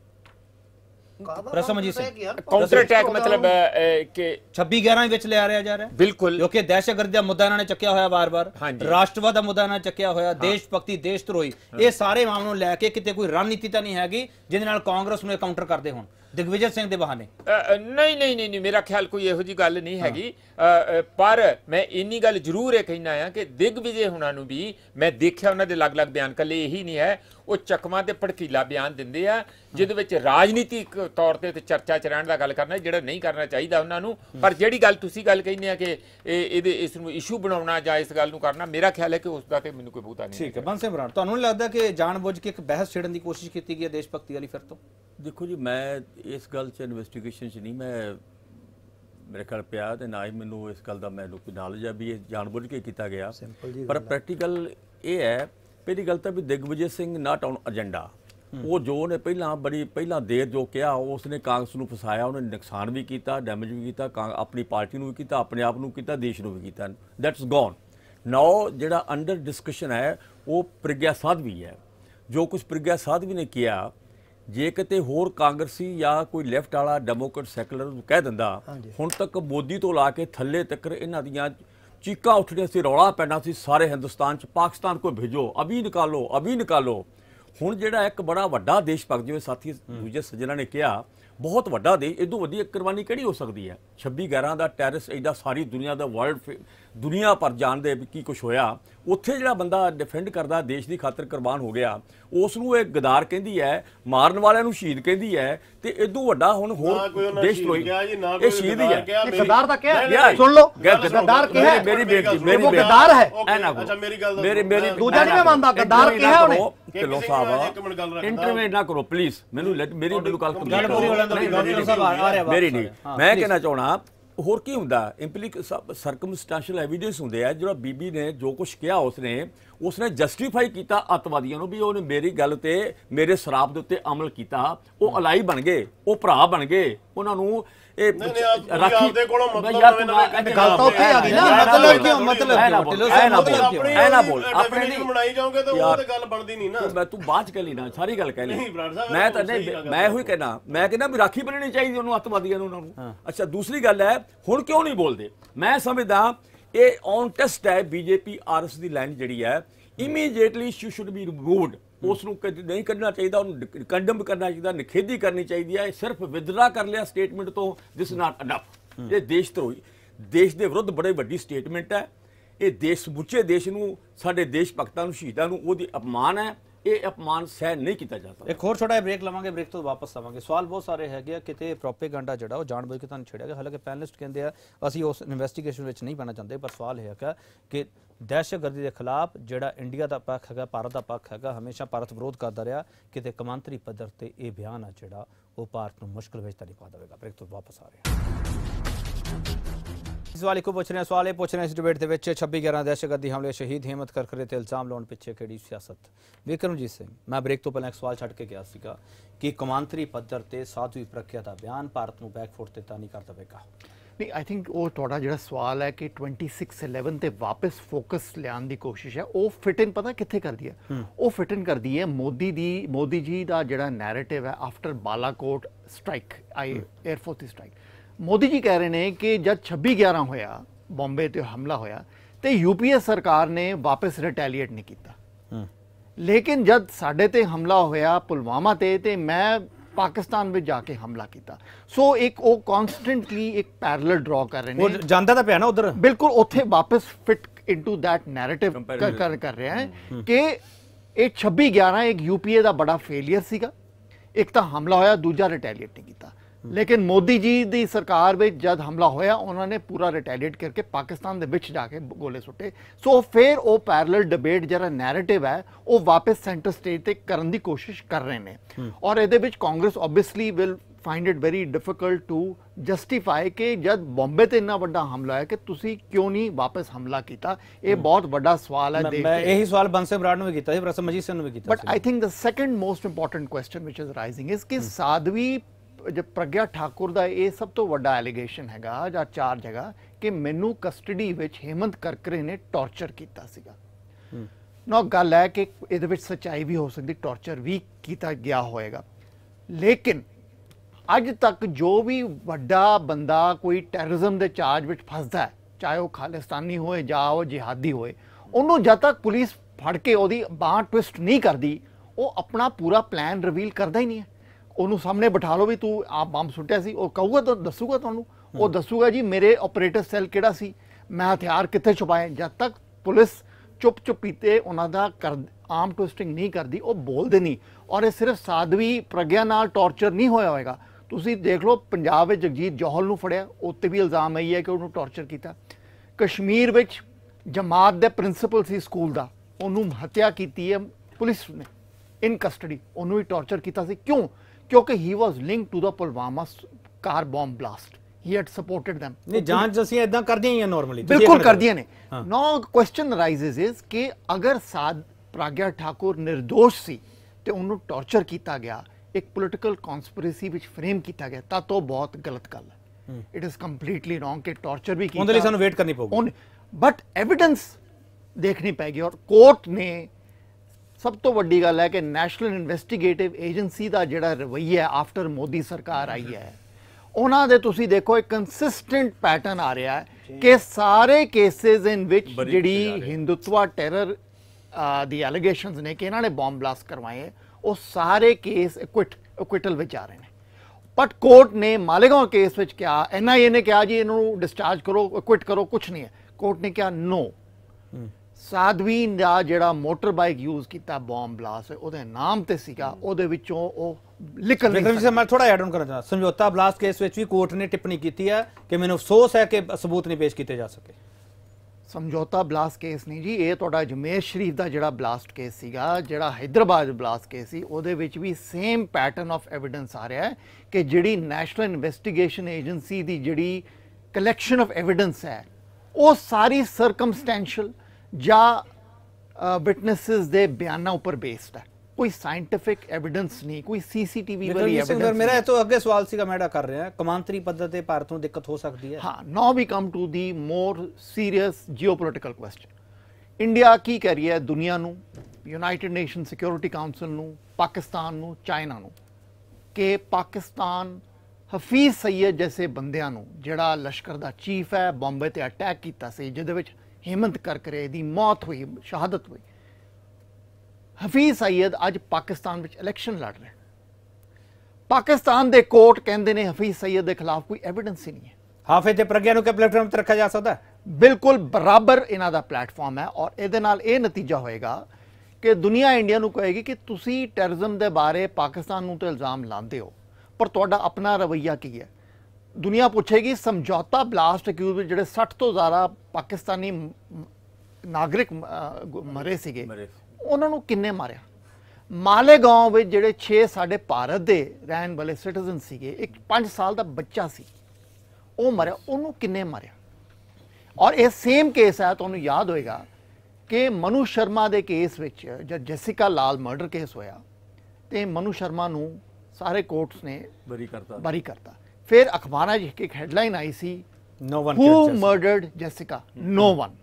ਪ੍ਰਸਮਜੀਤ ਸਿੰਘ ਕਾਊਂਟਰ ਅਟੈਕ ਮਤਲਬ ਕਿ ਛੱਬੀ ਗਿਆਰਾਂ ਵਿੱਚ ਲਿਆ ਰਿਹਾ ਜਾ ਰਿਹਾ ਬਿਲਕੁਲ, ਕਿਉਂਕਿ ਦਹਿਸ਼ਤਗਰਦੀ ਦਾ ਮੁੱਦਾ ਇਹਨਾਂ ਨੇ ਚੱਕਿਆ ਹੋਇਆ ਵਾਰ-ਵਾਰ, ਰਾਸ਼ਟਰਵਾਦ ਦਾ ਮੁੱਦਾ ਇਹਨਾਂ ਨੇ ਚੱਕਿਆ ਹੋਇਆ, ਦੇਸ਼ ਭਗਤੀ ਦੇਸ਼ ਧਰੋਹੀ, ਇਹ ਸਾਰੇ ਮਾਮਲੇ ਨੂੰ ਲੈ ਕੇ ਕਿਤੇ ਕੋਈ ਰਣਨੀਤੀ ਤਾਂ ਨਹੀਂ ਹੈਗੀ ਜਿਹਦੇ ਨਾਲ ਕਾਂਗਰਸ ਨੂੰ ਕਾਊਂਟਰ ਕਰਦੇ ਹੋਣ ਦਿਗਵਿਜੇ ਸਿੰਘ ਦੇ ਬਹਾਨੇ? ਨਹੀਂ ਨਹੀਂ ਨਹੀਂ ਮੇਰਾ ਖਿਆਲ ਕੋਈ ਇਹੋ ਜੀ ਗੱਲ ਨਹੀਂ ਹੈਗੀ। ਪਰ ਮੈਂ ਇੰਨੀ ਗੱਲ ਜ਼ਰੂਰ ਇਹ ਕਹਿਣਾ ਆ ਕਿ ਦਿਗਵਿਜੇ ਹੁਣਾਂ ਨੂੰ ਵੀ ਮੈਂ ਦੇਖਿਆ, ਉਹਨਾਂ ਦੇ ਅਲੱਗ-ਅਲੱਗ ਬਿਆਨ ਕੱਲੇ ਇਹੀ ਨਹੀਂ ਹੈ, ਉਹ ਚਕਮਾ ਤੇ ਭੜਕੀਲਾ ਬਿਆਨ ਦਿੰਦੇ ਆ ਜਿਹਦੇ ਵਿੱਚ ਰਾਜਨੀਤਿਕ ਤੌਰ ਤੇ ਚਰਚਾ ਚ ਰਹਿਣ ਦਾ ਗੱਲ ਕਰਨਾ, ਜਿਹੜਾ ਨਹੀਂ ਕਰਨਾ ਚਾਹੀਦਾ ਉਹਨਾਂ ਨੂੰ। ਪਰ ਜਿਹੜੀ ਗੱਲ ਤੁਸੀਂ ਗੱਲ ਕਹਿੰਦੇ ਆ ਕਿ ਇਹ ਇਹਦੇ ਇਸ ਨੂੰ ਇਸ਼ੂ ਬਣਾਉਣਾ ਜਾਂ ਇਸ ਗੱਲ ਨੂੰ ਕਰਨਾ, ਮੇਰਾ ਖਿਆਲ ਹੈ ਕਿ ਉਸ ਦਾ ਤੇ ਮੈਨੂੰ ਕੋਈ ਬਹੁਤਾ ਨਹੀਂ। ਠੀਕ ਹੈ ਬੰਸੇ ਬਰਾੜ, ਤੁਹਾਨੂੰ ਨਹੀਂ ਲੱਗਦਾ ਕਿ ਜਾਣਬੁੱਝ ਕੇ ਇੱਕ ਬਹਿਸ ਛੇੜਨ ਦੀ ਕੋਸ਼ਿਸ਼ ਕੀਤੀ ਗਈ ਹੈ ਦੇਸ਼ ਭਗਤੀ ਵਾਲੀ ਫਿਰ ਤੋਂ? ਦੇਖੋ ਜੀ, ਮੈਂ ਇਸ ਗੱਲ 'ਚ ਇਨਵੈਸਟੀਗੇਸ਼ਨ 'ਚ ਨਹੀਂ ਮੈਂ ਮੇਰੇ ਖਿਆਲ ਪਿਆ ਤੇ ਨਾ ਹੀ ਮੈਨੂੰ ਇਸ ਗੱਲ ਦਾ ਮੈਨੂੰ ਕੋਈ ਨੌਲੇਜ ਹੈ ਵੀ ਇਹ ਜਾਣਬੁੱਝ ਕੇ ਕੀਤਾ ਗਿਆ। ਪਰ ਪ੍ਰੈਕਟੀਕਲ ਇਹ ਹੈ ਪਹਿਲੀ ਗੱਲ ਤਾਂ ਵੀ Digvijay Singh not on agenda. ਉਹ ਜੋ ਉਹਨੇ ਪਹਿਲਾਂ ਬੜੀ ਪਹਿਲਾਂ ਦੇਰ ਜੋ ਕਿਹਾ ਉਸਨੇ ਕਾਂਗਰਸ ਨੂੰ ਫਸਾਇਆ, ਉਹਨੇ ਨੁਕਸਾਨ ਵੀ ਕੀਤਾ, ਡੈਮੇਜ ਵੀ ਕੀਤਾ, ਆਪਣੀ ਪਾਰਟੀ ਨੂੰ ਵੀ ਕੀਤਾ, ਆਪਣੇ ਆਪ ਨੂੰ ਕੀਤਾ, ਦੇਸ਼ ਨੂੰ ਵੀ ਕੀਤਾ। That's gone now. ਜਿਹੜਾ ਅੰਡਰ ਡਿਸਕਸ਼ਨ ਹੈ ਉਹ ਪ੍ਰਗਿਆ ਸਾਧਵੀ ਹੈ। ਜੋ ਕੁਝ ਪ੍ਰਗਿਆ ਸਾਧਵੀ ਨੇ ਕਿਹਾ, ਜੇ ਕਿਤੇ ਹੋਰ ਕਾਂਗਰਸੀ ਜਾਂ ਕੋਈ ਲੈਫਟ ਵਾਲਾ ਡੈਮੋਕ੍ਰੇਟ ਸੈਕੂਲਰ ਨੂੰ ਕਹਿ ਦਿੰਦਾ, ਹੁਣ ਤੱਕ ਮੋਦੀ ਤੋਂ ਲਾ ਕੇ ਥੱਲੇ ਤੱਕ ਇਹਨਾਂ ਦੀਆਂ ਚੀਕਾਂ ਉੱਠਣੀਆਂ ਸੀ, ਰੌਲਾ ਪੈਣਾ ਸੀ ਸਾਰੇ ਹਿੰਦੁਸਤਾਨ 'ਚ, ਪਾਕਿਸਤਾਨ ਕੋ ਭੇਜੋ, ਅਭੀ ਨਿਕਾਲੋ, ਅਭੀ ਨਿਕਾਲੋ। ਹੁਣ ਜਿਹੜਾ ਇੱਕ ਬੜਾ ਵੱਡਾ ਦੇਸ਼ ਭਗਤ ਜਿਵੇਂ ਸਾਥੀ ਦੂਜੇ ਸੱਜਣਾ ਨੇ ਕਿਹਾ, ਬਹੁਤ ਵੱਡਾ ਦੇਸ਼, ਇਦੋਂ ਵੱਡੀ ਕੁਰਬਾਨੀ ਕਿਹੜੀ ਹੋ ਸਕਦੀ ਹੈ? ਛੱਬੀ ਗਿਆਰਾਂ ਦਾ ਟੈਰਰਿਸਟ ਐਡਾ ਸਾਰੀ ਦੁਨੀਆ ਦਾ ਵਰਲਡ ਦੁਨੀਆ ਪਰ ਜਾਣਦੇ ਵੀ ਕੀ ਕੁਛ ਹੋਇਆ। ਉੱਥੇ ਜਿਹੜਾ ਬੰਦਾ ਡਿਫੈਂਡ ਕਰਦਾ ਦੇਸ਼ ਦੀ ਖਾਤਰ ਕੁਰਬਾਨ ਹੋ ਗਿਆ, ਉਸ ਨੂੰ ਇਹ ਗਦਾਰ ਕਹਿੰਦੀ ਹੈ, ਮਾਰਨ ਵਾਲਿਆਂ ਨੂੰ ਸ਼ਹੀਦ ਕਹਿੰਦੀ ਹੈ। ਤੇ ਇਦੋਂ ਵੱਡਾ ਹੁਣ ਹੋਰ ਦੇਸ਼ ਲੋਈ ਇਹ ਸ਼ਹੀਦ ਹੀ ਹੈ। ਗਦਾਰ ਦਾ ਕਿਹਾ, ਸੁਣ ਲਓ, ਗਦਾਰ ਕਿਹਾ। ਮੇਰੀ ਬੇਨਤੀ, ਮੇਰੀ ਗਦਾਰ ਹੈ। ਅੱਛਾ ਮੇਰੀ ਗੱਲ ਦਾ ਮੇਰੀ ਮੇਰੀ ਦੂਜਾ ਨਹੀਂ ਮੈਂ ਮੰਨਦਾ, ਗਦਾਰ ਕਿਹਾ ਉਹਨੇ। ਢਿੱਲੋਂ ਸਾਹਿਬ ਇੰਟਰਵਿਊ ਨਾ ਕਰੋ ਪਲੀਜ਼, ਮੈਨੂੰ ਮੇਰੀ ਮੈਨੂੰ ਗੱਲ ਮੇਰੀ ਨਹੀਂ। ਮੈਂ ਕਹਿਣਾ ਚਾਹਣਾ ਹੋਰ ਕੀ ਹੁੰਦਾ, ਇੰਪਲੀਕ ਸਰਕਮਸਟੈਂਸ਼ੀਅਲ ਐਵੀਡੈਂਸ ਹੁੰਦੇ ਆ। ਜਿਹੜਾ ਬੀਬੀ ਨੇ ਜੋ ਕੁਝ ਕਿਹਾ ਉਸਨੇ ਉਸਨੇ ਜਸਟੀਫਾਈ ਕੀਤਾ ਅੱਤਵਾਦੀਆਂ ਨੂੰ ਵੀ ਉਹਨੇ ਮੇਰੀ ਗੱਲ ਤੇ ਮੇਰੇ ਸ਼ਰਾਪ ਦੇ ਉੱਤੇ ਅਮਲ ਕੀਤਾ। ਉਹ ਅਲਾਈ ਬਣ ਗਏ, ਉਹ ਭਰਾ ਬਣ ਗਏ, ਉਹਨਾਂ ਨੂੰ ਇਹ ਰਾਖੀ ਦੇ ਕੋਲੋਂ ਮਤਲਬ ਗੱਲ ਤਾਂ ਉੱਥੇ ਆ ਗਈ ਨਾ। ਮਤਲਬ ਕਿਉਂ ਮਤਲਬ ਐ ਨਾ ਬੋਲ, ਐ ਨਾ ਬੋਲ, ਐ ਨਾ ਬੋਲ, ਆਪਣੇ ਨਹੀਂ ਬਣਾਈ ਜਾਓਗੇ ਤਾਂ ਉਹ ਤੇ ਗੱਲ ਬਣਦੀ ਨਹੀਂ ਨਾ। ਮੈਂ ਤੂੰ ਬਾਅਦ ਚ ਕਹਿ ਲਈ ਨਾ, ਸਾਰੀ ਗੱਲ ਕਹਿ ਲਈ। ਮੈਂ ਤਾਂ ਨਹੀਂ, ਮੈਂ ਇਹੋ ਹੀ ਕਹਿਣਾ, ਮੈਂ ਕਹਿੰਦਾ ਵੀ ਰਾਖੀ ਬਣਨੀ ਚਾਹੀਦੀ ਉਹਨੂੰ, ਅੱਤਵਾਦੀਆਂ ਨੂੰ, ਉਹਨਾਂ ਨੂੰ। ਅੱਛਾ ਦੂਸਰੀ ਗੱਲ ਹੈ, ਹੁਣ ਕਿਉਂ ਨਹੀਂ ਬੋਲਦੇ? ਮੈਂ ਸਮਝਦਾ ਇਹ ਔਨ ਟੈਸਟ ਹੈ ਬੀਜੇਪੀ ਆਰਐਸ ਦੀ ਲਾਈਨ ਜਿਹੜੀ ਹੈ, immediately she should be removed. ਉਸ ਨੂੰ ਨਹੀਂ ਕੱਢਣਾ ਚਾਹੀਦਾ, ਉਹਨੂੰ ਕੰਡਮ ਕਰਨਾ ਚਾਹੀਦਾ, ਨਿਖੇਧੀ ਕਰਨੀ ਚਾਹੀਦੀ ਹੈ। ਸਿਰਫ ਵਿਦਡਰਾ ਕਰ ਲਿਆ ਸਟੇਟਮੈਂਟ ਤੋਂ, ਦਿਸ ਨਾਟ ਅਨਫ। ਇਹ ਦੇਸ਼ ਧਰੋਹੀ, ਦੇਸ਼ ਦੇ ਵਿਰੁੱਧ ਬੜੇ ਵੱਡੀ ਸਟੇਟਮੈਂਟ ਹੈ। ਇਹ ਦੇਸ਼ ਸਮੁੱਚੇ ਦੇਸ਼ ਨੂੰ, ਸਾਡੇ ਦੇਸ਼ ਭਗਤਾਂ ਨੂੰ, ਸ਼ਹੀਦਾਂ ਨੂੰ ਉਹਦੀ ਅਪਮਾਨ ਹੈ। ਇਹ ਅਪਮਾਨ ਸਹਿ ਨਹੀਂ ਕੀਤਾ ਜਾ ਸਕਦਾ। ਇੱਕ ਹੋਰ ਛੋਟਾ ਜਿਹਾ ਬ੍ਰੇਕ ਲਵਾਂਗੇ, ਬ੍ਰੇਕ ਤੋਂ ਵਾਪਸ ਆਵਾਂਗੇ। ਸਵਾਲ ਬਹੁਤ ਸਾਰੇ ਹੈਗੇ ਆ, ਕਿਤੇ ਪ੍ਰੋਪੇਗੈਂਡਾ ਜਿਹੜਾ ਉਹ ਜਾਣਬੁੱਝ ਕੇ ਤੁਹਾਨੂੰ ਛੇੜਿਆ ਗਿਆ। ਹਾਲਾਂਕਿ ਪੈਨਲਿਸਟ ਕਹਿੰਦੇ ਆ ਅਸੀਂ ਉਸ ਇਨਵੈਸਟੀਗੇਸ਼ਨ ਵਿੱਚ ਨਹੀਂ ਪੈਣਾ ਚਾਹੁੰਦੇ, ਪਰ ਸਵਾਲ ਇਹ ਹੈਗਾ ਕਿ ਦਹਿਸ਼ਤਗਰਦੀ ਦੇ ਖਿਲਾਫ ਜਿਹੜਾ ਇੰਡੀਆ ਦਾ ਪੱਖ ਹੈਗਾ, ਭਾਰਤ ਦਾ ਪੱਖ ਹੈਗਾ, ਹਮੇਸ਼ਾ ਭਾਰਤ ਵਿਰੋਧ ਕਰਦਾ ਰਿਹਾ। ਕਿਤੇ ਕੌਮਾਂਤਰੀ ਪੱਧਰ ਤੇ ਇਹ ਬਿਆਨ ਆ ਜਿਹੜਾ ਉਹ ਭਾਰਤ ਨੂੰ ਮੁਸ਼ਕਲ ਵਿੱਚ ਤਾਂ ਨਹੀਂ ਪਾ ਦੇਵੇਗਾ। ਬ੍ਰੇਕ ਤੋਂ ਵਾਪਸ ਆ ਰਹੇ ਸਵਾਲ ਇੱਕੋ ਪੁੱਛ ਰਹੇ ਹਾਂ। ਸਵਾਲ ਇਹ ਪੁੱਛ ਰਹੇ ਹਾਂ ਇਸ ਡਿਬੇਟ ਦੇ ਵਿੱਚ ਛੱਬੀ ਗਿਆਰਾਂ ਦਹਿਸ਼ਤਗਰਦੀ ਹਮਲੇ ਸ਼ਹੀਦ ਹਿੰਮਤ ਕਰਕਰੇ ਤੇ ਇਲਜ਼ਾਮ ਲਾਉਣ ਪਿੱਛੇ ਕਿਹੜੀ ਸਿਆਸਤ? ਵਿਕਰਮਜੀਤ ਸਿੰਘ, ਮੈਂ ਬ੍ਰੇਕ ਤੋਂ ਪਹਿਲਾਂ ਇੱਕ ਸਵਾਲ ਛੱਡ ਕੇ ਗਿਆ ਸੀਗਾ ਕਿ ਕੌਮਾਂਤਰੀ ਪੱਧਰ ਤੇ ਸਾਧਵੀ ਪ੍ਰਕਿਰਿਆ ਦਾ ਬਿਆਨ ਭਾਰਤ ਨੂੰ ਬੈਕਫੁੱਟ ਤੇ ਤਾਂ ਨਹੀਂ ਕਰ ਦੇਵੇਗਾ। ਨਹੀਂ, ਆਈ ਥਿੰਕ ਉਹ ਤੁਹਾਡਾ ਜਿਹੜਾ ਸਵਾਲ ਹੈ ਕਿ ਛੱਬੀ ਗਿਆਰਾਂ ਤੇ ਵਾਪਸ ਫੋਕਸ ਲਿਆਉਣ ਦੀ ਕੋਸ਼ਿਸ਼ ਹੈ, ਉਹ ਫਿਟ ਇਨ ਪਤਾ ਕਿੱਥੇ ਕਰਦੀ ਹੈ? ਉਹ ਫਿਟ ਇਨ ਕਰਦੀ ਹੈ ਮੋਦੀ ਦੀ ਮੋਦੀ ਜੀ ਦਾ ਜਿਹੜਾ ਨੈਰੇਟਿਵ ਹੈ ਆਫਟਰ ਬਾਲਾਕੋਟ ਸਟ੍ਰਾਈਕ, ਆਈ 에ਅਰਫੋਰਸ ਦੀ ਸਟ੍ਰਾਈਕ। ਮੋਦੀ ਜੀ ਕਹਿ ਰਹੇ ਨੇ ਕਿ ਜਦ ਛੱਬੀ ਗਿਆਰਾਂ ਹੋਇਆ, ਬੰਬੇ ਤੇ ਹਮਲਾ ਹੋਇਆ, ਤੇ ਯੂਪੀਏ ਸਰਕਾਰ ਨੇ ਵਾਪਸ ਰਿਟੈਲੀਏਟ ਨਹੀਂ ਕੀਤਾ। ਲੇਕਿਨ ਜਦ ਸਾਡੇ ਤੇ ਹਮਲਾ ਹੋਇਆ ਪੁਲਵਾਮਾ ਤੇ ਤੇ ਮੈਂ ਪਾਕਿਸਤਾਨ ਵਿੱਚ ਜਾ ਕੇ ਹਮਲਾ ਕੀਤਾ। ਸੋ ਇੱਕ ਉਹ ਕਨਸਟੈਂਟਲੀ ਇੱਕ ਪੈਰਲਲ ਡਰਾ ਕਰ ਰਹੇ ਨੇ। ਉਹ ਜਾਂਦਾ ਤਾਂ ਪਿਆ ਨਾ ਉਧਰ, ਬਿਲਕੁਲ ਉੱਥੇ ਵਾਪਸ ਫਿਟ ਇਨਟੂ ਦੈਟ ਨੈਰੇਟਿਵ ਕਰ ਕਰ ਰਿਹਾ ਹੈ ਕਿ ਇਹ ਛੱਬੀ ਗਿਆਰਾਂ ਇੱਕ ਯੂਪੀਏ ਦਾ ਬੜਾ ਫੇਲੀਅਰ ਸੀਗਾ। ਇੱਕ ਤਾਂ ਹਮਲਾ ਹੋਇਆ, ਦੂਜਾ ਰਿਟੈਲੀਏਟ ਨਹੀਂ ਕੀਤਾ। ਲੇਕਿਨ ਮੋਦੀ ਜੀ ਦੀ ਸਰਕਾਰ ਵਿੱਚ ਜਦ ਹਮਲਾ ਹੋਇਆ ਉਹਨਾਂ ਨੇ ਪੂਰਾ ਰਿਟੈਲੀਏਟ ਕਰਕੇ ਪਾਕਿਸਤਾਨ ਦੇ ਵਿੱਚ ਜਾ ਕੇ ਗੋਲੇ ਸੁੱਟੇ। ਸੋ ਫਿਰ ਉਹ ਪੈਰਲਲ ਡਿਬੇਟ ਜਿਹੜਾ ਨੈਰੇਟਿਵ ਹੈ ਉਹ ਵਾਪਸ ਸੈਂਟਰ ਸਟੇਜ ਤੇ ਕਰਨ ਦੀ ਕੋਸ਼ਿਸ਼ ਕਰ ਰਹੇ ਨੇ। ਔਰ ਇਹਦੇ ਵਿੱਚ Congress obviously will find it very difficult to justify ਕਿ ਜਦ ਬੰਬੇ ਤੇ ਇੰਨਾ ਵੱਡਾ ਹਮਲਾ ਹੈ ਕਿ ਤੁਸੀਂ ਕਿਉਂ ਨਹੀਂ ਵਾਪਸ ਹਮਲਾ ਕੀਤਾ। ਇਹ ਬਹੁਤ ਵੱਡਾ ਸਵਾਲ ਹੈ। ਮੈਂ ਇਹੀ ਸਵਾਲ ਬੰਸੇ ਬਰਾੜ ਨੂੰ ਵੀ ਕੀਤਾ ਸੀ, ਪ੍ਰੋਫੈਸਰ ਮਜੀਦ ਸਿੰਘ ਨੂੰ ਵੀ ਕੀਤਾ ਸੀ। But I think the second most important question which is rising is ਕਿ ਸਾਧਵੀ ਜੋ ਪ੍ਰਗਿਆ ਠਾਕੁਰ ਦਾ ਇਹ ਸਭ ਤੋਂ ਵੱਡਾ ਐਲੀਗੇਸ਼ਨ ਹੈਗਾ ਜਾਂ ਚਾਰਜ ਹੈਗਾ ਕਿ ਮੈਨੂੰ ਕਸਟਡੀ ਵਿੱਚ ਹੇਮੰਤ ਕਰਕਰੇ ਨੇ ਟੌਰਚਰ ਕੀਤਾ ਸੀਗਾ। ਨਾ ਗੱਲ ਹੈ ਕਿ ਇਹਦੇ ਵਿੱਚ ਸੱਚਾਈ ਵੀ ਹੋ ਸਕਦੀ, ਟੌਰਚਰ ਵੀ ਕੀਤਾ ਗਿਆ ਹੋਏਗਾ। ਲੇਕਿਨ ਅੱਜ ਤੱਕ ਜੋ ਵੀ ਵੱਡਾ ਬੰਦਾ ਕੋਈ ਟੈਰਰਿਜ਼ਮ ਦੇ ਚਾਰਜ ਵਿੱਚ ਫਸਦਾ ਹੈ, ਚਾਹੇ ਉਹ ਖਾਲਿਸਤਾਨੀ ਹੋਏ ਜਾਂ ਉਹ ਜਿਹਾਦੀ ਹੋਏ, ਉਹਨੂੰ ਜਦ ਤੱਕ ਪੁਲਿਸ ਫੜ ਕੇ ਉਹਦੀ ਬਾਂਹ ਟਵਿਸਟ ਨਹੀਂ ਕਰਦੀ ਉਹ ਆਪਣਾ ਪੂਰਾ ਪਲਾਨ ਰਿਵੀਲ ਕਰਦਾ ਹੀ ਨਹੀਂ ਹੈ। ਉਹਨੂੰ ਸਾਹਮਣੇ ਬਿਠਾ ਲਓ ਵੀ ਤੂੰ ਆਪ ਬੰਬ ਸੁੱਟਿਆ ਸੀ, ਉਹ ਕਹੂਗਾ ਤਾਂ ਦੱਸੂਗਾ ਤੁਹਾਨੂੰ, ਉਹ ਦੱਸੂਗਾ ਜੀ ਮੇਰੇ ਆਪਰੇਟਰ ਸੈੱਲ ਕਿਹੜਾ ਸੀ, ਮੈਂ ਹਥਿਆਰ ਕਿੱਥੇ ਛੁਪਾਏ। ਜਦ ਤੱਕ ਪੁਲਿਸ ਚੁੱਪ ਚੁਪੀਤੇ ਉਹਨਾਂ ਦਾ ਕਰ ਆਮ ਟਵਿਸਟਿੰਗ ਨਹੀਂ ਕਰਦੀ ਉਹ ਬੋਲਦੇ ਨਹੀਂ। ਔਰ ਇਹ ਸਿਰਫ ਸਾਧਵੀ ਪ੍ਰਗਿਆ ਨਾਲ ਟੌਰਚਰ ਨਹੀਂ ਹੋਇਆ ਹੋਏਗਾ। ਤੁਸੀਂ ਦੇਖ ਲਓ ਪੰਜਾਬ ਵਿੱਚ ਜਗਜੀਤ ਜੌਹਲ ਨੂੰ ਫੜਿਆ, ਉੱਤੇ ਵੀ ਇਲਜ਼ਾਮ ਆਈ ਹੈ ਕਿ ਉਹਨੂੰ ਟੌਰਚਰ ਕੀਤਾ। ਕਸ਼ਮੀਰ ਵਿੱਚ ਜਮਾਤ ਦੇ ਪ੍ਰਿੰਸੀਪਲ ਸੀ ਸਕੂਲ ਦਾ, ਉਹਨੂੰ ਹੱਤਿਆ ਕੀਤੀ ਹੈ ਪੁਲਿਸ ਨੇ ਇਨ ਕਸਟਡੀ, ਉਹਨੂੰ ਵੀ ਟੌਰਚਰ ਕੀਤਾ ਸੀ। ਕਿਉਂ? ਕਿਉਂਕਿ he was linked to the Pulwama car bomb blast, he had supported them। ਨਹੀਂ ਜਾਂਚ ਅਸੀਂ ਇਦਾਂ ਕਰਦੀਆਂ ਹੀ ਆ ਨਾਰਮਲੀ, ਬਿਲਕੁਲ ਕਰਦੀਆਂ ਨੇ। ਨਾਓ ਕੁਐਸਚਨ ਰਾਈਜ਼ਸ ਇਜ਼ ਕਿ ਅਗਰ ਸਾਧ ਪ੍ਰਾਗਿਆ ਠਾਕੁਰ ਨਿਰਦੋਸ਼ ਸੀ ਤੇ ਉਹਨੂੰ ਟੌਰਚਰ ਕੀਤਾ ਗਿਆ, ਇੱਕ ਪੋਲੀਟੀਕਲ ਕਨਸਪੀਰੇਸੀ ਵਿੱਚ ਫਰੇਮ ਕੀਤਾ ਗਿਆ, ਤਾਂ ਤੋਂ ਬਹੁਤ ਗਲਤ ਗੱਲ ਹੈ। ਇਟ ਇਜ਼ ਕੰਪਲੀਟਲੀ ਰੋਂਗ ਕਿ ਟੌਰਚਰ ਵੀ ਕੀਤਾ, ਉਹਦੇ ਲਈ ਸਾਨੂੰ ਵੇਟ ਕਰਨੀ ਪਊਗੀ, ਬਟ ਐਵੀਡੈਂਸ ਦੇਖਣੀ ਪੈਗੀ। ਔਰ ਕੋਰਟ ਨੇ ਸਭ ਤੋਂ ਵੱਡੀ ਗੱਲ ਹੈ ਕਿ ਨੈਸ਼ਨਲ ਇਨਵੈਸਟੀਗੇਟਿਵ ਏਜੰਸੀ ਦਾ ਜਿਹੜਾ ਰਵੱਈਆ ਆਫਟਰ ਮੋਦੀ ਸਰਕਾਰ ਆਈ ਹੈ, ਉਹਨਾਂ ਦੇ ਤੁਸੀਂ ਦੇਖੋ ਇੱਕ ਕੰਸਿਸਟੈਂਟ ਪੈਟਰਨ ਆ ਰਿਹਾ ਹੈ ਕਿ ਸਾਰੇ ਕੇਸਿਸ ਇਨ ਵਿੱਚ ਜਿਹੜੀ ਹਿੰਦੂਤਵਾ ਟੈਰਰ ਦੀ ਐਲੀਗੇਸ਼ਨਸ ਨੇ ਕਿ ਇਹਨਾਂ ਨੇ ਬੰਬ ਬਲਾਸਟ ਕਰਵਾਏ, ਉਹ ਸਾਰੇ ਕੇਸ ਇਕੁਇਟ ਇਕੁਇਟਲ ਵਿੱਚ ਆ ਰਹੇ ਨੇ। ਬਟ ਕੋਰਟ ਨੇ ਮਾਲੇਗਾਂਵ ਕੇਸ ਵਿੱਚ ਕਿਹਾ, ਐਨ ਆਈ ਏ ਨੇ ਕਿਹਾ ਜੀ ਇਹਨੂੰ ਡਿਸਚਾਰਜ ਕਰੋ, ਇਕੁਇਟ ਕਰੋ, ਕੁਛ ਨਹੀਂ ਹੈ। ਕੋਰਟ ਨੇ ਕਿਹਾ ਨੋ, ਸਾਧਵੀ ਦਾ ਜਿਹੜਾ ਮੋਟਰ ਬਾਈਕ ਯੂਜ਼ ਕੀਤਾ ਬੰਬ ਬਲਾਸਟ ਉਹਦੇ ਨਾਮ ਤੇ ਸੀਗਾ, ਉਹਦੇ ਵਿੱਚੋਂ ਉਹ ਨਿਕਲ ਨਹੀਂ ਸਕਦਾ। ਮੈਂ ਥੋੜਾ ਐਡ ਆਨ ਕਰਨਾ ਚਾਹੁੰਦਾ, ਸਮਝੌਤਾ ਬਲਾਸਟ ਕੇਸ ਵਿੱਚ ਵੀ ਕੋਰਟ ਨੇ ਟਿੱਪਣੀ ਕੀਤੀ ਹੈ ਕਿ ਮੈਨੂੰ ਅਫਸੋਸ ਹੈ ਕਿ ਸਬੂਤ ਨਹੀਂ ਪੇਸ਼ ਕੀਤੇ ਜਾ ਸਕੇ। ਸਮਝੌਤਾ ਬਲਾਸਟ ਕੇਸ ਨਹੀਂ ਜੀ, ਇਹ ਤੁਹਾਡਾ ਅਜਮੇਰ ਸ਼ਰੀਫ ਦਾ ਜਿਹੜਾ ਬਲਾਸਟ ਕੇਸ ਸੀਗਾ, ਜਿਹੜਾ ਹੈਦਰਾਬਾਦ ਬਲਾਸਟ ਕੇਸ ਸੀ, ਉਹਦੇ ਵਿੱਚ ਵੀ ਸੇਮ ਪੈਟਰਨ ਆਫ ਐਵੀਡੈਂਸ ਆ ਰਿਹਾ ਹੈ ਕਿ ਜਿਹੜੀ ਨੈਸ਼ਨਲ ਇਨਵੈਸਟੀਗੇਸ਼ਨ ਏਜੰਸੀ ਦੀ ਜਿਹੜੀ ਕਲੈਕਸ਼ਨ ਆਫ ਐਵੀਡੈਂਸ ਹੈ, ਉਹ ਸਾਰੀ ਸਰਕਮਸਟੈਂਸ਼ੀਅਲ ਜਾਂ ਵਿਟਨੈਸਸ ਦੇ ਬਿਆਨਾਂ ਉੱਪਰ ਬੇਸਡ ਹੈ, ਕੋਈ ਸਾਇੰਟਿਫਿਕ ਐਵੀਡੈਂਸ ਨਹੀਂ, ਕੋਈ ਸੀਸੀਟੀਵੀ ਵਾਲੀ ਐਵੀਡੈਂਸ। ਮੇਰਾ ਇਹ ਤੋਂ ਅੱਗੇ ਸਵਾਲ ਸੀਗਾ, ਮੈਂ ਇਹਦਾ ਕਰ ਰਿਹਾ, ਕਮਾਂਤਰੀ ਪੱਧਰ ਤੇ ਭਾਰਤ ਨੂੰ ਦਿੱਕਤ ਹੋ ਸਕਦੀ ਹੈ। ਹਾਂ, now we come to the more serious geopolitical question. India ਕੀ ਕਰ ਰਹੀ ਹੈ ਦੁਨੀਆ ਨੂੰ, ਯੂਨਾਈਟਿਡ ਨੇਸ਼ਨ ਸਿਕਿਉਰਿਟੀ ਕਾਉਂਸਲ ਨੂੰ, ਪਾਕਿਸਤਾਨ ਨੂੰ, ਚਾਈਨਾ ਨੂੰ, ਕਿ ਪਾਕਿਸਤਾਨ ਹਫੀਜ਼ ਸਈਦ ਜੈਸੇ ਬੰਦਿਆਂ ਨੂੰ, ਜਿਹੜਾ ਲਸ਼ਕਰ ਦਾ ਚੀਫ ਹੈ, ਬੰਬੇ ਤੇ ਅਟੈਕ ਕੀਤਾ ਸੀ ਜਿਹਦੇ ਵਿੱਚ ਹਿੰਮਤ ਕਰਕਰੇ ਦੀ ਮੌਤ ਹੋਈ, ਸ਼ਹਾਦਤ ਹੋਈ, ਹਫੀਜ਼ ਸਈਦ ਅੱਜ ਪਾਕਿਸਤਾਨ ਵਿੱਚ ਇਲੈਕਸ਼ਨ ਲੜ ਰਹੇ। ਪਾਕਿਸਤਾਨ ਦੇ ਕੋਰਟ ਕਹਿੰਦੇ ਨੇ ਹਫੀਜ਼ ਸਈਦ ਦੇ ਖਿਲਾਫ ਕੋਈ ਐਵੀਡੈਂਸ ਹੀ ਨਹੀਂ ਹੈ। ਹਾਫਿਜ਼ ਤੇ ਪ੍ਰਗਿਆ ਨੂੰ ਕਿ ਪਲੇਟਫਾਰਮ ਤੇ ਰੱਖਿਆ ਜਾ ਸਕਦਾ? ਬਿਲਕੁਲ ਬਰਾਬਰ ਇਹਨਾਂ ਦਾ ਪਲੇਟਫਾਰਮ ਹੈ, ਔਰ ਇਹਦੇ ਨਾਲ ਇਹ ਨਤੀਜਾ ਹੋਏਗਾ ਕਿ ਦੁਨੀਆ ਇੰਡੀਆ ਨੂੰ ਕਹੇਗੀ ਕਿ ਤੁਸੀਂ ਟੈਰਰਿਜ਼ਮ ਦੇ ਬਾਰੇ ਪਾਕਿਸਤਾਨ ਨੂੰ ਤੇ ਇਲਜ਼ਾਮ ਲਾਉਂਦੇ ਹੋ, ਪਰ ਤੁਹਾਡਾ ਆਪਣਾ ਰਵੱਈਆ ਕੀ ਹੈ। ਦੁਨੀਆ ਪੁੱਛੇਗੀ ਸਮਝੌਤਾ ਬਲਾਸਟ ਅਕਿਊਜ਼ ਵਿੱਚ ਜਿਹੜੇ ਸੱਠ ਤੋਂ ਜ਼ਿਆਦਾ ਪਾਕਿਸਤਾਨੀ ਨਾਗਰਿਕ ਮਰੇ ਸੀਗੇ, ਉਹਨਾਂ ਨੂੰ ਕਿੰਨੇ ਮਾਰਿਆ? ਮਾਲੇਗਾਂਵ ਵਿੱਚ ਜਿਹੜੇ ਛੇ ਸਾਡੇ ਭਾਰਤ ਦੇ ਰਹਿਣ ਵਾਲੇ ਸਿਟੀਜ਼ਨ ਸੀਗੇ, ਇੱਕ ਪੰਜ ਸਾਲ ਦਾ ਬੱਚਾ ਸੀ, ਉਹ ਮਰਿਆ, ਉਹਨੂੰ ਕਿੰਨੇ ਮਾਰਿਆ? ਔਰ ਇਹ ਸੇਮ ਕੇਸ ਹੈ, ਤੁਹਾਨੂੰ ਯਾਦ ਹੋਏਗਾ ਕਿ ਮਨੂ ਸ਼ਰਮਾ ਦੇ ਕੇਸ ਵਿੱਚ ਜਦ ਜੈਸਿਕਾ ਲਾਲ ਮਰਡਰ ਕੇਸ ਹੋਇਆ ਤੇ ਮਨੂ ਸ਼ਰਮਾ ਨੂੰ ਸਾਰੇ ਕੋਰਟਸ ਨੇ ਬਰੀ ਕਰਤਾ ਬਰੀ ਕਰਤਾ। ਫਿਰ ਅਖਬਾਰਾਂ 'ਚ ਇੱਕ ਹੈਡਲਾਈਨ ਆਈ ਸੀ, No one who killed Jessica. murdered Jessica? No one.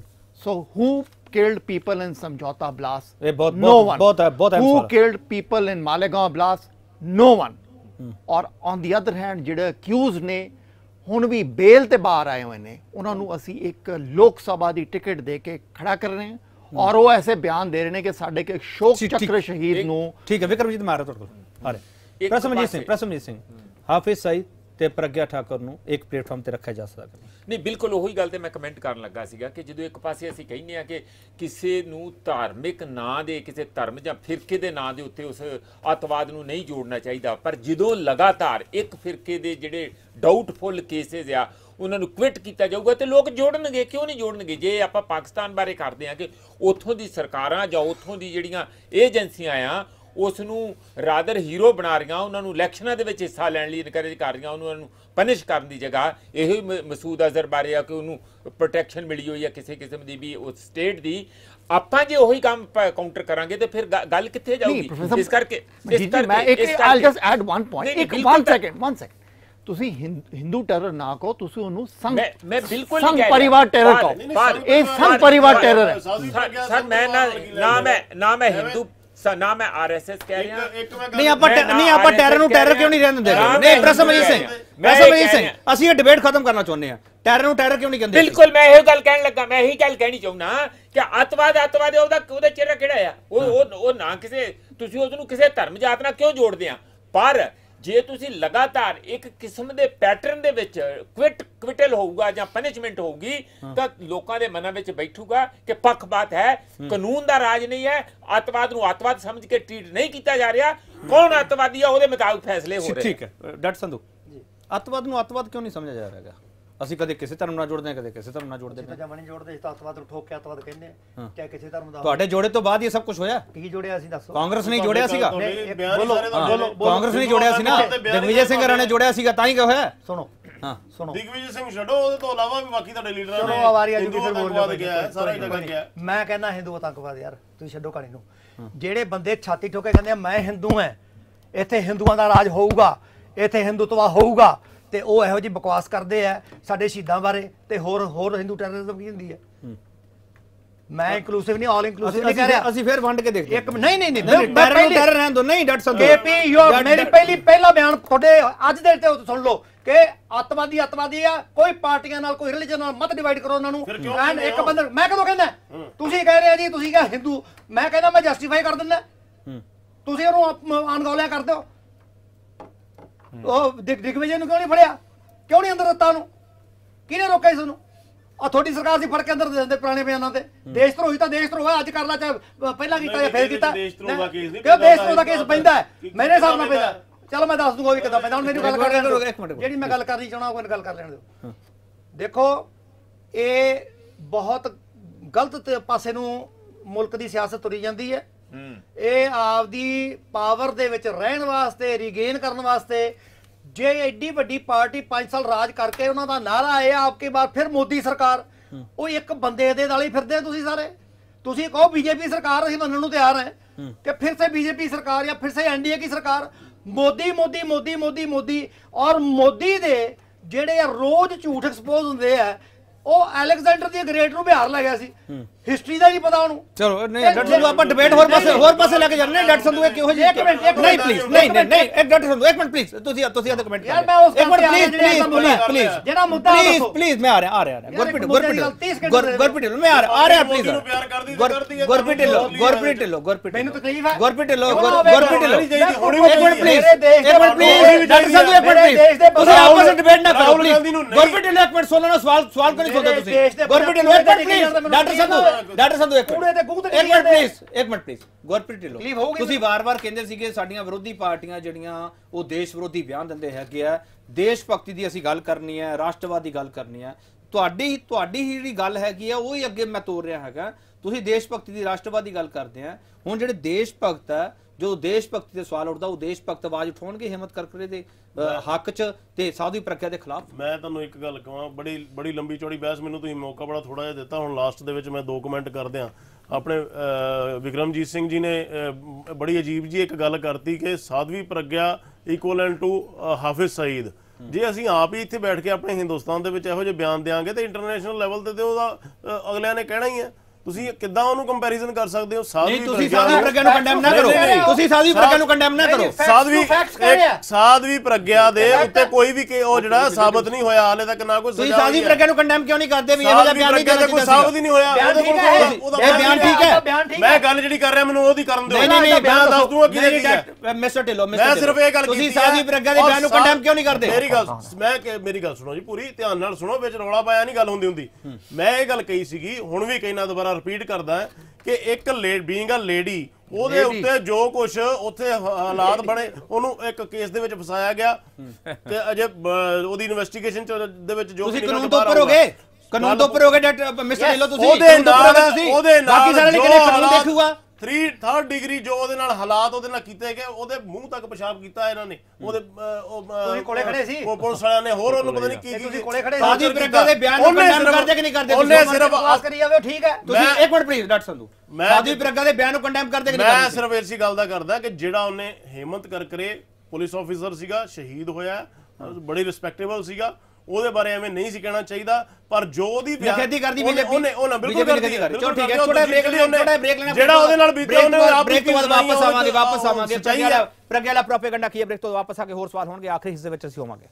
So who killed people in Samjhauta blast? ये बहुत No बहुत one. बहुत है बहुत Who killed people in Malegaon blast? No one. ਔਰ on the other hand ਜਿਹੜੇ accused ਨੇ ਹੁਣ ਵੀ ਬੇਲ ਤੇ ਬਾਹਰ ਆਏ ਹੋਏ ਨੇ, ਉਹਨਾਂ ਨੂੰ ਅਸੀਂ ਇੱਕ ਲੋਕ ਸਭਾ ਦੀ ਟਿਕਟ ਦੇ ਕੇ ਖੜਾ ਕਰ ਰਹੇ ਹਾਂ ਔਰ ਉਹ ਐਸੇ ਬਿਆਨ ਦੇ ਰਹੇ ਨੇ ਕਿ ਸਾਡੇ ਕੇ ਸ਼ੋਕ ਚੱਕਰ ਸ਼ਹੀਦ ਨੂੰ। ਠੀਕ ਹੈ, ਵਿਕਰਮਜੀਤ ਮਾਰ ਤੁਹਾਡੇ ਕੋਲ। ਹਾਰੇ ਪ੍ਰਸਮਜੀਤ ਸਿੰਘ ਪ੍ਰਸਮਜੀਤ ਸਿੰਘ ਹਾਫਿਜ਼ ਸਈਦ ਤੇ ਪ੍ਰਗਿਆ ਠਾਕੁਰ ਨੂੰ ਇੱਕ ਪਲੇਟਫਾਰਮ ਤੇ ਰੱਖਿਆ ਜਾ ਸਕਦਾ? ਨਹੀਂ, ਬਿਲਕੁਲ ਉਹੀ ਗੱਲ ਤੇ ਮੈਂ ਕਮੈਂਟ ਕਰਨ ਲੱਗਾ ਸੀਗਾ ਕਿ ਜਦੋਂ ਇੱਕ ਪਾਸੇ ਅਸੀਂ ਕਹਿੰਦੇ ਆ ਕਿ ਕਿਸੇ ਨੂੰ ਧਾਰਮਿਕ ਨਾਂ ਦੇ, ਕਿਸੇ ਧਰਮ ਜਾਂ ਫਿਰਕੇ ਦੇ ਨਾਂ ਦੇ ਉੱਤੇ ਉਸ ਅੱਤਵਾਦ ਨੂੰ ਨਹੀਂ ਜੋੜਨਾ ਚਾਹੀਦਾ, ਪਰ ਜਦੋਂ ਲਗਾਤਾਰ ਇੱਕ ਫਿਰਕੇ ਦੇ ਜਿਹੜੇ ਡਾਊਟਫੁਲ ਕੇਸਿਸ ਆ ਉਹਨਾਂ ਨੂੰ ਕੁਇਟ ਕੀਤਾ ਜਾਊਗਾ ਤੇ ਲੋਕ ਜੋੜਨਗੇ। ਕਿਉਂ ਨਹੀਂ ਜੋੜਨਗੇ? ਜੇ ਆਪਾਂ ਪਾਕਿਸਤਾਨ ਬਾਰੇ ਕਰਦੇ ਆ ਕਿ ਉੱਥੋਂ ਦੀ ਸਰਕਾਰਾਂ ਜਾਂ ਉੱਥੋਂ ਦੀ ਜਿਹੜੀਆਂ ਏਜੰਸੀਆਂ ਆ ਉਸ ਨੂੰ ਰਾਦਰ ਹੀਰੋ ਬਣਾ ਰਹੀਆਂ, ਉਹਨਾਂ ਨੂੰ ਇਲੈਕਸ਼ਨਾਂ ਦੇ ਵਿੱਚ ਹਿੱਸਾ ਲੈਣ ਲਈ ਇਨਕਰੇਜ ਕਰ ਰਹੀਆਂ, ਉਹਨਾਂ ਨੂੰ ਪਨਿਸ਼ ਕਰਨ ਦੀ ਜਗ੍ਹਾ ਇਹੋ ਹੀ ਮਸੂਦ ਅਜ਼ਹਰ ਬਾਰੇ ਆ ਕਿ ਉਹਨੂੰ ਪ੍ਰੋਟੈਕਸ਼ਨ ਮਿਲੀ ਹੋਈ ਆ ਕਿਸੇ ਕਿਸਮ ਦੀ ਵੀ ਉਸ ਸਟੇਟ ਦੀ। ਆਪਾਂ ਜੇ ਉਹੀ ਕੰਮ ਕਾਊਂਟਰ ਕਰਾਂਗੇ ਤੇ ਫਿਰ ਗੱਲ ਕਿੱਥੇ ਜਾਊਗੀ? ਇਸ ਕਰਕੇ ਮੈਂ ਇੱਕ I'll just add one point, ਇੱਕ ਵਨ ਸੈਕਿੰਡ ਵਨ ਸੈਕਿੰਡ ਤੁਸੀਂ ਹਿੰਦੂ ਟੈਰਰ ਨਾ ਕਹੋ, ਤੁਸੀਂ ਉਹਨੂੰ ਸੰਘ ਮੈਂ ਬਿਲਕੁਲ ਸੰਘ ਪਰਿਵਾਰ ਟੈਰਰ ਕਹੋ। ਇਹ ਸੰਘ ਪਰਿਵਾਰ ਟੈਰਰ ਹੈ ਸਰ। ਮੈਂ ਨਾ ਨਾ ਮੈਂ ਨਾ ਮੈਂ ਹਿੰਦੂ ਨਾ ਮੈਂ ਆਰਐਸਐਸ ਕਹਿ ਰਿਹਾ ਨਹੀਂ। ਆਪਾਂ ਨਹੀਂ ਆਪਾਂ ਟੈਰਰ ਨੂੰ ਟੈਰਰ ਕਿਉਂ ਨਹੀਂ ਰਹਿਣ ਦਿੰਦੇ? ਨਹੀਂ ਪ੍ਰਸਮਜੀਤ ਸਿੰਘ ਪ੍ਰਸਮਜੀਤ ਸਿੰਘ ਅਸੀਂ ਇਹ ਡਿਬੇਟ ਖਤਮ ਕਰਨਾ ਚਾਹੁੰਦੇ ਆ, ਟੈਰਰ ਨੂੰ ਟੈਰਰ ਕਿਉਂ ਨਹੀਂ ਕਹਿੰਦੇ? ਬਿਲਕੁਲ ਮੈਂ ਇਹੋ ਗੱਲ ਕਹਿਣ ਲੱਗਾ, ਮੈਂ ਇਹੀ ਗੱਲ ਕਹਿਣੀ ਚਾਹੁੰਦਾ ਕਿ ਅੱਤਵਾਦ ਅੱਤਵਾਦ ਉਹਦਾ ਉਹਦਾ ਚਿਹਰਾ ਕਿਹੜਾ ਆ? ਉਹ ਉਹ ਨਾ ਕਿਸੇ ਤੁਸੀਂ ਉਸ ਨੂੰ ਕਿਸੇ ਧਰਮ ਜਾਤ ਨਾਲ ਕਿਉਂ ਜੋੜਦੇ ਆ? ਪਰ ਜੇ ਤੁਸੀਂ ਲਗਾਤਾਰ ਇੱਕ ਕਿਸਮ ਦੇ ਪੈਟਰਨ ਦੇ ਵਿੱਚ ਕੁਇਟ ਕੁਇਟਲ ਹੋਊਗਾ ਜਾਂ ਪਨਿਸ਼ਮੈਂਟ ਹੋਊਗੀ ਤਾਂ ਲੋਕਾਂ ਦੇ ਮਨਾਂ ਵਿੱਚ ਬੈਠੂਗਾ ਕਿ ਪੱਖਪਾਤ ਹੈ, ਕਾਨੂੰਨ ਦਾ ਰਾਜ ਨਹੀਂ ਹੈ, ਅੱਤਵਾਦ ਨੂੰ ਅੱਤਵਾਦ ਸਮਝ ਕੇ ਟ੍ਰੀਟ ਨਹੀਂ ਕੀਤਾ ਜਾ ਰਿਹਾ, ਕੌਣ ਅੱਤਵਾਦੀ ਆ ਉਹਦੇ ਮੁਤਾਬਕ ਫੈਸਲੇ ਹੋ ਰਹੇ। ਠੀਕ ਹੈ ਡਾਕਟਰ ਸੰਧੂ, ਅੱਤਵਾਦ ਨੂੰ ਅੱਤਵਾਦ ਕਿਉਂ ਨਹੀਂ ਸਮਝਿਆ ਜਾ ਰਿਹਾ? ਅਸੀਂ ਕਦੇ ਕਿਸੇ ਧਰਮ ਨਾਲ ਜੋੜਦੇ ਹਾਂ, ਕਦੇ ਕਿਸੇ ਧਰਮ ਨਾਲ ਜੋੜਦੇ ਹਾਂ। ਜਮਾ ਨਹੀਂ ਜੋੜਦੇ, ਤਾਂ ਅੱਤਵਾਦ ਨੂੰ ਠੋਕ ਕੇ ਅੱਤਵਾਦ ਕਹਿੰਦੇ ਆ, ਚਾਹੇ ਕਿਸੇ ਧਰਮ ਦਾ। ਤੁਹਾਡੇ ਜੋੜੇ ਤੋਂ ਬਾਅਦ ਇਹ ਸਭ ਕੁਝ ਹੋਇਆ? ਕੀ ਜੋੜਿਆ ਸੀ ਦੱਸੋ? ਕਾਂਗਰਸ ਨੇ ਜੋੜਿਆ ਸੀਗਾ, ਬੋਲੋ ਕਾਂਗਰਸ ਨੇ ਜੋੜਿਆ ਸੀ ਨਾ, ਦਿਗਵਿਜੇ ਸਿੰਘ ਹਰਾਂ ਨੇ ਜੋੜਿਆ ਸੀਗਾ, ਤਾਂ ਹੀ ਕਿਹਾ ਹੋਇਆ। ਸੁਣੋ, ਹਾਂ ਸੁਣੋ ਦਿਗਵਿਜੇ ਸਿੰਘ ਛੱਡੋ, ਉਹਦੇ ਤੋਂ ਇਲਾਵਾ ਵੀ ਬਾਕੀ ਤੁਹਾਡੇ ਲੀਡਰਾਂ ਚਲੋ ਨੇ ਆਵਾਰੀ ਅੱਜ ਹਿੰਦੂ ਫਿਰ ਬੋਲ ਆਤੰਕਵਾਦ ਗਿਆ ਹੈ, ਸਾਰਾ ਜਗ੍ਹਾ ਗਿਆ। ਮੈਂ ਕਹਿੰਦਾ ਹਿੰਦੂ ਆਤੰਕਵਾਦ ਯਾਰ ਤੁਸੀਂ ਛੱਡੋ ਕਹਾਣੀ ਨੂੰ। ਜਿਹੜੇ ਬੰਦੇ ਛਾਤੀ ਠੋਕੇ ਕਹਿੰਦੇ ਆ ਮੈਂ ਹਿੰਦੂ ਹਾਂ, ਇੱਥੇ ਹਿੰਦੂਆਂ ਦਾ ਰਾਜ ਹੋਊਗਾ, ਇੱਥੇ ਹਿੰਦੂਤਵਾ ਹੋਊਗਾ, ਤੇ ਉਹ ਇਹੋ ਜਿਹੀ ਬਕਵਾਸ ਕਰਦੇ ਆ ਸਾਡੇ ਸ਼ਹੀਦਾਂ ਬਾਰੇ ਤੇ ਹੋਰ ਹੋਰ ਹਿੰਦੂ ਟੈਰਰਿਜ਼ਮ ਕੀ ਹੁੰਦੀ ਹੈ। ਮੈਂ ਇਨਕਲੂਸਿਵ ਨਹੀਂ, ਆਲ ਇਨਕਲੂਸਿਵ ਨਹੀਂ ਕਹਿ ਰਿਹਾ। ਅਸੀਂ ਫਿਰ ਵੰਡ ਕੇ ਦੇਖਦੇ ਇੱਕ ਨਹੀਂ ਨਹੀਂ ਨਹੀਂ ਟੈਰਰ ਨੂੰ ਟੈਰਰ ਰਹਿਣ ਦੋ। ਨਹੀਂ ਡਾਕਟਰ ਸੰਧੂ ਕੇਪੀ ਯੂਰ ਮੇਰੀ ਪਹਿਲੀ ਪਹਿਲਾ ਬਿਆਨ ਤੁਹਾਡੇ ਅੱਜ ਦੇ ਤੇ ਸੁਣ ਲਓ ਕਿ ਅੱਤਵਾਦੀ ਅੱਤਵਾਦੀ ਆ, ਕੋਈ ਪਾਰਟੀਆਂ ਨਾਲ ਕੋਈ ਰਿਲੀਜਨ ਨਾਲ ਮਤ ਡਿਵਾਈਡ ਕਰੋ ਉਹਨਾਂ ਨੂੰ। ਐਂਡ ਇੱਕ ਬੰਦਾ ਮੈਂ ਕਦੋਂ ਕਹਿੰਦਾ ਤੁਸੀਂ ਕਹਿ ਰਹੇ ਆ ਜੀ ਤੁਸੀਂ ਕਿਹਾ ਹਿੰਦੂ, ਮੈਂ ਕਹਿੰਦਾ ਮੈਂ ਜਸਟੀਫਾਈ ਕਰ ਦਿੰਦਾ, ਤੁਸੀਂ ਉਹਨੂੰ ਅਣਗੌਲਿਆ ਕਰ ਦਿਓ। ਉਹ ਦਿਗਵਿਜੇ ਨੂੰ ਕਿਉਂ ਨਹੀਂ ਫੜਿਆ, ਕਿਉਂ ਨਹੀਂ ਅੰਦਰ ਦਿੱਤਾ ਉਹਨੂੰ, ਕਿਹਨੇ ਰੋਕਿਆ ਇਸ ਨੂੰ? ਆ ਤੁਹਾਡੀ ਸਰਕਾਰ ਸੀ ਫੜ ਕੇ ਅੰਦਰ ਦੇ ਦਿੰਦੇ ਪੁਰਾਣੇ ਬਿਆਨਾਂ ਤੇ। ਦੇਸ਼ ਧਰੋਹੀ ਤਾਂ ਦੇਸ਼ ਧਰੋਹ ਹੈ, ਅੱਜ ਕਰ ਲਾ ਚਾਹੇ ਪਹਿਲਾਂ ਕੀਤਾ ਜਾਂ ਫੇਰ ਕੀਤਾ, ਕਿਉਂ ਦੇਸ਼ ਧਰੋਹ ਦਾ ਕੇਸ ਪੈਂਦਾ ਹੈ ਮੇਰੇ ਹਿਸਾਬ ਨਾਲ ਪੈਂਦਾ। ਚਲੋ ਮੈਂ ਦੱਸ ਦੂੰਗਾ ਵੀ ਕਿੱਦਾਂ ਪੈਂਦਾ। ਹੁਣ ਮੈਨੂੰ ਗੱਲ ਕਰ ਲੈਣ ਦਿਓ, ਜਿਹੜੀ ਮੈਂ ਗੱਲ ਕਰਨੀ ਚਾਹਣਾ ਉਹ ਗੱਲ ਕਰ ਲੈਣ ਦਿਓ। ਦੇਖੋ ਇਹ ਬਹੁਤ ਗਲਤ ਪਾਸੇ ਨੂੰ ਮੁਲਕ ਦੀ ਸਿਆਸਤ ਤੁਰੀ ਜਾਂਦੀ ਹੈ। ਇਹ ਆਪਦੀ ਪਾਵਰ ਦੇ ਵਿੱਚ ਰਹਿਣ ਵਾਸਤੇ, ਰੀਗੇਨ ਕਰਨ ਵਾਸਤੇ, ਜੇ ਐਡੀ ਵੱਡੀ ਪਾਰਟੀ ਪੰਜ ਸਾਲ ਰਾਜ ਕਰਕੇ ਉਹਨਾਂ ਦਾ ਨਾਰਾ ਆਇਆ ਆਪਕੇ ਬਾਅਦ ਫਿਰ ਮੋਦੀ ਸਰਕਾਰ, ਉਹ ਇੱਕ ਬੰਦੇ ਦੇ ਨਾਲ ਹੀ ਫਿਰਦੇ ਤੁਸੀਂ ਸਾਰੇ। ਤੁਸੀਂ ਕਹੋ ਬੀਜੇਪੀ ਸਰਕਾਰ, ਅਸੀਂ ਮੰਨਣ ਨੂੰ ਤਿਆਰ ਹੈ ਕਿ ਫਿਰ ਸੇ ਬੀਜੇਪੀ ਸਰਕਾਰ ਜਾਂ ਫਿਰ ਸੇ ਐਨਡੀਏ ਕੀ ਸਰਕਾਰ। ਮੋਦੀ ਮੋਦੀ ਮੋਦੀ ਮੋਦੀ ਮੋਦੀ ਔਰ ਮੋਦੀ ਦੇ ਜਿਹੜੇ ਰੋਜ਼ ਝੂਠ ਐਕਸਪੋਜ਼ ਹੁੰਦੇ ਆ। ਉਹ ਅਲੈਗਜ਼ੈਂਡਰ ਦੀ ਗ੍ਰੇਟ ਨੂੰ ਬਿਹਾਰ ਲੈ ਗਿਆ ਸੀ, ਹਿਸਟਰੀ ਦਾ ਨਹੀਂ ਪਤਾ ਉਹਨੂੰ। ਚਲੋ ਨਹੀਂ ਡਾਕਟਰ ਸੰਧੂ ਆਪਾਂ ਡਿਬੇਟ ਹੋਰ ਪਾਸੇ ਹੋਰ ਪਾਸੇ ਲੈ ਕੇ ਜਾਂਦੇ ਨੇ। ਡਾਕਟਰ ਸੰਧੂ ਇਹ ਕਿਹੋ ਜਿਹੀ ਇੱਕ ਮਿੰਟ ਇੱਕ ਨਹੀਂ ਪਲੀਜ਼ ਨਹੀਂ ਨਹੀਂ ਨਹੀਂ ਇੱਕ ਡਾਕਟਰ ਸੰਧੂ ਇੱਕ ਮਿੰਟ ਪਲੀਜ਼ ਤੁਸੀਂ ਤੁਸੀਂ ਆਦੇ ਕਮੈਂਟ ਯਾਰ ਮੈਂ ਉਸ ਇੱਕ minute please please please please ਜਿਹੜਾ ਮੁੱਦਾ ਪਲੀਜ਼ ਦੱਸੋ ਪਲੀਜ਼ ਮੈਂ ਆ ਰਿਹਾ ਆ ਰਿਹਾ ਗੁਰਪ੍ਰੀਤ ਗੁਰਪ੍ਰੀਤ ਗੁਰਪ੍ਰੀਤ ਮੈਂ ਆ ਰਿਹਾ ਆ ਰਿਹਾ ਪਲੀਜ਼ ਪਿਆਰ ਕਰਦੀ ਕਰਦੀ ਹੈ ਗੁਰਪ੍ਰੀਤ ਢਿੱਲੋਂ ਗੁਰਪ੍ਰੀਤ ਢਿੱਲੋਂ ਗੁਰਪ੍ਰੀਤ ਮੈਨੂੰ ਤਕਲੀਫ ਹੈ ਗੁਰਪ੍ਰੀਤ ਢਿੱਲੋਂ ਗੁਰਪ੍ਰੀਤ ਢਿੱਲੋਂ ਇੱਕ ਮਿੰਟ ਪਲੀਜ਼ ਇੱਕ ਮਿੰਟ ਪਲੀਜ਼ ਡਾਕਟਰ ਸੰਧੂ ਇੱਕ ਮਿੰਟ ਪਲੀਜ਼ ਤੁਸੀਂ ਆਪਸ ਵਿੱਚ ਡਿਬੇਟ ਨਾ ਕਰੋ ਪਲੀਜ਼। ਗੁਰਪ੍ਰੀਤ ਢਿੱਲੋਂ ਇੱਕ ਮਿੰਟ ਸੁਣੋ ਨਾ, ਸਵਾਲ ਸਵਾਲ ਕਿਉਂ ਨਹੀਂ ਸੁਣਦੇ ਤੁਸੀਂ? ਗੁਰਪ੍ਰੀਤ ਢਿੱਲੋਂ ਇੱਕ minute please doctor Sandhu doctor Sandhu ਇੱਕ ਮਿੰਟ ਇੱਕ ਮਿੰਟ ਪਲੀਜ਼ ਇੱਕ ਮਿੰਟ ਪਲੀਜ਼ ਗੁਰਪ੍ਰੀਤ ਢਿੱਲੋਂ ਤੁਸੀਂ ਵਾਰ-ਵਾਰ ਕਹਿੰਦੇ ਸੀਗੇ ਸਾਡੀਆਂ ਵਿਰੋਧੀ ਪਾਰਟੀਆਂ ਜਿਹੜੀਆਂ ਉਹ ਦੇਸ਼ ਵਿਰੋਧੀ ਬਿਆਨ ਦਿੰਦੇ ਹੈਗੇ ਆ, ਦੇਸ਼ ਭਗਤੀ ਦੀ ਅਸੀਂ ਗੱਲ ਕਰਨੀ ਹੈ, ਰਾਸ਼ਟਰਵਾਦ ਦੀ ਗੱਲ ਕਰਨੀ ਹੈ। ਤੁਹਾਡੀ ਤੁਹਾਡੀ ਹੀ ਜਿਹੜੀ ਗੱਲ ਹੈਗੀ ਆ ਉਹ ਹੀ ਅੱਗੇ ਮੈਂ ਤੋਰ ਰਿਹਾ ਹੈਗਾ। ਤੁਸੀਂ ਦੇਸ਼ ਭਗਤੀ ਦੀ ਰਾਸ਼ਟਰਵਾਦ ਦੀ ਗੱਲ ਕਰਦੇ ਆ। ਹੁਣ ਜਿਹੜੇ ਦੇਸ਼ ਭਗਤ ਆ, ਜੋ ਦੇਸ਼ ਭਗਤੀ ਦੇ ਸਵਾਲ ਉੱਠਦਾ ਉਹ ਦੇਸ਼ ਭਗਤ ਆਵਾਜ਼ ਉਠਾਉਣਗੇ ਹਿੰਮਤ ਕਰਕਰੇ ਦੇ ਹੱਕ 'ਚ ਤੇ ਸਾਧੂ ਪ੍ਰਗਿਆ ਦੇ ਖਿਲਾਫ। ਮੈਂ ਤੁਹਾਨੂੰ ਇੱਕ ਗੱਲ ਕਹਾਂ, ਬੜੀ ਬੜੀ ਲੰਬੀ ਚੌੜੀ ਬਹਿਸ ਮੈਨੂੰ ਤੁਸੀਂ ਮੌਕਾ ਬੜਾ ਥੋੜਾ ਜਿਹਾ ਦਿੱਤਾ। ਹੁਣ ਲਾਸਟ ਦੇ ਵਿੱਚ ਮੈਂ ਦੋ ਕਮੈਂਟ ਕਰਦੇ ਆ। ਆਪਣੇ ਵਿਕਰਮਜੀਤ ਸਿੰਘ ਜੀ ਨੇ ਬੜੀ ਅਜੀਬ ਜੀ ਇੱਕ ਗੱਲ ਕਰਤੀ ਕਿ ਸਾਧਵੀ ਪ੍ਰਗਿਆ ਇਕੁਅਲੈਂਟ ਟੂ ਹਾਫਿਜ਼ ਸਈਦ। ਜੇ ਅਸੀਂ ਆਪ ਹੀ ਇੱਥੇ ਬੈਠ ਕੇ ਆਪਣੇ ਹਿੰਦੁਸਤਾਨ ਦੇ ਵਿੱਚ ਇਹੋ ਜਿਹੇ ਬਿਆਨ ਦੇਾਂਗੇ ਤੇ ਇੰਟਰਨੈਸ਼ਨਲ ਲੈਵਲ ਤੇ ਤੇ ਉਹਦਾ ਅਗਲਿਆਂ ਨੇ ਕਹਿਣਾ ਹੀ ਹੈ। ਤੁਸੀਂ ਕਿੱਦਾਂ ਉਹਨੂੰ ਕੰਪੈਰੀਜ਼ਨ ਕਰ ਸਕਦੇ ਹੋ? ਸਾਧਵੀ ਤੁਸੀਂ ਸਾਧਵੀ ਪ੍ਰਗਿਆ ਨੂੰ ਕੰਡੈਮ ਨਾ ਕਰੋ, ਤੁਸੀਂ ਸਾਧਵੀ ਪ੍ਰਗਿਆ ਨੂੰ ਕੰਡੈਮ ਨਾ ਕਰੋ। ਸਾਧਵੀ ਸਾਧਵੀ ਪ੍ਰਗਿਆ ਦੇ ਉੱਤੇ ਕੋਈ ਵੀ ਉਹ ਜਿਹੜਾ ਸਾਬਤ ਨਹੀਂ ਹੋਇਆ ਹਾਲੇ ਤੱਕ, ਨਾ ਕੋਈ ਸਜ਼ਾ। ਤੁਸੀਂ ਸਾਧਵੀ ਪ੍ਰਗਿਆ ਨੂੰ ਕੰਡੈਮ ਕਿਉਂ ਨਹੀਂ ਕਰਦੇ ਵੀ ਇਹੋ ਜਿਹਾ ਬਿਆਨ ਨਹੀਂ ਦੇਣਾ? ਕੋਈ ਸਾਬਤ ਹੀ ਨਹੀਂ ਹੋਇਆ। ਇਹ ਬਿਆਨ ਠੀਕ ਹੈ, ਮੈਂ ਗੱਲ ਜਿਹੜੀ ਕਰ ਰਿਹਾ ਮੈਨੂੰ ਉਹਦੀ ਕਰਨ ਦਿਓ। ਨਹੀਂ ਨਹੀਂ ਮੈਂ ਦੱਸ ਦੂੰਗਾ ਕੀ ਹੈ। ਮਿਸਟਰ ਢਿੱਲੋਂ ਮੈਂ ਸਿਰਫ ਇਹ ਗੱਲ ਕੀਤੀ, ਤੁਸੀਂ ਸਾਧਵੀ ਪ੍ਰਗਿਆ ਦੇ ਬਿਆਨ ਨੂੰ ਕੰਡੈਮ ਕਿਉਂ ਨਹੀਂ ਕਰਦੇ? ਮੇਰੀ ਗੱਲ ਮੈਂ ਮੇਰੀ ਗੱਲ ਸੁਣੋ ਜੀ, ਪੂਰੀ ਧਿਆਨ ਨਾਲ ਸੁਣੋ, ਵਿੱਚ ਰੌਲਾ ਪਾਇਆ ਨਹੀਂ ਗੱਲ ਹੁੰਦੀ ਹੁੰਦੀ। ਮੈਂ ਇਹ ਗੱਲ ਕਹੀ ਸੀਗੀ, ਹੁਣ ਵੀ ਕਹਿਣਾ ਦੁਬਾਰਾ ਰਿਪੀਟ ਕਰਦਾ ਕਿ ਇੱਕ ਬੀਇੰਗ ਅ ਲੇਡੀ ਉਹਦੇ ਉੱਤੇ ਜੋ ਕੁਝ ਉੱਥੇ ਹਾਲਾਤ ਬਣੇ, ਉਹਨੂੰ ਇੱਕ ਕੇਸ ਦੇ ਵਿੱਚ ਫਸਾਇਆ ਗਿਆ ਤੇ ਅਜੇ ਉਹਦੀ ਇਨਵੈਸਟੀਗੇਸ਼ਨ ਦੇ ਵਿੱਚ ਜੋ ਤੁਸੀਂ ਕਾਨੂੰਨ ਤੋਂ ਉੱਪਰ ਹੋਗੇ, ਕਾਨੂੰਨ ਤੋਂ ਉੱਪਰ ਹੋਗੇ ਡਾਕਟਰ ਮਿਸਟਰ ਢਿੱਲੋਂ। ਤੁਸੀਂ ਉਹਦੇ ਨਾਲ ਉਹਦੇ ਨਾਲ ਬਾਕੀ ਸਾਰੇ ਕਿਹਨੇ ਕਾਨੂੰਨ ਦੇਖੂਗਾ? ਥ੍ਰੀ ਥਰਡ ਡਿਗਰੀ ਜੋ ਉਹਦੇ ਨਾਲ ਹਾਲਾਤ ਉਹਦੇ ਨਾਲ ਕੀਤੇ ਗਏ, ਉਹਦੇ ਮੂੰਹ ਤੱਕ ਪਿਸ਼ਾਬ ਕੀਤਾ ਇਹਨਾਂ ਨੇ। ਉਹਦੇ ਤੁਸੀਂ ਕੋਲੇ ਖੜੇ ਸੀ, ਉਹ ਪੁਲਿਸ ਵਾਲਿਆਂ ਨੇ ਹੋਰ ਉਹਨੂੰ ਪਤਾ ਨਹੀਂ ਕੀ ਕੀ ਤੁਸੀਂ ਕੋਲੇ ਖੜੇ ਸੀ। ਸਾਧਵੀ ਪ੍ਰਗਿਆ ਦੇ ਬਿਆਨ ਨੂੰ ਕੰਡੈਮ ਕਰਦੇ ਕਿ ਨਹੀਂ ਕਰਦੇ? ਉਹਨੇ ਸਿਰਫ ਬਕਵਾਸ ਕਰੀ ਜਾਵੇ, ਠੀਕ ਹੈ। ਤੁਸੀਂ ਇੱਕ minute please doctor Sandhu, Sadhvi Pragya ਦੇ ਬਿਆਨ ਨੂੰ ਕੰਡੈਮ ਕਰਦੇ ਕਿ ਨਹੀਂ ਕਰਦੇ? ਮੈਂ ਸਿਰਫ ਇਸੇ ਗੱਲ ਦਾ ਕਰਦਾ ਕਿ ਜਿਹੜਾ ਉਹਨੇ ਹੇਮੰਤ ਕਰਕਰੇ ਪੁਲਿਸ ਆਫੀਸਰ ਸੀਗਾ, ਸ਼ਹੀਦ ਹੋਇਆ, ਬੜੀ ਰਿਸਪੈਕਟੇਬਲ ਸੀਗਾ, ਉਹਦੇ ਬਾਰੇ ਐਵੇਂ ਨਹੀਂ ਸੀ ਕਹਿਣਾ ਚਾਹੀਦਾ। ਪਰ ਜੋ ਉਹਦੀ ਬੇਇੱਜ਼ਤੀ ਕਰਦੀ ਬੀਜੇਪੀ, ਉਹਨੇ ਉਹਨਾਂ ਬਿਲਕੁਲ ਕਰਦੀ ਹੈ। ਚਲੋ ਠੀਕ ਹੈ, ਛੋਟਾ ਬ੍ਰੇਕ ਲੈਣਾ, ਛੋਟਾ ਬ੍ਰੇਕ ਲੈਣਾ। ਜਿਹੜਾ ਉਹਦੇ ਨਾਲ ਬੀਤਿਆ ਉਹਨੇ ਆਪ ਬ੍ਰੇਕ ਤੋਂ ਬਾਅਦ ਵਾਪਸ ਆਵਾਂਗੇ, ਵਾਪਸ ਆਵਾਂਗੇ। ਪ੍ਰਗਿਆ ਪ੍ਰਗਿਆ ਦਾ ਪ੍ਰੋਪੇਗੈਂਡਾ ਕੀ ਹੈ? ਬ੍ਰੇਕ ਤੋਂ ਵਾਪਸ ਆ ਕੇ ਹੋਰ ਸਵਾਲ ਹੋਣਗੇ, ਆਖਰੀ ਹਿੱਸੇ ਵਿੱਚ ਅਸੀਂ ਹੋਵਾਂਗੇ।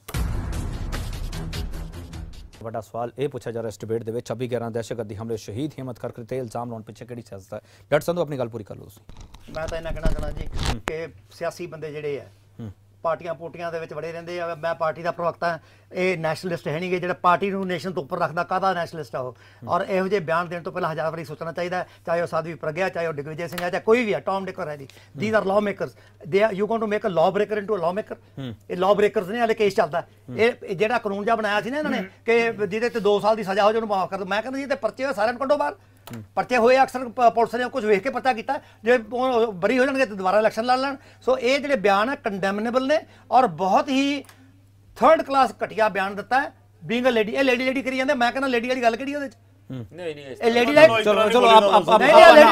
ਵੱਡਾ ਸਵਾਲ ਇਹ ਪੁੱਛਿਆ ਜਾ ਰਿਹਾ ਇਸ ਡਿਬੇਟ ਦੇ ਵਿੱਚ, ਛੱਬੀ ਗਿਆਰਾਂ ਦਹਿਸ਼ਤਗਰਦੀ ਹਮਲੇ ਸ਼ਹੀਦ ਹਿੰਮਤ ਕਰਕਰੇ ਤੇ ਇਲਜ਼ਾਮ ਲਾਉਣ ਪਿੱਛੇ ਕਿਹੜੀ ਸਿਆਸਤ ਹੈ? ਡਾਕਟਰ ਸੰਧੂ ਆਪਣੀ ਗੱਲ ਪੂਰੀ ਕਰ ਲਓ ਤੁਸੀਂ। ਮੈਂ ਤਾਂ ਇਹਨਾਂ ਕਹਿਣਾ ਚਾਹਣਾ ਜੀ ਕਿ ਸਿਆਸੀ ਬੰਦੇ ਜਿਹੜੇ ਆ ਪਾਰਟੀਆਂ ਪੋਟੀਆਂ ਦੇ ਵਿੱਚ ਵੜੇ ਰਹਿੰਦੇ ਆ। ਮੈਂ ਪਾਰਟੀ ਦਾ ਪ੍ਰਵਕਤਾ, ਇਹ ਨੈਸ਼ਨਲਿਸਟ ਹੈ ਨਹੀਂਗੇ ਜਿਹੜਾ ਪਾਰਟੀ ਨੂੰ ਨੇਸ਼ਨ ਤੋਂ ਉੱਪਰ ਰੱਖਦਾ। ਕਾਹਦਾ ਨੈਸ਼ਨਲਿਸਟ ਆ ਉਹ? ਔਰ ਇਹੋ ਜਿਹੇ ਬਿਆਨ ਦੇਣ ਤੋਂ ਪਹਿਲਾਂ ਹਜ਼ਾਰ ਵਾਰੀ ਸੋਚਣਾ ਚਾਹੀਦਾ, ਚਾਹੇ ਉਹ ਸਾਧਵੀ ਪ੍ਰਗਿਆ, ਚਾਹੇ ਉਹ ਦਿਗਵਿਜੇ ਸਿੰਘ ਹੈ, ਚਾਹੇ ਕੋਈ ਵੀ ਹੈ, ਟੌਮ ਡਿਕਰ ਹੈ ਜੀ। These are law makers, they are you going to make a law breaker into a law maker. ਇਹ ਲਾਅ ਬ੍ਰੇਕਰਸ ਨੇ, ਹਾਲੇ ਕੇਸ ਚੱਲਦਾ। ਇਹ ਜਿਹੜਾ ਕਾਨੂੰਨ ਜਿਹਾ ਬਣਾਇਆ ਸੀ ਨਾ ਇਹਨਾਂ ਨੇ ਕਿ ਜਿਹਦੇ ਤੇ ਦੋ ਸਾਲ ਦੀ ਸਜ਼ਾ ਹੋ ਜਾਏ ਉਹਨੂੰ ਮਾਫ ਕਰ ਦਿਓ, ਮੈਂ ਕਹਿੰਦਾ ਜੀ ਤੇ ਪਰਚੇ ਹੋਏ ਸਾਰਿਆਂ ਨੂੰ ਕੱਢੋ ਬਾਹਰ। ਪਰਚੇ ਹੋਏ ਅਕਸਰ ਪੁਲਿਸ ਨੇ ਕੁਝ ਵੇਖ ਕੇ ਪਰਚਾ ਕੀਤਾ, ਜੇ ਬਰੀ ਹੋ ਜਾਣਗੇ ਤਾਂ ਦੁਬਾਰਾ ਇਲੈਕਸ਼ਨ ਲੜ ਲੈਣ। ਸੋ ਇਹ ਜਿਹੜੇ ਬਿਆਨ ਹੈ ਕੰਡੈਮਨੇਬਲ ਨੇ ਔਰ ਬਹੁਤ ਹੀ ਥਰਡ ਕਲਾਸ ਘਟੀਆ ਬਿਆਨ ਦਿੱਤਾ ਹੈ ਬੀਇੰਗ ਅ ਲੇਡੀ। ਇਹ ਲੇਡੀ ਲੇਡੀ ਕਰੀ ਜਾਂਦੇ, ਮੈਂ ਕਹਿੰਦਾ ਲੇਡੀ ਵਾਲੀ ਗੱਲ ਕਿਹੜੀ ਉਹਦੇ ਚ? ਨਹੀਂ ਨਹੀਂ ਇਹ ਲੇਡੀ ਲਾਈਕ ਚਲੋ ਚਲੋ ਆਪ ਆਪ ਆਪ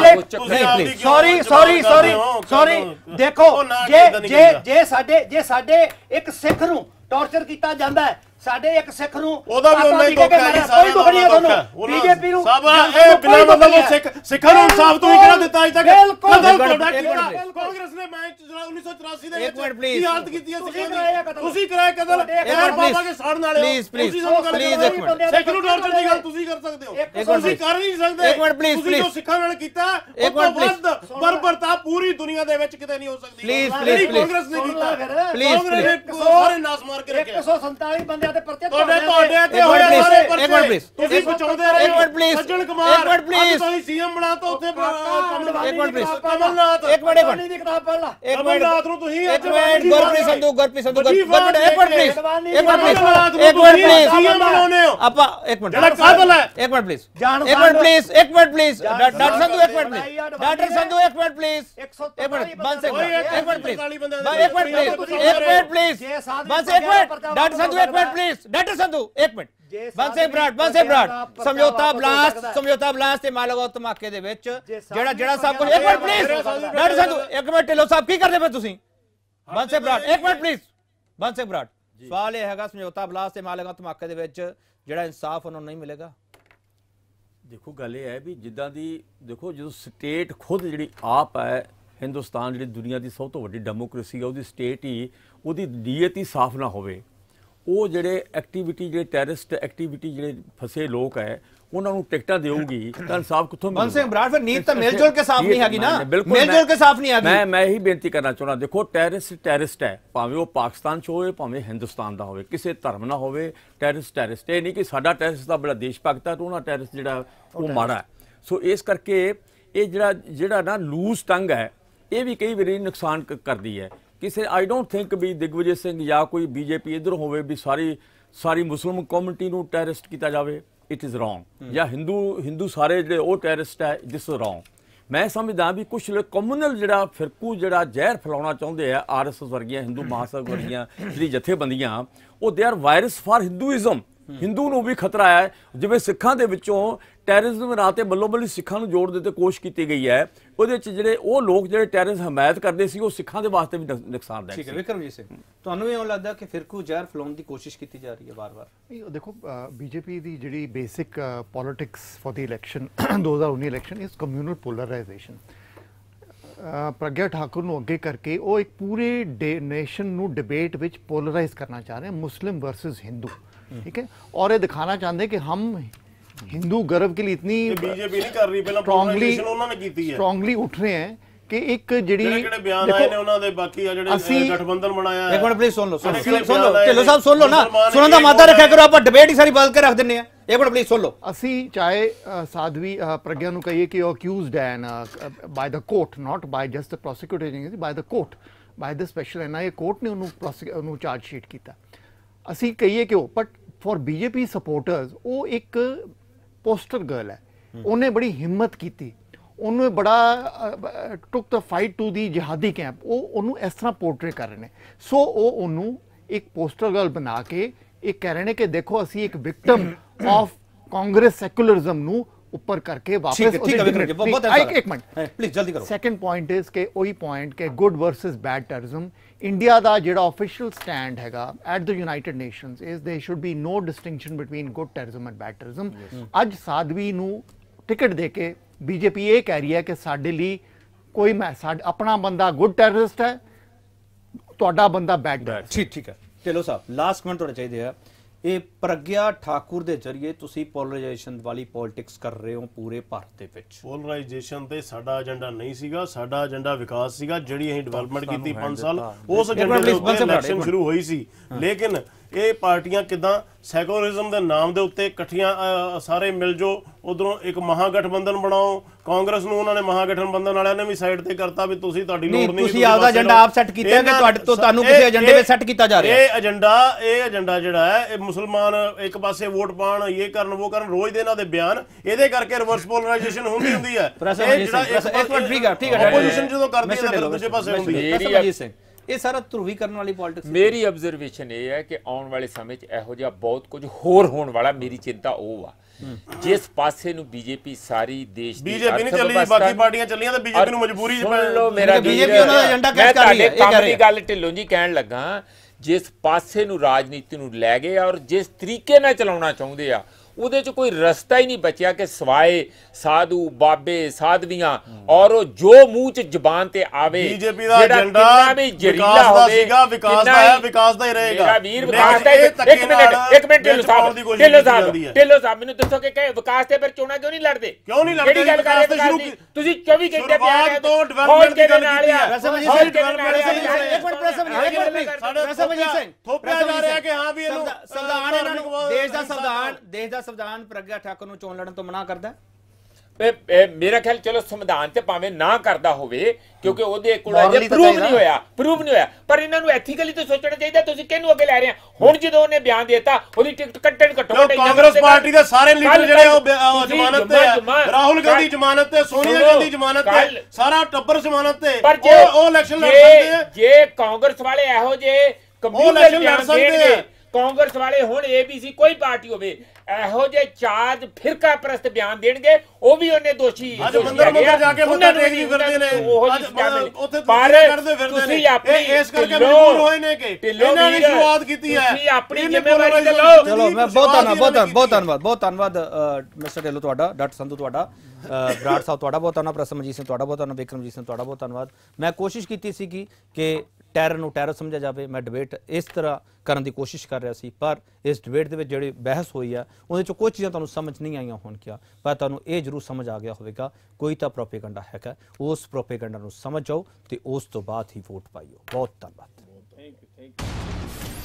ਨਹੀਂ ਸੌਰੀ ਸੌਰੀ ਸੌਰੀ ਸੌਰੀ ਦੇਖੋ ਜੇ ਜੇ ਜੇ ਸਾਡੇ ਜੇ ਸਾਡੇ ਇੱਕ ਸਿੱਖ ਨੂੰ ਟੌਰਚਰ ਕੀਤਾ ਜਾਂਦਾ ਹੈ, ਸਾਡੇ ਇੱਕ ਸਿੱਖ ਨੂੰ ਉਹਦਾ ਵੀ ਉਹਨਾਂ ਹੀ ਦੁੱਖ ਹੈ ਜੀ, ਕੋਈ ਦੁੱਖ ਨਹੀਂ ਹੈ ਤੁਹਾਨੂੰ। ਬੀਜੇਪੀ ਨੂੰ ਸਭ ਇਹ ਬਿਨਾਂ ਮਤਲਬ ਸਿੱਖ ਸਿੱਖਾਂ ਨੂੰ ਇਨਸਾਫ ਤੋਂ ਕਿਹੜਾ ਦਿੱਤਾ ਅਜ ਤੱਕ? ਕਦੋਂ ਤੁਹਾਡਾ ਕੀਤਾ ਕਾਂਗਰਸ ਨੇ? ਮੈਂ ਉੱਨੀ ਸੌ ਚੁਰਾਸੀ ਦੇ ਵਿੱਚ ਕੀ ਹਾਲਤ ਕੀਤੀ ਹੈ ਸਿੱਖਾਂ ਦੀ? ਤੁਸੀਂ ਕਰਾਇਆ ਕਤਲ ਇਹ ਬਾਬਾ ਕੇ ਸਾੜਨ ਵਾਲੇ ਪਲੀਜ਼ ਪਲੀਜ਼ ਪਲੀਜ਼ ਇੱਕ ਮਿੰਟ, ਸਿੱਖ ਨੂੰ ਟੌਰਚਰ ਦੀ ਗੱਲ ਤੁਸੀਂ ਕਰ ਸਕਦੇ ਹੋ, ਤੁਸੀਂ ਕਰ ਨਹੀਂ ਸਕਦੇ। ਇੱਕ ਮਿੰਟ ਪਲੀਜ਼ ਤੁਸੀਂ ਜੋ ਸਿੱਖਾਂ ਨਾਲ ਕੀਤਾ ਇੱਕ ਮਿੰਟ ਪਲੀਜ਼, ਬਰਬਰਤਾ ਪੂਰੀ ਦੁਨੀਆ ਦੇ ਵਿੱਚ ਕਿਤੇ ਨਹੀਂ ਹੋ ਸਕਦੀ। ਪਲੀਜ਼ ਪਲੀਜ਼ ਕਾਂਗਰਸ ਨੇ ਕੀਤਾ, ਪਲੀਜ਼ ਪਲੀਜ਼ ਸਾਰੇ ਨਾਸ ਮਾਰ ਕੇ ਰੱਖਿਆ। ਇੱਕ ਸੌ ਸੰਤਾਲੀ ਬੰਦਿਆਂ ਤੇ ਪਰਚੇ ਤੁਹਾਡੇ ਤੁਹਾਡੇ ਤੇ ਹੋਏ ਸਾਰੇ ਪਰਚੇ ਤੁਸੀਂ ਬਚਾਉਂਦੇ ਰਹੇ। ਇੱਕ ਮਿੰਟ ਪਲੀਜ਼, ਸੱਜਣ ਕੁਮਾਰ ਇੱਕ ਮਿੰਟ ਪਲੀਜ਼, ਤੁਸੀਂ ਸੀਐਮ ਬਣਾਤਾ ਉੱਥੇ ਇੱਕ ਮਿੰਟ ਪਲੀਜ਼, ਕਮਲਨਾਥ ਇੱਕ ਮਿੰਟ ਇੱਕ ਮਿੰਟ ਦੀ ਕਿਤਾਬ ਪੜ੍ਹ ਲਾ। ਇੱਕ ਮਿੰਟ ਕਮਲਨਾਥ ਨੂੰ ਤੁਸੀਂ ਇੱਕ ਮਿੰਟ ਗੁਰਪ੍ਰੀਤ ਸੰਧੂ ਗੁਰਪ੍ਰੀਤ ਸੰਧੂ ਇੱਕ ਮਿੰਟ ਪਲੀਜ਼, ਇੱਕ ਮਿੰਟ ਪਲੀਜ਼, ਕਮਲਨਾਥ ਇੱਕ ਨੂੰ ਮਿੰਟ ਤੁਸੀਂ ਪਲੀਜ਼ ਸੀਐਮ ਬਣਾਉਨੇ ਹੋ ਆਪਾਂ ਇੱਕ ਮਿੰਟ ਜਿਹੜਾ ਕਾਬਲ ਹੈ। ਇੱਕ ਮਿੰਟ ਪਲੀਜ਼, ਜਾਣ ਇੱਕ ਮਿੰਟ ਪਲੀਜ਼, ਇੱਕ ਮਿੰਟ ਪਲੀਜ਼, ਡਾਕਟਰ ਸੰਧੂ ਇੱਕ ਮਿੰਟ ਪਲੀਜ਼, ਡਾਕਟਰ ਸੰਧੂ ਇੱਕ ਮਿੰਟ ਪਲੀਜ਼, ਇੱਕ ਮਿੰਟ ਬਸ ਇੱਕ ਮਿੰਟ, ਇੱਕ ਮਿੰਟ ਪਲੀਜ਼, ਇੱਕ ਮਿੰਟ ਪਲੀਜ਼, ਇੱਕ ਮਿੰਟ ਪਲੀਜ਼, ਬਸ ਇੱਕ ਮਿੰਟ, ਡਾਕਟਰ ਸੰਧੂ ਇੱਕ ਮਿੰਟ ਪਲੀਜ਼, ਡਾਕਟਰ ਸੰਧੂ ਇੱਕ ਮਿੰਟ ਬਸ ਇੱਕ ਬਰਾੜ ਬਸ ਇੱਕ ਬਰਾੜ ਸਮਝੌਤਾ ਬਲਾਸਟ ਸਮਝੌਤਾ ਬਲਾਸਟ ਤੇ ਮਾਲਗਾਉਂ ਧਮਾਕੇ ਦੇ ਵਿੱਚ ਜਿਹੜਾ ਜਿਹੜਾ ਸਭ ਕੁਝ ਇੱਕ ਮਿੰਟ ਪਲੀਜ਼, ਡਾਕਟਰ ਸੰਧੂ ਇੱਕ ਮਿੰਟ, ਢਿੱਲੋਂ ਸਾਹਿਬ ਕੀ ਕਰਦੇ ਪਏ ਤੁਸੀਂ? ਬਸ ਇੱਕ ਬਰਾੜ ਇੱਕ ਮਿੰਟ ਪਲੀਜ਼, ਬਸ ਇੱਕ ਬਰਾੜ ਸਵਾਲ ਇਹ ਹੈਗਾ ਸਮਝੌਤਾ ਬਲਾਸਟ ਤੇ ਮਾਲਗਾਉਂ ਧਮਾਕੇ ਦੇ ਵਿੱਚ ਜਿਹੜਾ ਇਨਸਾਫ ਉਹਨਾਂ ਨੂੰ ਨਹੀਂ ਮਿਲੇਗਾ। ਦੇਖੋ ਗੱਲ ਇਹ ਹੈ ਵੀ ਜਿੱਦਾਂ ਦੀ ਦੇਖੋ ਜਦੋਂ ਸਟੇਟ ਖੁਦ ਜਿਹੜੀ ਆਪ ਹੈ ਹਿੰਦੁਸਤਾਨ ਜਿਹੜੀ ਦੁਨੀਆ ਦੀ ਸਭ ਤੋਂ ਵੱਡੀ ਡੈਮੋਕ੍ਰੇਸੀ ਹੈ ਉਹਦੀ ਸਟੇਟ ਹੀ ਉਹਦੀ ਨੀਅਤ ਹੀ ਸਾਫ਼ ਨਾ ਹੋਵੇ, ਉਹ ਜਿਹੜੇ ਐਕਟੀਵਿਟੀ ਜਿਹੜੇ ਟੈਰਰਿਸਟ ਐਕਟੀਵਿਟੀ ਜਿਹੜੇ ਫਸੇ ਲੋਕ ਹੈ ਉਹਨਾਂ ਨੂੰ ਟਿਕਟਾਂ ਦੇਊਗੀ ਤਾਂ ਇਨਸਾਫ ਕਿੱਥੋਂ ਮਿਲੇਗਾ? ਬੰਸ ਸਿੰਘ ਬਰਾੜ ਫਿਰ ਨੀਤ ਤਾਂ ਮਿਲ ਜੁਲ ਕੇ ਸਾਫ਼ ਨਹੀਂ ਹੈਗੀ ਨਾ, ਮਿਲ ਜੁਲ ਕੇ ਸਾਫ਼ ਨਹੀਂ ਹੈਗੀ। ਮੈਂ ਮੈਂ ਇਹੀ ਬੇਨਤੀ ਕਰਨਾ ਚਾਹੁੰਦਾ, ਦੇਖੋ ਟੈਰਰਿਸਟ ਟੈਰਰਿਸਟ ਹੈ, ਭਾਵੇਂ ਉਹ ਪਾਕਿਸਤਾਨ 'ਚ ਹੋਵੇ ਭਾਵੇਂ ਹਿੰਦੁਸਤਾਨ ਦਾ ਹੋਵੇ, ਕਿਸੇ ਧਰਮ ਨਾ ਹੋਵੇ, ਟੈਰਰਿਸਟ ਟੈਰਰਿਸਟ। ਇਹ ਨਹੀਂ ਕਿ ਸਾਡਾ ਟੈਰਰਿਸਟ ਦਾ ਬੜਾ ਦੇਸ਼ ਭਗਤ ਹੈ ਤੇ ਉਹਨਾਂ ਟੈਰਰਿਸਟ ਜਿਹੜਾ ਉਹ ਮਾੜਾ ਹੈ। ਸੋ ਇਸ ਕਰਕੇ ਇਹ ਜਿਹੜਾ ਜਿਹੜਾ ਨਾ ਲੂਜ਼ ਟੰਗ ਹੈ ਇਹ ਵੀ ਕਈ ਵਾਰੀ ਨੁਕਸਾਨ ਕਰਦੀ ਹੈ ਕਿਸੇ। ਆਈ ਡੋਂਟ ਥਿੰਕ ਵੀ ਦਿਗਵਿਜੇ ਸਿੰਘ ਜਾਂ ਕੋਈ ਬੀਜੇਪੀ ਇੱਧਰ ਹੋਵੇ ਵੀ ਸਾਰੀ ਸਾਰੀ ਮੁਸਲਿਮ ਕਮਿਊਨਿਟੀ ਨੂੰ ਟੈਰਰਿਸਟ ਕੀਤਾ ਜਾਵੇ, ਇਟ ਇਜ਼ ਰੋਂਗ। ਜਾਂ ਹਿੰਦੂ ਹਿੰਦੂ ਸਾਰੇ ਜਿਹੜੇ ਉਹ ਟੈਰਰਿਸਟ ਹੈ, ਦਿਸ ਇਜ਼ ਰੋਂਗ। ਮੈਂ ਸਮਝਦਾ ਵੀ ਕੁਛ ਕਮਿਊਨਲ ਜਿਹੜਾ ਫਿਰਕੂ ਜਿਹੜਾ ਜ਼ਹਿਰ ਫੈਲਾਉਣਾ ਚਾਹੁੰਦੇ ਆ ਆਰ ਐਸ ਐਸ ਵਰਗੀਆਂ ਹਿੰਦੂ ਮਹਾਸਭਾ ਵਰਗੀਆਂ ਜਿਹੜੀ ਜਥੇਬੰਦੀਆਂ, ਉਹ they are virus for Hinduism. Hindu ਨੂੰ ਵੀ ਖਤਰਾ ਹੈ, ਜਿਵੇਂ ਸਿੱਖਾਂ ਦੇ ਵਿੱਚੋਂ ਟੈਰਰਿਜ਼ਮ ਨਾਂ ਤੇ ਬੱਲੋ ਬੱਲੀ ਸਿੱਖਾਂ ਨੂੰ ਜੋੜ ਦੇ ਤੇ ਕੋਸ਼ਿਸ਼ ਕੀਤੀ ਗਈ ਹੈ, ਉਹਦੇ ਵਿੱਚ ਜਿਹੜੇ ਉਹ ਲੋਕ ਜਿਹੜੇ ਟੈਰਰਿਜ਼ਮ ਹਮਾਇਤ ਕਰਦੇ ਸੀ ਉਹ ਸਿੱਖਾਂ ਦੇ ਵਾਸਤੇ ਵੀ ਨੁਕਸਾਨਦਾਇਕ ਸੀ। ਠੀਕ ਹੈ ਵਿਕਰਮਜੀਤ ਸਿੰਘ, ਤੁਹਾਨੂੰ ਵੀ ਇਉਂ ਲੱਗਦਾ ਕਿ ਫਿਰਕੂ ਜ਼ਹਿਰ ਫੈਲਾਉਣ ਦੀ ਕੋਸ਼ਿਸ਼ ਕੀਤੀ ਜਾ ਰਹੀ ਹੈ ਵਾਰ-ਵਾਰ? ਨਹੀਂ ਦੇਖੋ ਬੀਜੇਪੀ ਦੀ ਜਿਹੜੀ basic politics for the election ਦੋ ਹਜ਼ਾਰ ਉੱਨੀ ਇਲੈਕਸ਼ਨ ਇਸ ਕਮਿਊਨਲ ਪੋਲਰਾਈਜੇਸ਼ਨ। ਪ੍ਰਗਿਆ ਠਾਕੁਰ ਨੂੰ ਅੱਗੇ ਕਰਕੇ ਉਹ ਇੱਕ ਪੂਰੇ ਨੇਸ਼ਨ ਨੂੰ ਡਿਬੇਟ ਵਿੱਚ ਪੋਲਰਾਈਜ਼ ਕਰਨਾ ਚਾਹ ਰਹੇ हैं, मुस्लिम वर्सेस हिंदू, ठीक है, और ये दिखाना चाहते हैं कि हम हिंदू गर्व के लिए इतनी बीजेपी नहीं कर रही, पहला पोलराइजेशन उन्होंने की थी है, स्ट्रांगली उठ रहे हैं कि एक ਜਿਹੜੀ ਜਿਹੜੇ ਬਿਆਨ ਆਏ ਨੇ ਉਹਨਾਂ ਦੇ ਬਾਕੀ ਆ ਜਿਹੜੇ ਗਠਬੰਧਨ ਬਣਾਇਆ ਹੈ। ਇੱਕ ਮਿੰਟ ਪਲੀਜ਼ ਸੁਣ ਲਓ ਸੁਣ ਲਓ ਢਿੱਲੋਂ ਸਾਹਿਬ ਸੁਣ ਲਓ ਨਾ, ਸੁਣਨ ਦਾ ਮਾਦਾ ਰੱਖਿਆ ਕਰੋ, ਆਪਾਂ ਡਿਬੇਟ ਹੀ ਸਾਰੀ ਬਦਲ ਕੇ ਰੱਖ ਦਿੰਨੇ ਆ। ਇੱਕ ਮਿੰਟ ਪਲੀਜ਼ ਸੁਣ ਲਓ। ਅਸੀਂ ਚਾਹੇ ਸਾਧਵੀ ਪ੍ਰਗਿਆ ਨੂੰ ਕਹੀਏ ਕਿ ਉਹ ਅਕਿਊਜ਼ਡ ਹੈ by the court, not by just the prosecuting, by the court, by the special N I A court ਨੇ ਉਹਨੂੰ ਉਹਨੂੰ ਚਾਰਜ ਸ਼ੀਟ ਕੀਤਾ। ਅਸੀਂ ਕਹੀਏ ਕਿ ਉਹ ਬਟ ਫॉर ਬੀਜੇਪੀ ਸਪੋਰਟਰਸ ਉਹ ਇੱਕ ਪੋਸਟਰ ਗਰਲ ਹੈ, ਉਹਨੇ ਬੜੀ ਹਿੰਮਤ ਕੀਤੀ, ਉਹਨੂੰ ਬੜਾ took the fight to the ਜਿਹਾਦੀ ਕੈਂਪ, ਉਹ ਉਹਨੂੰ ਇਸ ਤਰ੍ਹਾਂ ਪੋਰਟਰੇ ਕਰ ਰਹੇ ਨੇ। ਸੋ ਉਹ ਉਹਨੂੰ ਇੱਕ ਪੋਸਟਰ ਗਰਲ ਬਣਾ ਕੇ ਇਹ ਕਹਿ ਰਹੇ ਨੇ ਕਿ ਦੇਖੋ ਅਸੀਂ ਇੱਕ ਵਿਕਟਮ ਆਫ ਕਾਂਗਰਸ ਸੈਕੂਲਰਿਜ਼ਮ ਨੂੰ ਉੱਪਰ ਕਰਕੇ ਵਾਪਸ ਇੱਕ ਇੱਕ ਮਿੰਟ ਪਲੀਜ਼ ਜਲਦੀ ਕਰੋ। ਸੈਕੰਡ ਪੁਆਇੰਟ ਇਜ਼ ਕਿ ਉਹੀ ਪੁਆਇੰਟ ਕਿ good versus bad terrorism, India ਦਾ ਜਿਹੜਾ ਆਫੀਸ਼ੀਅਲ ਸਟੈਂਡ ਹੈਗਾ at the United Nations is they should be no distinction between good terrorism and bad terrorism. ਅੱਜ ਸਾਧਵੀ ਨੂੰ ਟਿਕਟ ਦੇ ਕੇ ਬੀਜੇਪੀ ਇਹ ਕਹਿ ਰਹੀ ਹੈ ਕਿ ਸਾਡੇ ਲਈ ਕੋਈ ਮੈਂ ਸਾਡਾ ਆਪਣਾ ਬੰਦਾ ਗੁੱਡ ਟੈਰਰਿਸਟ ਹੈ, ਤੁਹਾਡਾ ਬੰਦਾ ਬੈਡ। ਠੀਕ ਠੀਕ ਹੈ ਢਿੱਲੋਂ ਸਾਹਿਬ ਲਾਸਟ ਕਮੈਂਟ ਤੁਹਾਡੇ ਚਾਹੀਦੇ ਆ। ਇਹ ਪ੍ਰਗਿਆ ਠਾਕੁਰ ਦੇ ਜ਼ਰੀਏ ਤੁਸੀਂ ਪੋਲਰਾਈਜੇਸ਼ਨ ਵਾਲੀ ਪੋਲਿਟਿਕਸ ਕਰ ਰਹੇ ਹੋ ਪੂਰੇ ਭਾਰਤ ਦੇ ਵਿੱਚ। ਪੋਲਰਾਈਜੇਸ਼ਨ ਤੇ ਸਾਡਾ ਏਜੰਡਾ ਨਹੀਂ ਸੀਗਾ, ਸਾਡਾ ਏਜੰਡਾ ਵਿਕਾਸ ਸੀਗਾ। ਜਿਹੜੀ ਅਸੀਂ ਡਿਵੈਲਪਮੈਂਟ ਕੀਤੀ ਪੰਜ ਸਾਲ ਉਸ ਏਜੰਡੇ ਦੇ ਉੱਤੇ ਇਲੈਕਸ਼ਨ ਸ਼ੁਰੂ ਹੋਈ ਸੀ। ਲੇਕਿਨ ਇਹ ਪਾਰਟੀਆਂ ਕਿਦਾਂ ਸੈਕੂਲਰਿਜ਼ਮ ਦੇ ਨਾਮ ਦੇ ਉੱਤੇ ਇਕੱਠੀਆਂ ਸਾਰੇ ਮਿਲ ਜੋ ਉਧਰੋਂ ਇੱਕ ਮਹਾਗਠਬੰਧਨ ਬਣਾਓ, ਕਾਂਗਰਸ ਨੂੰ ਉਹਨਾਂ ਨੇ ਮਹਾਗਠਬੰਧਨ ਵਾਲਿਆਂ ਨੇ ਵੀ ਸਾਈਡ ਤੇ ਕਰਤਾ ਵੀ ਤੁਸੀਂ ਤੁਹਾਡੀ ਲੋੜ ਨਹੀਂ, ਤੁਸੀਂ ਆਪਦਾ ਏਜੰਡਾ ਆਪ ਸੈੱਟ ਕੀਤਾ ਕਿ ਤੁਹਾਡੇ ਤੋਂ ਤੁਹਾਨੂੰ ਕਿਸੇ ਏਜੰਡੇ ਵਿੱਚ ਸੈੱਟ ਕੀਤਾ ਜਾ ਰਿਹਾ ਹੈ। ਇਹ ਏਜੰਡਾ ਇਹ ਏਜੰਡਾ ਜਿਹੜਾ ਹੈ ਇਹ ਮੁਸਲਮਾਨ ਇੱਕ ਪਾਸੇ ਵੋਟ ਪਾਣ, ਇਹ ਕਰਨ ਉਹ ਕਰਨ, ਰੋਜ਼ ਦੇ ਇਹਨਾਂ ਦੇ ਬਿਆਨ, ਇਹਦੇ ਕਰਕੇ ਰਿਵਰਸ ਪੋਲਰਾਈਜੇਸ਼ਨ ਹੁੰਦੀ ਹੁੰਦੀ ਹੈ। ਇਹ ਜਿਹੜਾ ਇੱਕ ਮਿੰਟ ਠੀਕ ਹੈ ਠੀਕ ਹੈ ਆਪੋਜੀਸ਼ਨ ਜਦੋਂ ਕਰਦੀ ਹੈ ਫਿਰ ਦੂਜੇ ਪਾਸੇ ਹੁੰਦੀ ਹੈ। ਪ੍ਰਸਮਜੀਤ ਸਿੰਘ ਇਹ ਸਾਰਾ ਧਰੂਵੀਕਰਨ ਵਾਲੀ ਪੋਲਿਟਿਕਸ। ਮੇਰੀ ਆਬਜ਼ਰਵੇਸ਼ਨ ਇਹ ਹੈ ਕਿ ਆਉਣ ਵਾਲੇ ਸਮੇਂ 'ਚ ਇਹੋ ਜਿਹਾ ਬਹੁਤ ਕੁਝ ਹੋਰ ਹੋਣ ਵਾਲਾ, ਮੇਰੀ ਚਿੰਤਾ ਉਹ ਆ ਜਿਸ ਪਾਸੇ ਨੂੰ ਬੀਜੇਪੀ ਸਾਰੀ ਦੇਸ਼ ਦੀ ਬੀਜੇਪੀ ਨਹੀਂ ਚੱਲੀ, ਬਾਕੀ ਪਾਰਟੀਆਂ ਚੱਲੀਆਂ ਤਾਂ ਬੀਜੇਪੀ ਨੂੰ ਮਜਬੂਰੀ ਚ ਸੁਣ ਲਓ ਮੇਰਾ ਬੀਜੇਪੀ ਉਹਨਾਂ ਦਾ ਏਜੰਡਾ ਕੈਚ ਕਰ ਰਹੀ ਹੈ। ਇਹ ਕੰਮ ਦੀ ਗੱਲ ਢਿੱਲੋਂ ਜੀ ਕਹਿਣ ਲੱਗਾ, ਜਿਸ ਪਾਸੇ ਨੂੰ ਰਾਜਨੀਤੀ ਨੂੰ ਲੈ ਗਏ ਔਰ ਜਿਸ ਤਰੀਕੇ ਨਾਲ ਚਲਾਉਣਾ ਚਾਹੁੰਦੇ ਆ ਉਹਦੇ 'ਚ ਕੋਈ ਰਸਤਾ ਹੀ ਨਹੀਂ ਬਚਿਆ ਕਿ ਸਵਾਏ ਸਾਧੂ ਬਾਬੇ ਸਾਧਵੀਆਂ ਔਰ ਉਹ ਜੋ ਮੂੰਹ 'ਚ ਜ਼ਬਾਨ ਤੇ ਆਵੇ। ਬੀਜੇਪੀ ਦਾ ਏਜੰਡਾ ਵਿਕਾਸ ਦਾ ਸੀਗਾ, ਵਿਕਾਸ ਦਾ ਹੈ, ਵਿਕਾਸ ਦਾ ਹੀ ਰਹੇਗਾ। ਮੇਰਾ ਵੀਰ ਵਿਕਾਸ ਦਾ ਇੱਕ ਮਿੰਟ ਇੱਕ ਮਿੰਟ ਢਿੱਲੋਂ ਸਾਹਿਬ ਢਿੱਲੋਂ ਸਾਹਿਬ ਢਿੱਲੋਂ ਸਾਹਿਬ ਮੈਨੂੰ ਦੱਸੋ ਕਿ ਵਿਕਾਸ ਤੇ ਫਿਰ ਚੋਣਾਂ ਕਿਉਂ ਨਹੀਂ ਲੜਦੇ? ਕਿਉਂ ਨਹੀਂ ਲੜਦੇ? ਕਿਹੜੀ ਗੱਲ ਕਰ ਰਹੇ ਵਿਕਾਸ ਦੀ? ਤੁਸੀਂ ਚੌਵੀ ਘੰਟੇ ਸ਼ੁਰੂਆਤ ਤੋਂ ਡਿਵੈਲਪਮੈਂਟ ਦੀ ਗੱਲ ਕੀਤੀ ਹੈ। ਰਸਮਜੀਤ ਸਿੰਘ ਥੋਪਿਆ ਜਾ ਰਿਹਾ ਕਿ ਹਾਂ ਵੀ ਇਹਨੂੰ ਸੰਵਿਧਾਨ ਇਹਨਾਂ ਨੂੰ ਦੇਸ਼ ਦਾ ਸੰਵਿਧਾਨ ਦੇਸ਼ ਦਾ ਸੰਵਿਧਾਨ ਪ੍ਰਗਿਆ ਠਾਕੁਰ ਨੂੰ ਚੋਣ ਲੜਨ ਤੋਂ ਮਨਾ ਕਰਦਾ। ਮੇਰਾ ਖਿਆਲ ਚਲੋ ਸੰਵਿਧਾਨ ਤੇ ਭਾਵੇਂ ਨਾ ਕਰਦਾ ਹੋਵੇ ਕਿਉਂਕਿ ਉਹਦੇ ਕੋਲ ਅਜੇ ਪ੍ਰੂਵ ਨਹੀਂ ਹੋਇਆ ਪ੍ਰੂਵ ਨਹੀਂ ਹੋਇਆ ਪਰ ਇਹਨਾਂ ਨੂੰ ਐਥੀਕਲੀ ਤਾਂ ਸੋਚਣਾ ਚਾਹੀਦਾ। ਤੁਸੀਂ ਕਿਹਨੂੰ ਅੱਗੇ ਲੈ ਰਹੇ ਆ? ਹੁਣ ਜਦੋਂ ਉਹਨੇ ਬਿਆਨ ਦਿੱਤਾ ਉਹਦੀ ਟਿਕਟ ਕੱਟਣ ਘੱਟੋ ਘੱਟ ਕਾਂਗਰਸ ਪਾਰਟੀ ਦੇ ਸਾਰੇ ਲੀਡਰ ਜਿਹੜੇ ਉਹ ਜ਼ਮਾਨਤ ਤੇ ਆ, ਰਾਹੁਲ ਗਾਂਧੀ ਜ਼ਮਾਨਤ ਤੇ, ਸੋਨੀਆ ਗਾਂਧੀ ਜ਼ਮਾਨਤ ਤੇ, ਸਾਰਾ ਟੱਬਰ ਜ਼ਮਾਨਤ ਤੇ, ਉਹ ਉਹ ਇਲੈਕਸ਼ਨ ਲੜ ਸਕਦੇ ਆ। ਜੇ ਕਾਂਗਰਸ ਵਾਲੇ ਇਹੋ ਜਿਹੇ ਕੰਪਿਊਟਰ ਬਿਆਨ ਦੇਣਗੇ, ਕਾਂਗਰਸ ਵਾਲੇ ਹੁਣ ਏਬੀਸੀ ਕੋਈ ਪਾਰਟੀ ਹੋਵੇ ਇਹੋ ਜਿਹੇ ਚਾਰ ਫਿਰਕਾ ਪ੍ਰਸਤ ਬਿਆਨ ਦੇਣਗੇ, ਉਹ ਵੀ ਉਹਨੇ ਦੋਸ਼ੀ ਅੱਜ ਮੰਦਰ ਮੰਦਰ ਜਾ ਕੇ ਮੱਥਾ ਟੇਕਦੀ ਫਿਰਦੇ ਨੇ, ਅੱਜ ਉੱਥੇ ਪਰ ਕਰਦੇ ਫਿਰਦੇ ਤੁਸੀਂ ਨੇ। ਆਪਣੀ ਇਸ ਕਰਕੇ ਮਜਬੂਰ ਹੋਏ ਨੇ ਕਿ ਇਹਨਾਂ ਨੇ ਸ਼ੁਰੂਆਤ ਕੀਤੀ ਹੈ। ਤੁਸੀਂ ਆਪਣੀ ਜ਼ਿੰਮੇਵਾਰੀ ਤੇ ਲਓ। ਚਲੋ ਮੈਂ ਬਹੁਤ ਧੰਨਵਾਦ ਬਹੁਤ ਬਹੁਤ ਧੰਨਵਾਦ ਬਹੁਤ ਧੰਨਵਾਦ ਮਿਸਟਰ ਢਿੱਲੋਂ ਤੁਹਾਡਾ, ਡਾਕਟਰ ਸੰਧੂ ਤੁਹਾਡਾ, ਬਰਾੜ ਸਾਹਿਬ ਤੁਹਾਡਾ ਬਹੁਤ ਧੰਨਵਾਦ, ਪ੍ਰਸਮਜੀਤ ਸਿੰਘ ਤੁਹਾਡਾ ਬਹੁਤ ਧੰਨਵਾਦ, ਬਿਕਰਮਜੀਤ ਸਿੰਘ ਤੁਹਾਡਾ ਬਹੁਤ ਧੰਨਵਾਦ। ਮੈਂ ਕੋਸ਼ਿਸ਼ ਕੀਤੀ ਸੀ ਕਿ ਟੈਰਰ ਨੂੰ ਟੈਰਰ ਸਮਝਿਆ ਜਾਵੇ। ਮੈਂ ਡਿਬੇਟ ਇਸ ਤਰ੍ਹਾਂ ਕਰਨ ਦੀ ਕੋਸ਼ਿਸ਼ ਕਰ ਰਿਹਾ ਸੀ ਪਰ ਇਸ ਡਿਬੇਟ ਦੇ ਵਿੱਚ ਜਿਹੜੀ ਬਹਿਸ ਹੋਈ ਆ ਉਹਦੇ 'ਚੋਂ ਕੁਝ ਚੀਜ਼ਾਂ ਤੁਹਾਨੂੰ ਸਮਝ ਨਹੀਂ ਆਈਆਂ ਹੋਣਗੀਆਂ ਪਰ ਤੁਹਾਨੂੰ ਇਹ ਜ਼ਰੂਰ ਸਮਝ ਆ ਗਿਆ ਹੋਵੇਗਾ ਕੋਈ ਤਾਂ ਪ੍ਰੋਪੇਗੈਂਡਾ ਹੈਗਾ। ਉਸ ਪ੍ਰੋਪੇਗੈਂਡਾ ਨੂੰ ਸਮਝ ਜਾਓ ਤੇ ਉਸ ਤੋਂ ਬਾਅਦ ਹੀ ਵੋਟ ਪਾਈਓ। ਬਹੁਤ ਧੰਨਵਾਦ।